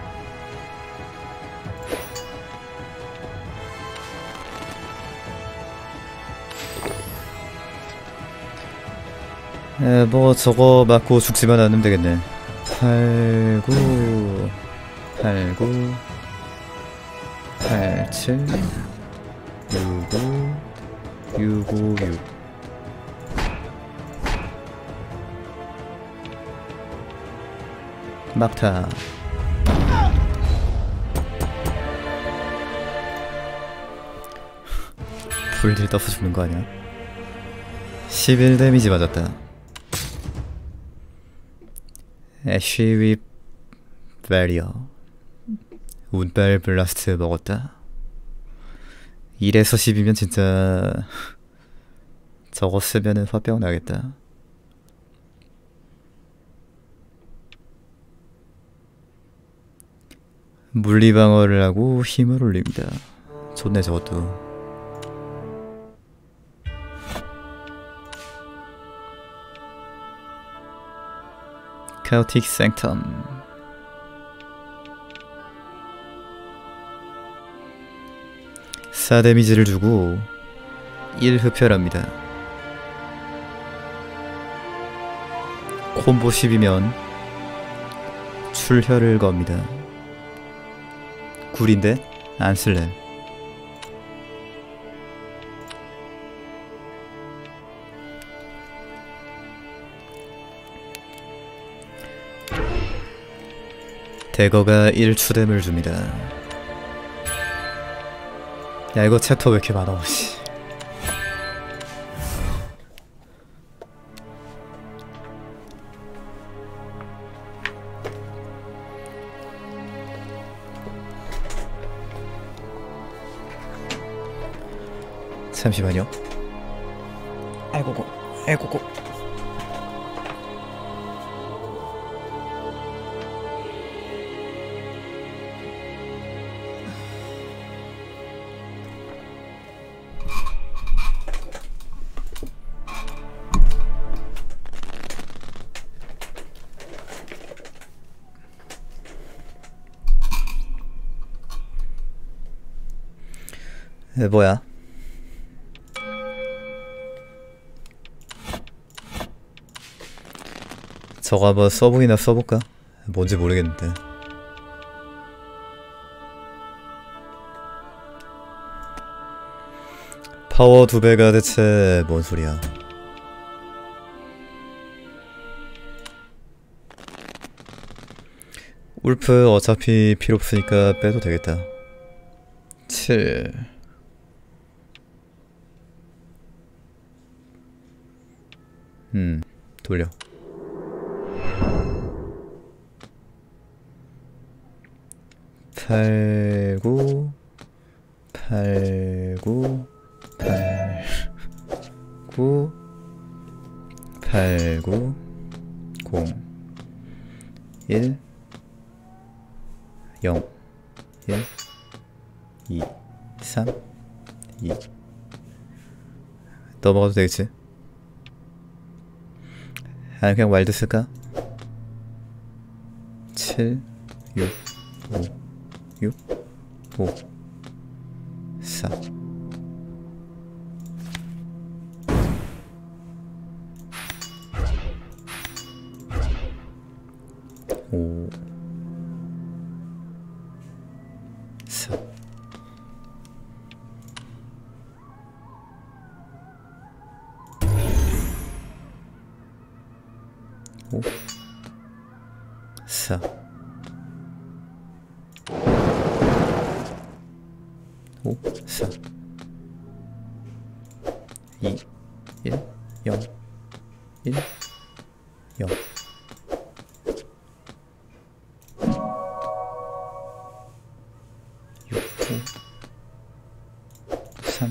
에, 뭐 저거 맞고 죽지만 않으면 되겠네. 팔 구 팔 구 팔 칠 육 오 육 오 육 막타. 불들 떠서 죽는 거 아니야? 십일 데미지 맞았다. 애쉬 윕 베리어 운빨 블라스트 먹었다. 일에서 십이면 진짜 저거 쓰면은 화병 나겠다. 물리방어를 하고 힘을 올립니다. 좋네 저것도. 카오틱 생텀 사 데미지를 주고 일 흡혈합니다. 콤보 십이면 출혈을 겁니다. 굴인데 안 쓸래. 대거가 일 추뎀을 줍니다. 야 이거 챕터 왜 이렇게 많아 씨. 잠시만요. 아이고고 아이고고. 에, 뭐야? 저거 한번 써보기나 써볼까? 뭔지 모르겠는데. 파워 두 배가 대체 뭔 소리야? 울프 어차피 필요 없으니까 빼도 되겠다. 칠. 음, 돌려. 팔구, 팔구, 팔구, 팔구, 공, 일, 영, 일, 이, 삼, 이. 넘어가도 되겠지? 아니 그냥 와일드 쓸까? 칠, 육, 오, 육, 오, 사. 오, 사. 오, 사. 오, 사. 이, 일, 영, 일, 영. 육, 오, 삼.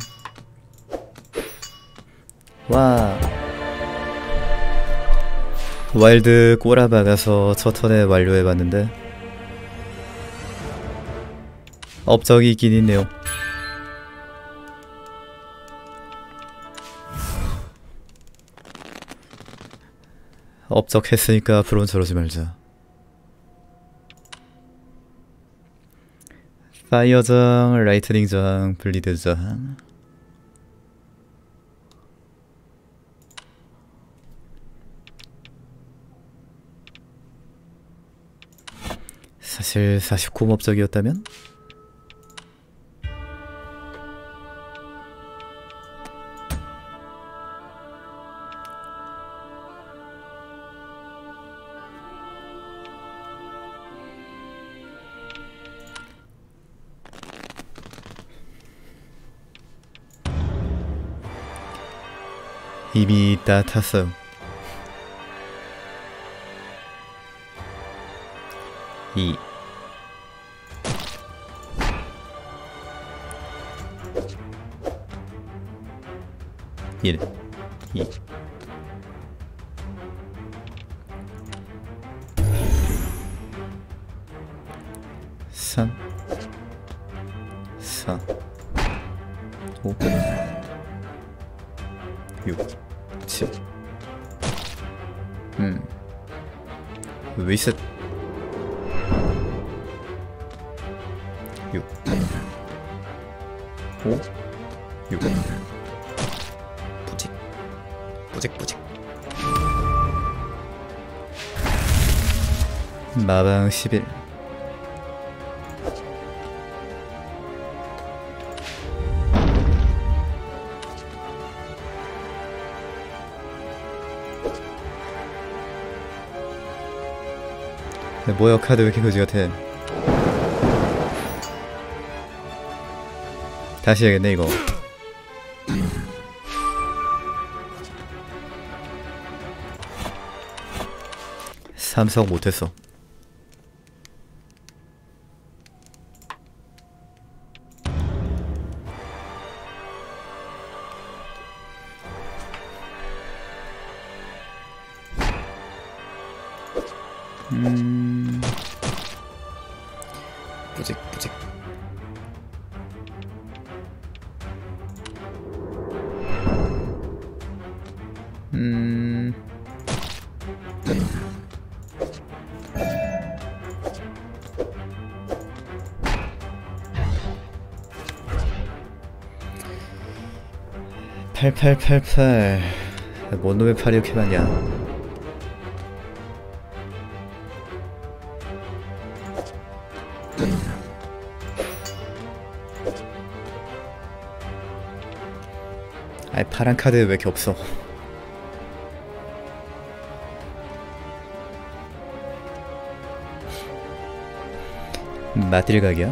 와. 와일드 꼬라박아서 첫 턴에 완료해봤는데 업적이 있긴 있네요. 업적 했으니까 앞으로는 저러지 말자. 파이어 저항, 라이트닝 저항, 블리드 저항. 사실 사십구 업적이었다면? 이미 다 탔어요. 이. 일. 이. 삼. 사. 오. 육. 칠. 음. 리셋. 육. 오. 육. 뿌직. 뿌직 뿌직. 마방 십일. 뭐야 카드 왜 이렇게 거지 같아. 다시 해야겠네 이거. 삼성 못했어. 음... 뿌직 뿌직. 음... 팔팔팔팔. 뭔 놈의 팔이 이렇게 많냐. 아이 파란 카드 왜 이렇게 없어. 마딜 각이야?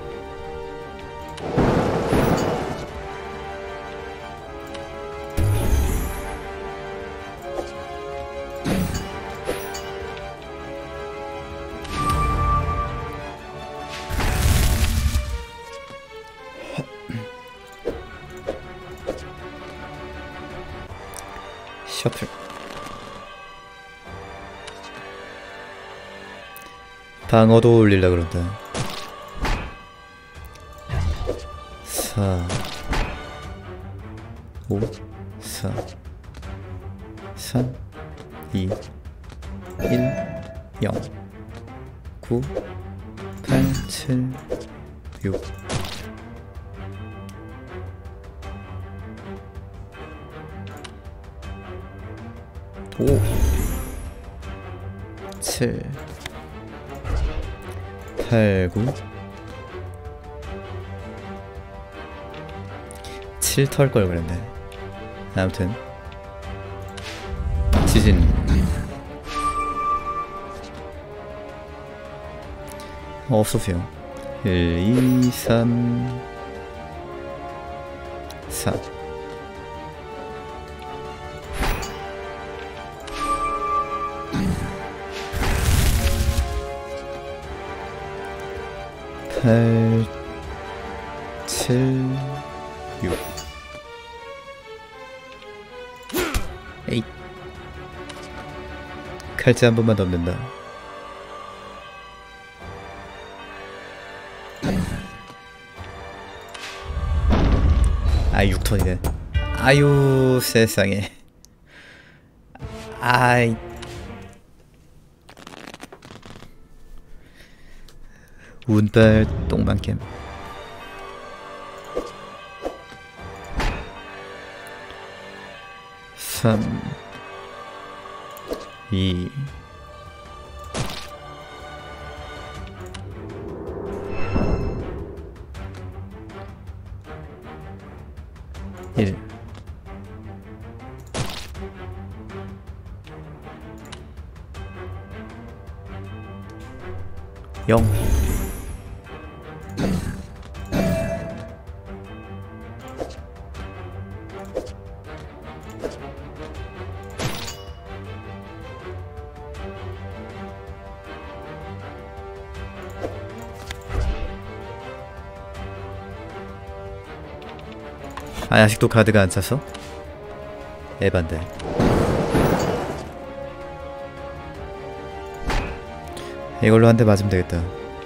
셔플. 방어도 올릴라 그런다. 사, 오, 사, 삼, 이, 일, 영, 구, 팔, 칠, 육. 오, 칠, 팔, 구. 칠 털 걸 그랬네. 아무튼 지진. 어서오세요. 일, 이, 삼, 사. 팔, 칠, 육. 에잇. 칼자 한 번만 넘는다. 아, 육 턴이네. 아유, 세상에. 아이. 운빨 똥망캠. 삼, 이, 일. 영. 아, 아직도 카드가 안 찼어? 에반데. 이걸로 한 대 맞으면 되겠다.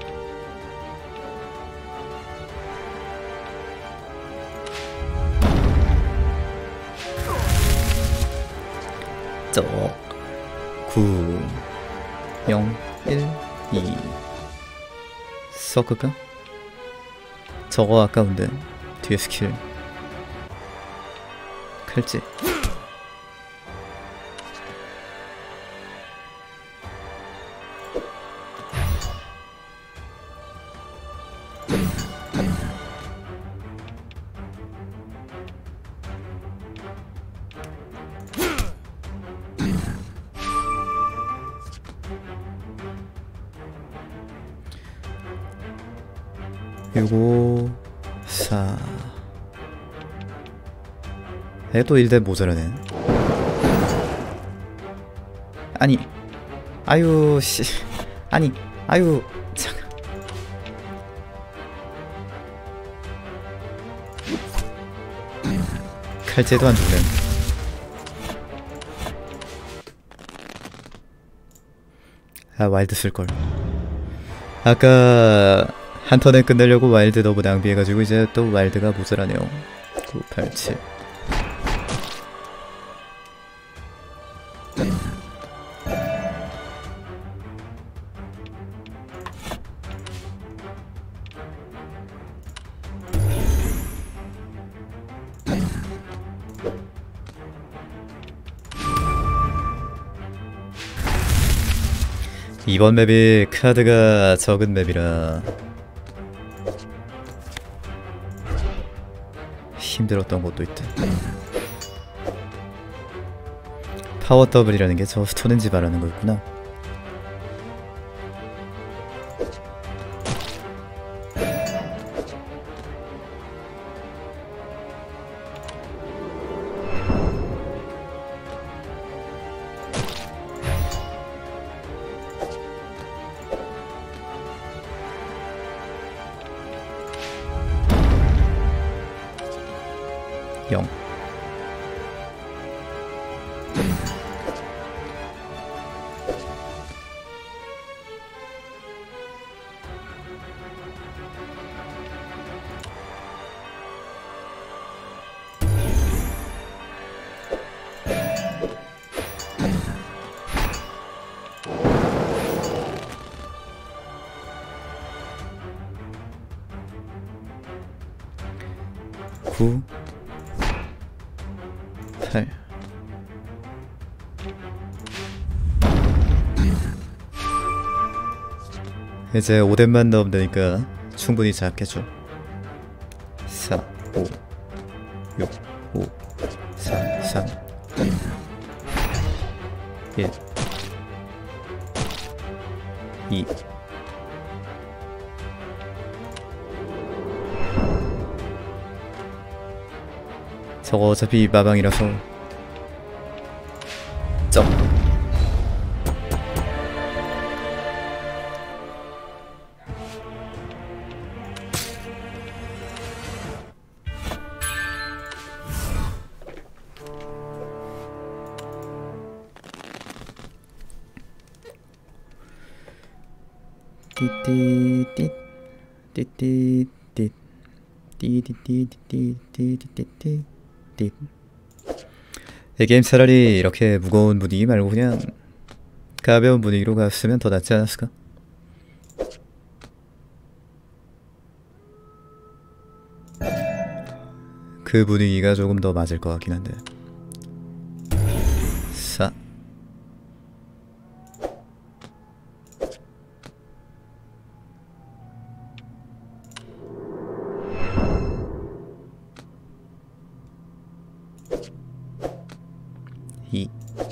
쩍. 구, 영, 일, 이. 섞을까? 저거 아까운데. 뒤에 스킬. 칼집. 육, 오, 사. 에, 또 일 대 모자라네. 아니, 아유, 씨. 아니, 아유, 잠깐. 칼제도 안 죽네. 아, 와일드 쓸걸. 아까 한 턴에 끝내려고 와일드 너무 낭비해가지고 이제 또 와일드가 모자라네요. 구, 팔, 칠. 이번 맵이 카드가 적은 맵이라 힘들었던 것도 있다. 파워 더블이라는 게 저 스톤엔지 말하는 거였구나. 영. 구, 팔. 이제 오덴만 넣으면 되니까 충분히 잡겠죠. 사, 오, 육, 오, 사, 삼, 일, 이. 저거 어차피 마방이라서 점. 띠띠띠 띠띠띠 띠띠띠띠띠띠띠띠. 이 게임 차라리 이렇게 무거운 분위기 말고 그냥 가벼운 분위기로 갔으면 더 낫지 않았을까? 그 분위기가 조금 더 맞을 것 같긴 한데. 사. 이.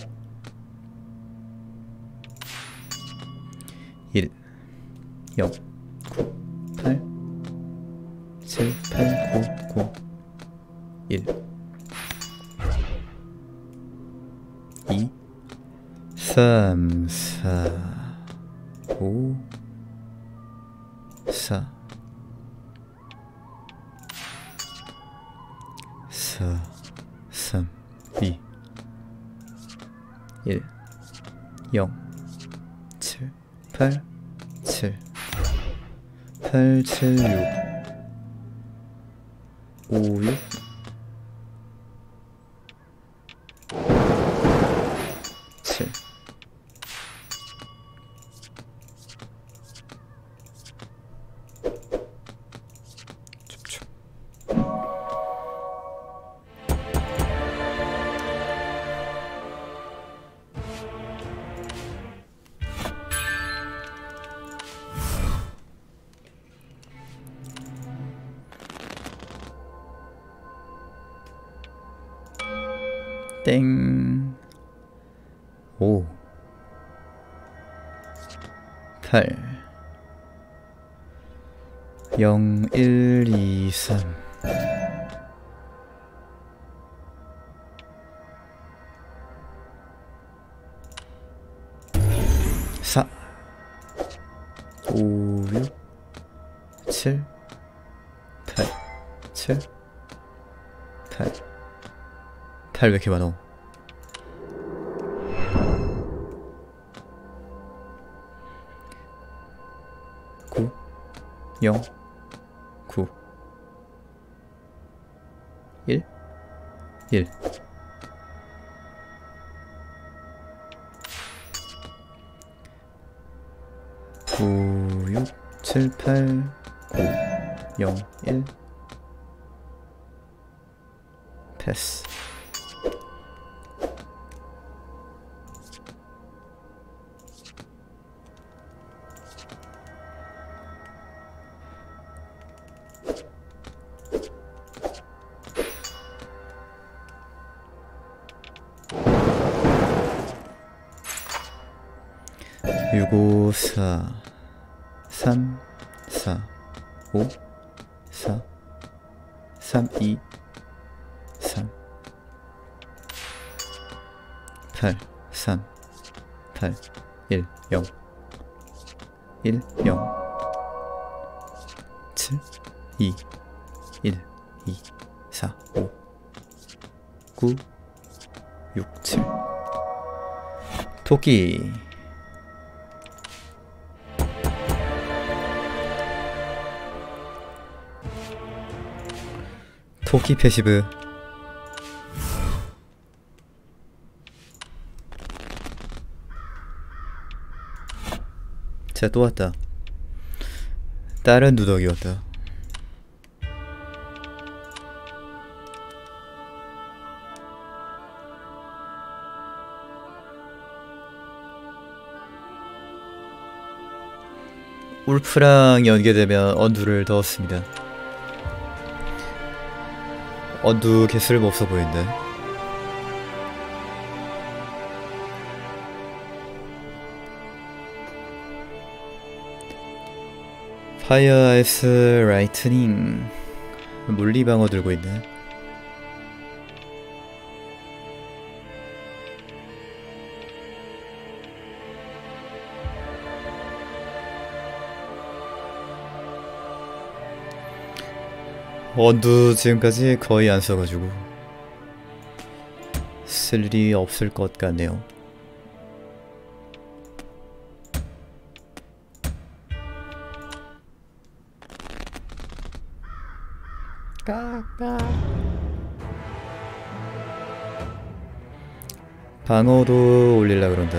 일. 영. 구. 팔. 칠. 팔. 구. 구. 일. 이. 삼. 사. 오. 사. 사. 삼. 이. 일, 영, 칠, 팔, 칠, 팔, 칠, 육, 오, 육, 칠. 땡. 오. 팔. 영, 일, 이, 삼. 사, 오, 육, 칠, 팔, 칠, 팔. 팔 왜 이렇게 많어? 구, 영, 구, 일, 일. 구, 육, 칠, 팔, 구, 영, 일. 패스. 육, 오, 사, 삼, 사, 오, 사, 삼, 이, 삼, 팔, 삼, 팔, 일, 영, 일, 영, 칠, 이, 일, 이, 사, 오, 구, 육, 칠. 토끼. 토끼 패시브. 자, 또 왔다. 다른 누더기 왔다. 울프랑 연계되면 언두를 넣었습니다. 언두 개 쓸모없어 보이는데. 파이어 아이스 라이트닝. 물리방어 들고 있네. 언두 지금까지 거의 안 써가지고 쓸 일이 없을 것 같네요. 방어도 올릴라 그런다.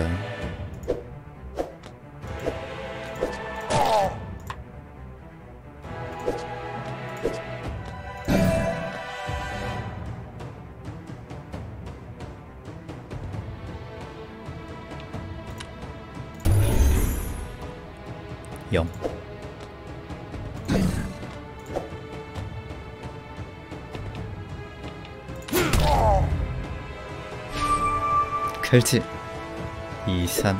영. 칼질. 이, 삼,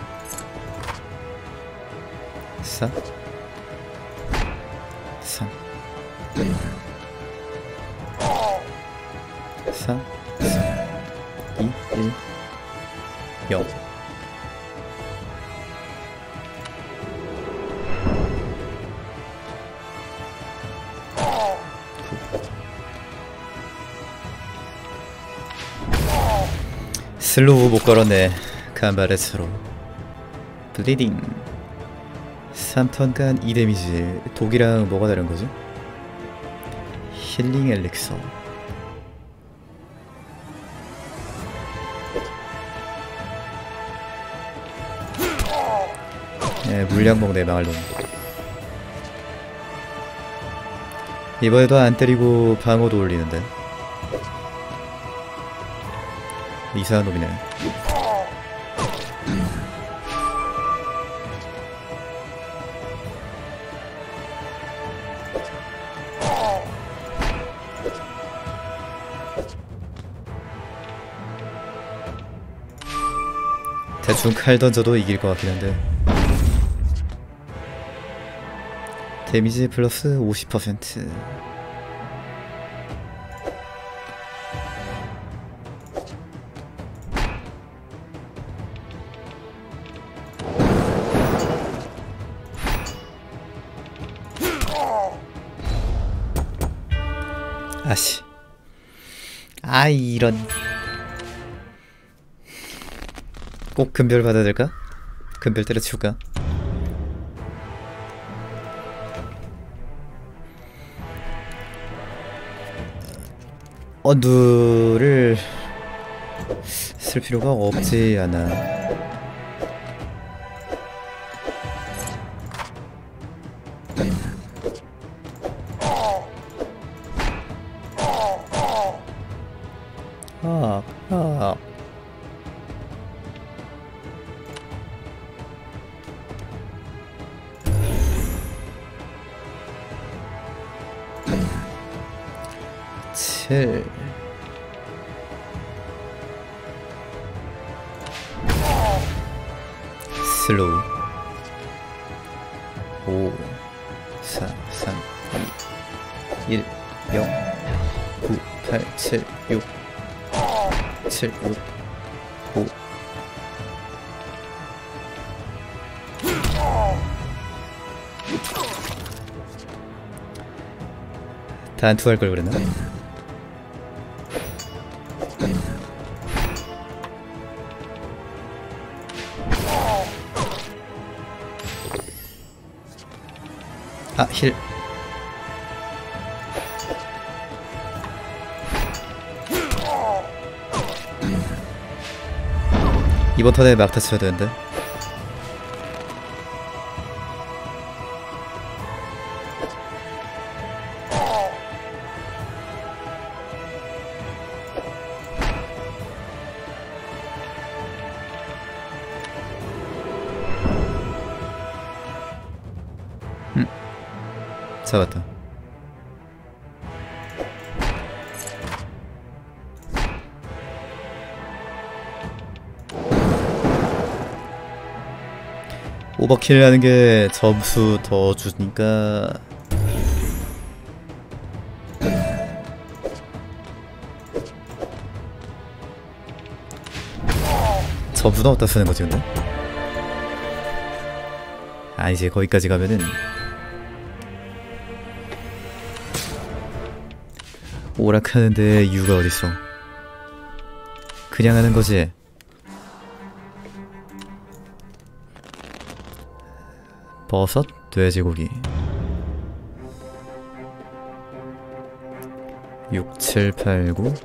사, 삼, 사, 이, 일, 영. 슬로우 못 걸었네. 간바레스로 블리딩. 삼 턴간 이 데미지. 독이랑 뭐가 다른 거지? 힐링 엘릭서. 네, 물량 먹네. 망할 놈. 이번에도 안 때리고 방어도 올리는데 이상한 놈이네. 대충 칼 던져도 이길 것 같긴 한데 데미지 플러스 오십 퍼센트. 아씨. 아 이런. 꼭 금별 받아야 될까? 금별 때려치울까? 언두를 쓸 필요가 없지 않아. 아, 아. 칠. 슬로우. 오, 사, 삼, 이, 일, 영, 구, 팔, 칠, 육, 칠, 육, 오. 단투할 걸 그랬나? 아, 힐. 이번 턴에 막타 쳐야 되는데. 음. 잡았다. 오버킬 하는 게 점수 더 주니까. 점수는 어디다 쓰는 거지 근데? 아 이제 거기까지 가면은 오락하는데 이유가 어딨어. 그냥 하는 거지. 버섯, 돼지고기. 육, 칠, 팔, 구.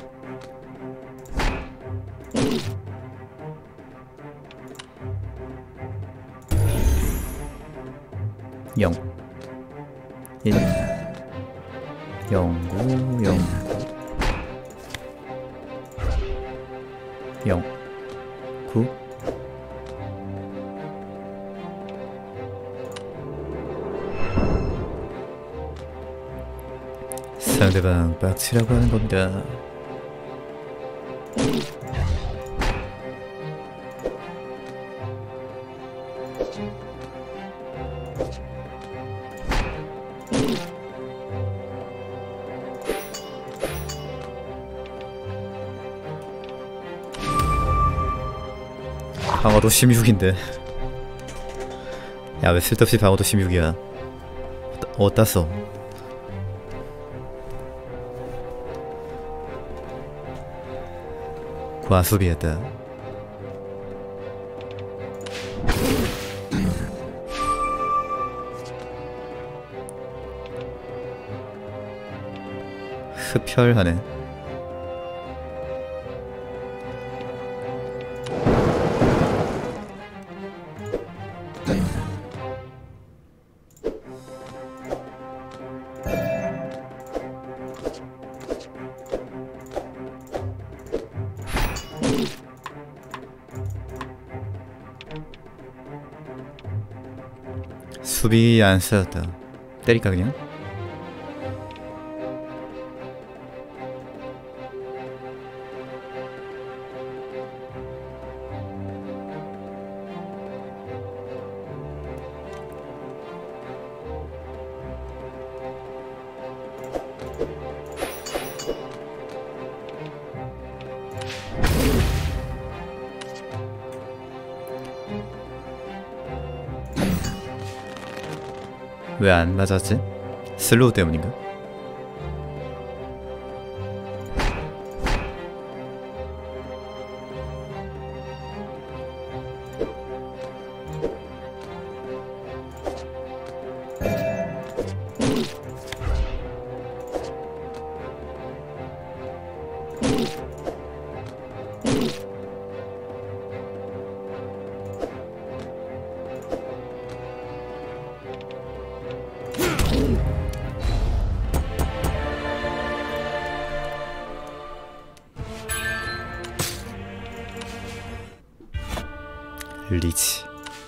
영. 일. 영, 구, 영, 구. 영. 구. 상대방 빡치라고 하는 겁니다. 방어도 십육인데. 야, 왜 쓸데없이 방어도 십육이야. 어디다 써? 과수비했다. 흡혈하네. 수비 안 쓰였다. 때릴까 그냥? 왜 안 맞았지? 슬로우 때문인가? 리치.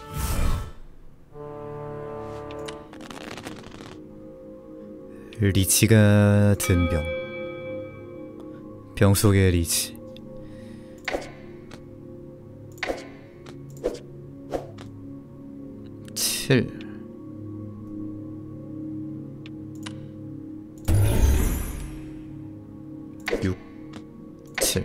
리치가 든 병. 병 속의 리치. 칠. 육. 칠.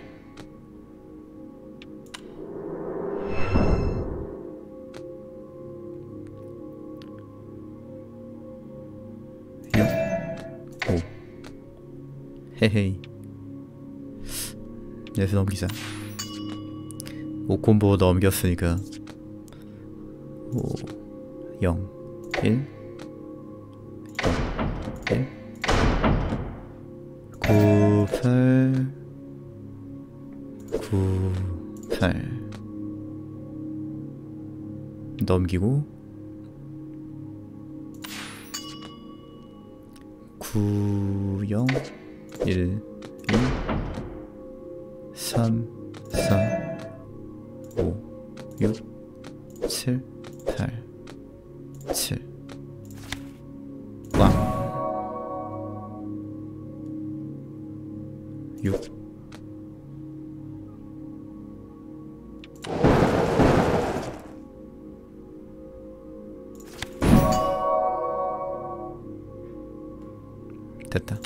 헤헤이. 내수 넘기자. 오 콤보 넘겼으니까 오, 영, 일, 일, 구, 팔, 구, 팔 넘기고 구, 영, 일, 이, 삼, 사, 오, 육, 칠, 팔, 칠. 왕. 육. 됐다.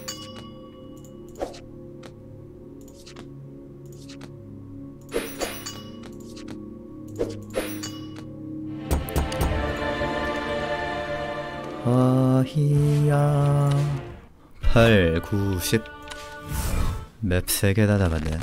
아히야. 팔, 구, 십. 맵 세 개 다 남았네.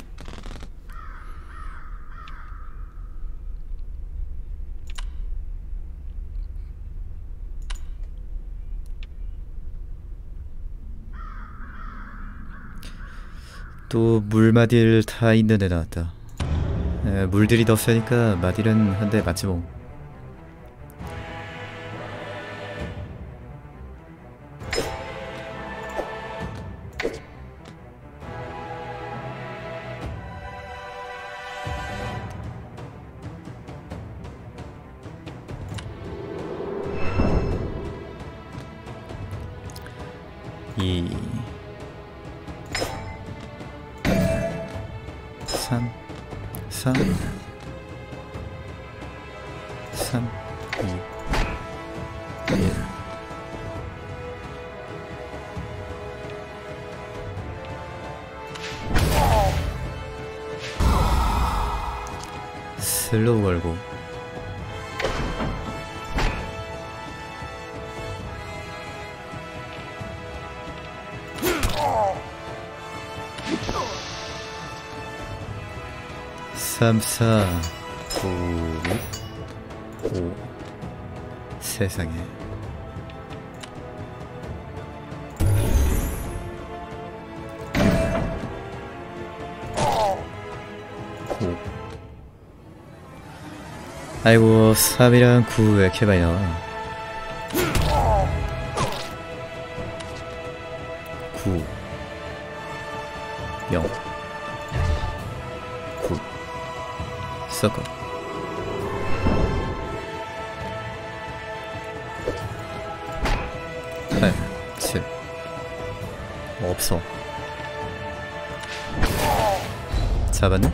또 물마딜 다 있는 애 나왔다. 에, 물들이 더 세니까 마딜은 한 대 맞지 뭐. 이, 삼, 사, 삼, 이, 일. 슬로우 걸고 삼, 사, 구, 오. 세상에. 오. 아이고, 삼이랑 구 왜 이렇게 많이 나와? 구, 영, 구. 섞어. 팔, 칠. 없어. 잡았네?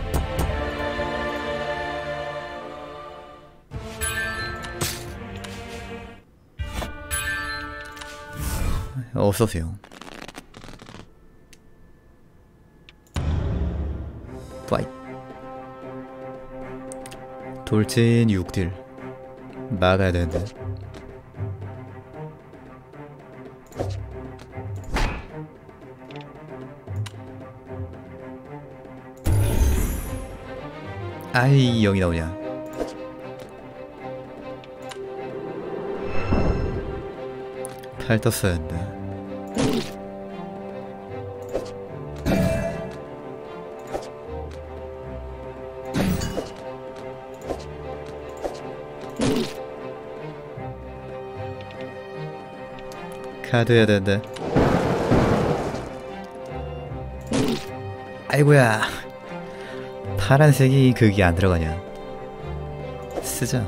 어서오세요. 파이트. 돌진 육 딜 막아야 되는데. 아이 영이 나오냐. 팔 떴어야 한다. 카드 해야 되는데. 아이고야. 파란색이 그게 안 들어가냐. 쓰자.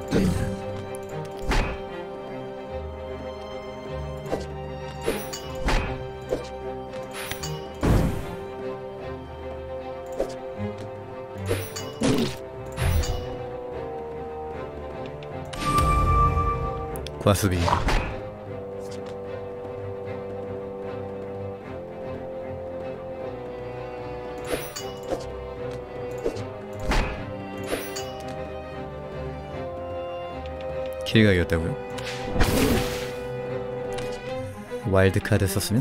과수비. 킬각이었다고요? 와일드 카드 썼으면?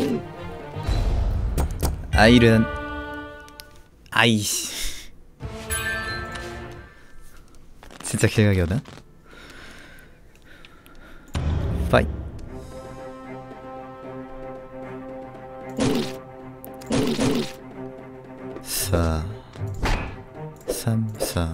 아이른 아이씨 진짜 킬각이었나? 파이 사 삼 사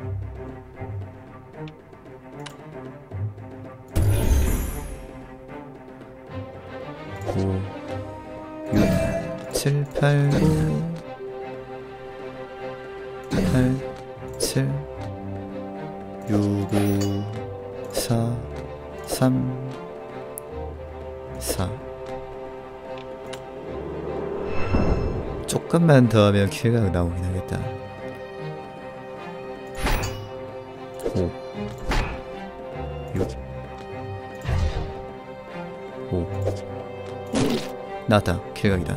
오 육 칠 팔 구 팔 칠 육 오 사 삼 사 조금만 더 하면 킬각 나오긴 하겠다. 오 육 오 나왔다. 킬각이다.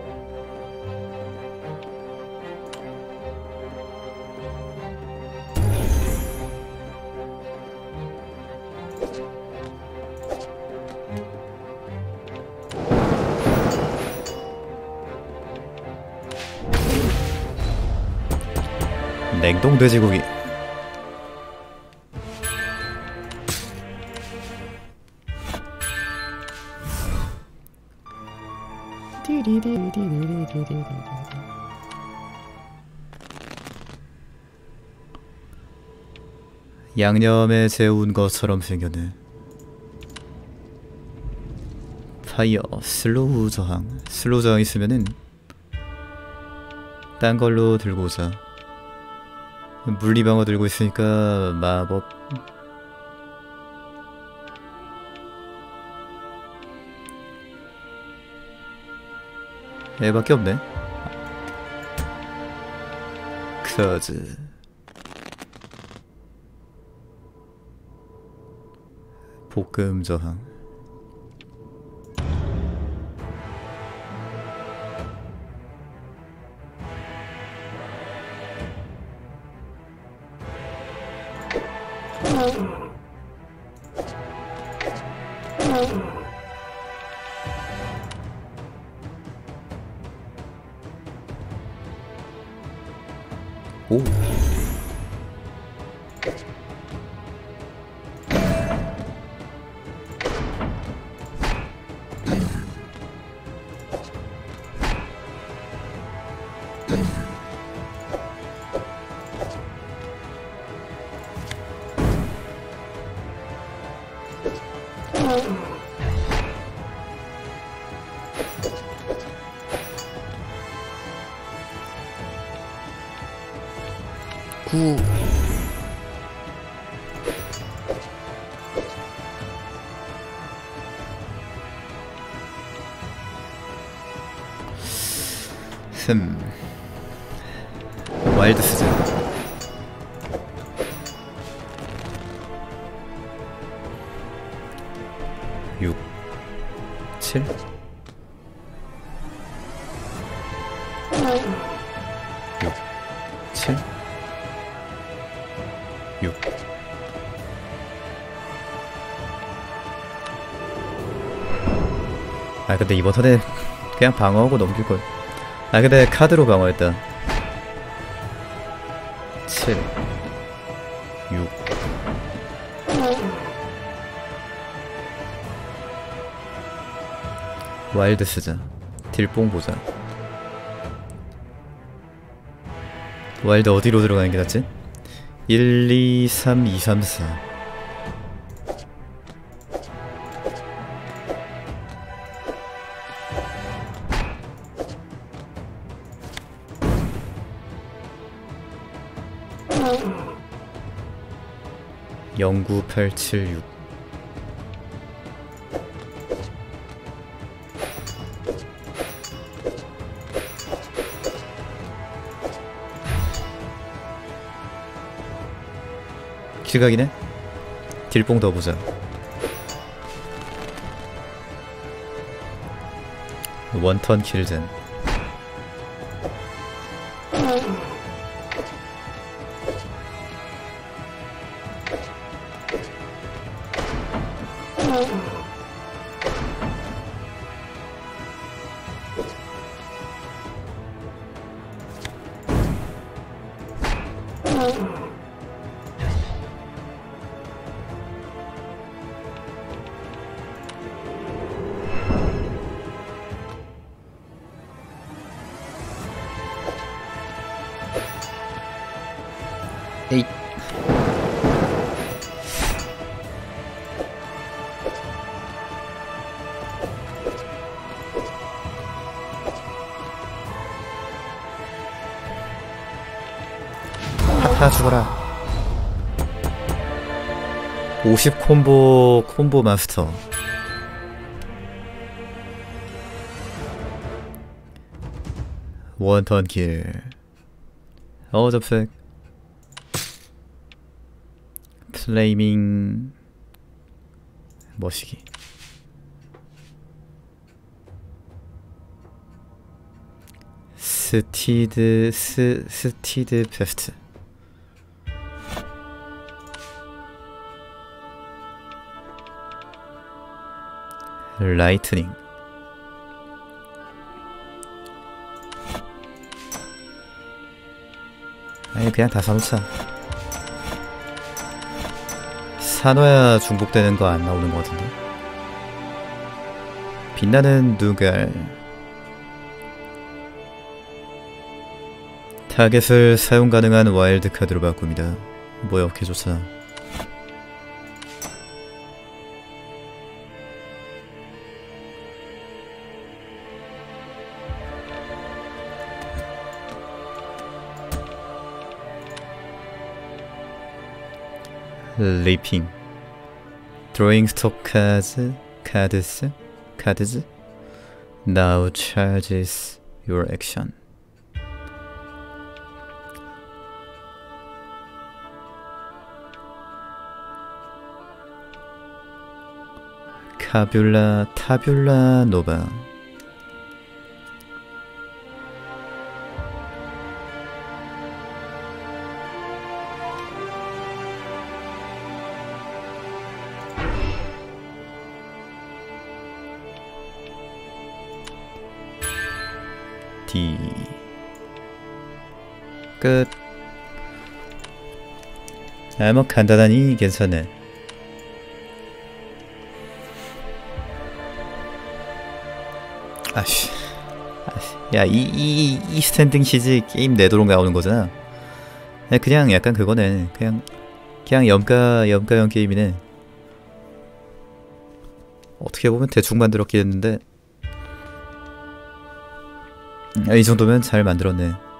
냉동 돼지고기. 양념에 재운 것처럼 생겼네. 파이어 슬로우 저항. 슬로우 저항 있으면은 딴 걸로 들고 오자. 물리방어 들고 있으니까 마법 얘밖에 없네. 크러즈 볶음 저항. 오. 구. 흠. 와일드 쓰자. 육, 칠. 육, 칠. 육. 아 근데 이번 턴에 그냥 방어하고 넘길걸. 아 근데 카드로 방어했다. 칠 육 와일드 쓰자. 딜뽕 보자. 와일드 어디로 들어가는 게 낫지? 일, 이, 삼, 이, 삼, 사. 영, 구, 팔, 칠, 육. 길각이네? 딜뽕 더 보자. 원턴 킬젠. 에잇. 하하 죽어라. 오십 콤보 콤보 마스터. 원턴 킬. 어 접색. 플레이밍 머시기. 스티드 스 스티드 페스트. 라이트닝. 아니 그냥 다 사놓자. 사놔야 중복되는 거 안 나오는 거 같은데. 빛나는 누갈. 타겟을 사용 가능한 와일드 카드로 바꿉니다. 뭐야 오케이 좋잖아. 리핑. Drawing stock cards, cards, cards. Now charges your action. 카뷸라, 타뷸라 노바. D 끝. 아, 뭐 간단하니 괜찮네. 아씨, 아씨. 야, 이, 이, 이 스탠딩 시즈 게임 내도록 나오는 거잖아. 그냥 약간 그거네. 그냥, 그냥 염가, 염가형 게임이네. 어떻게 보면 대충 만들었긴 했는데, 이 정도면 잘 만들었네.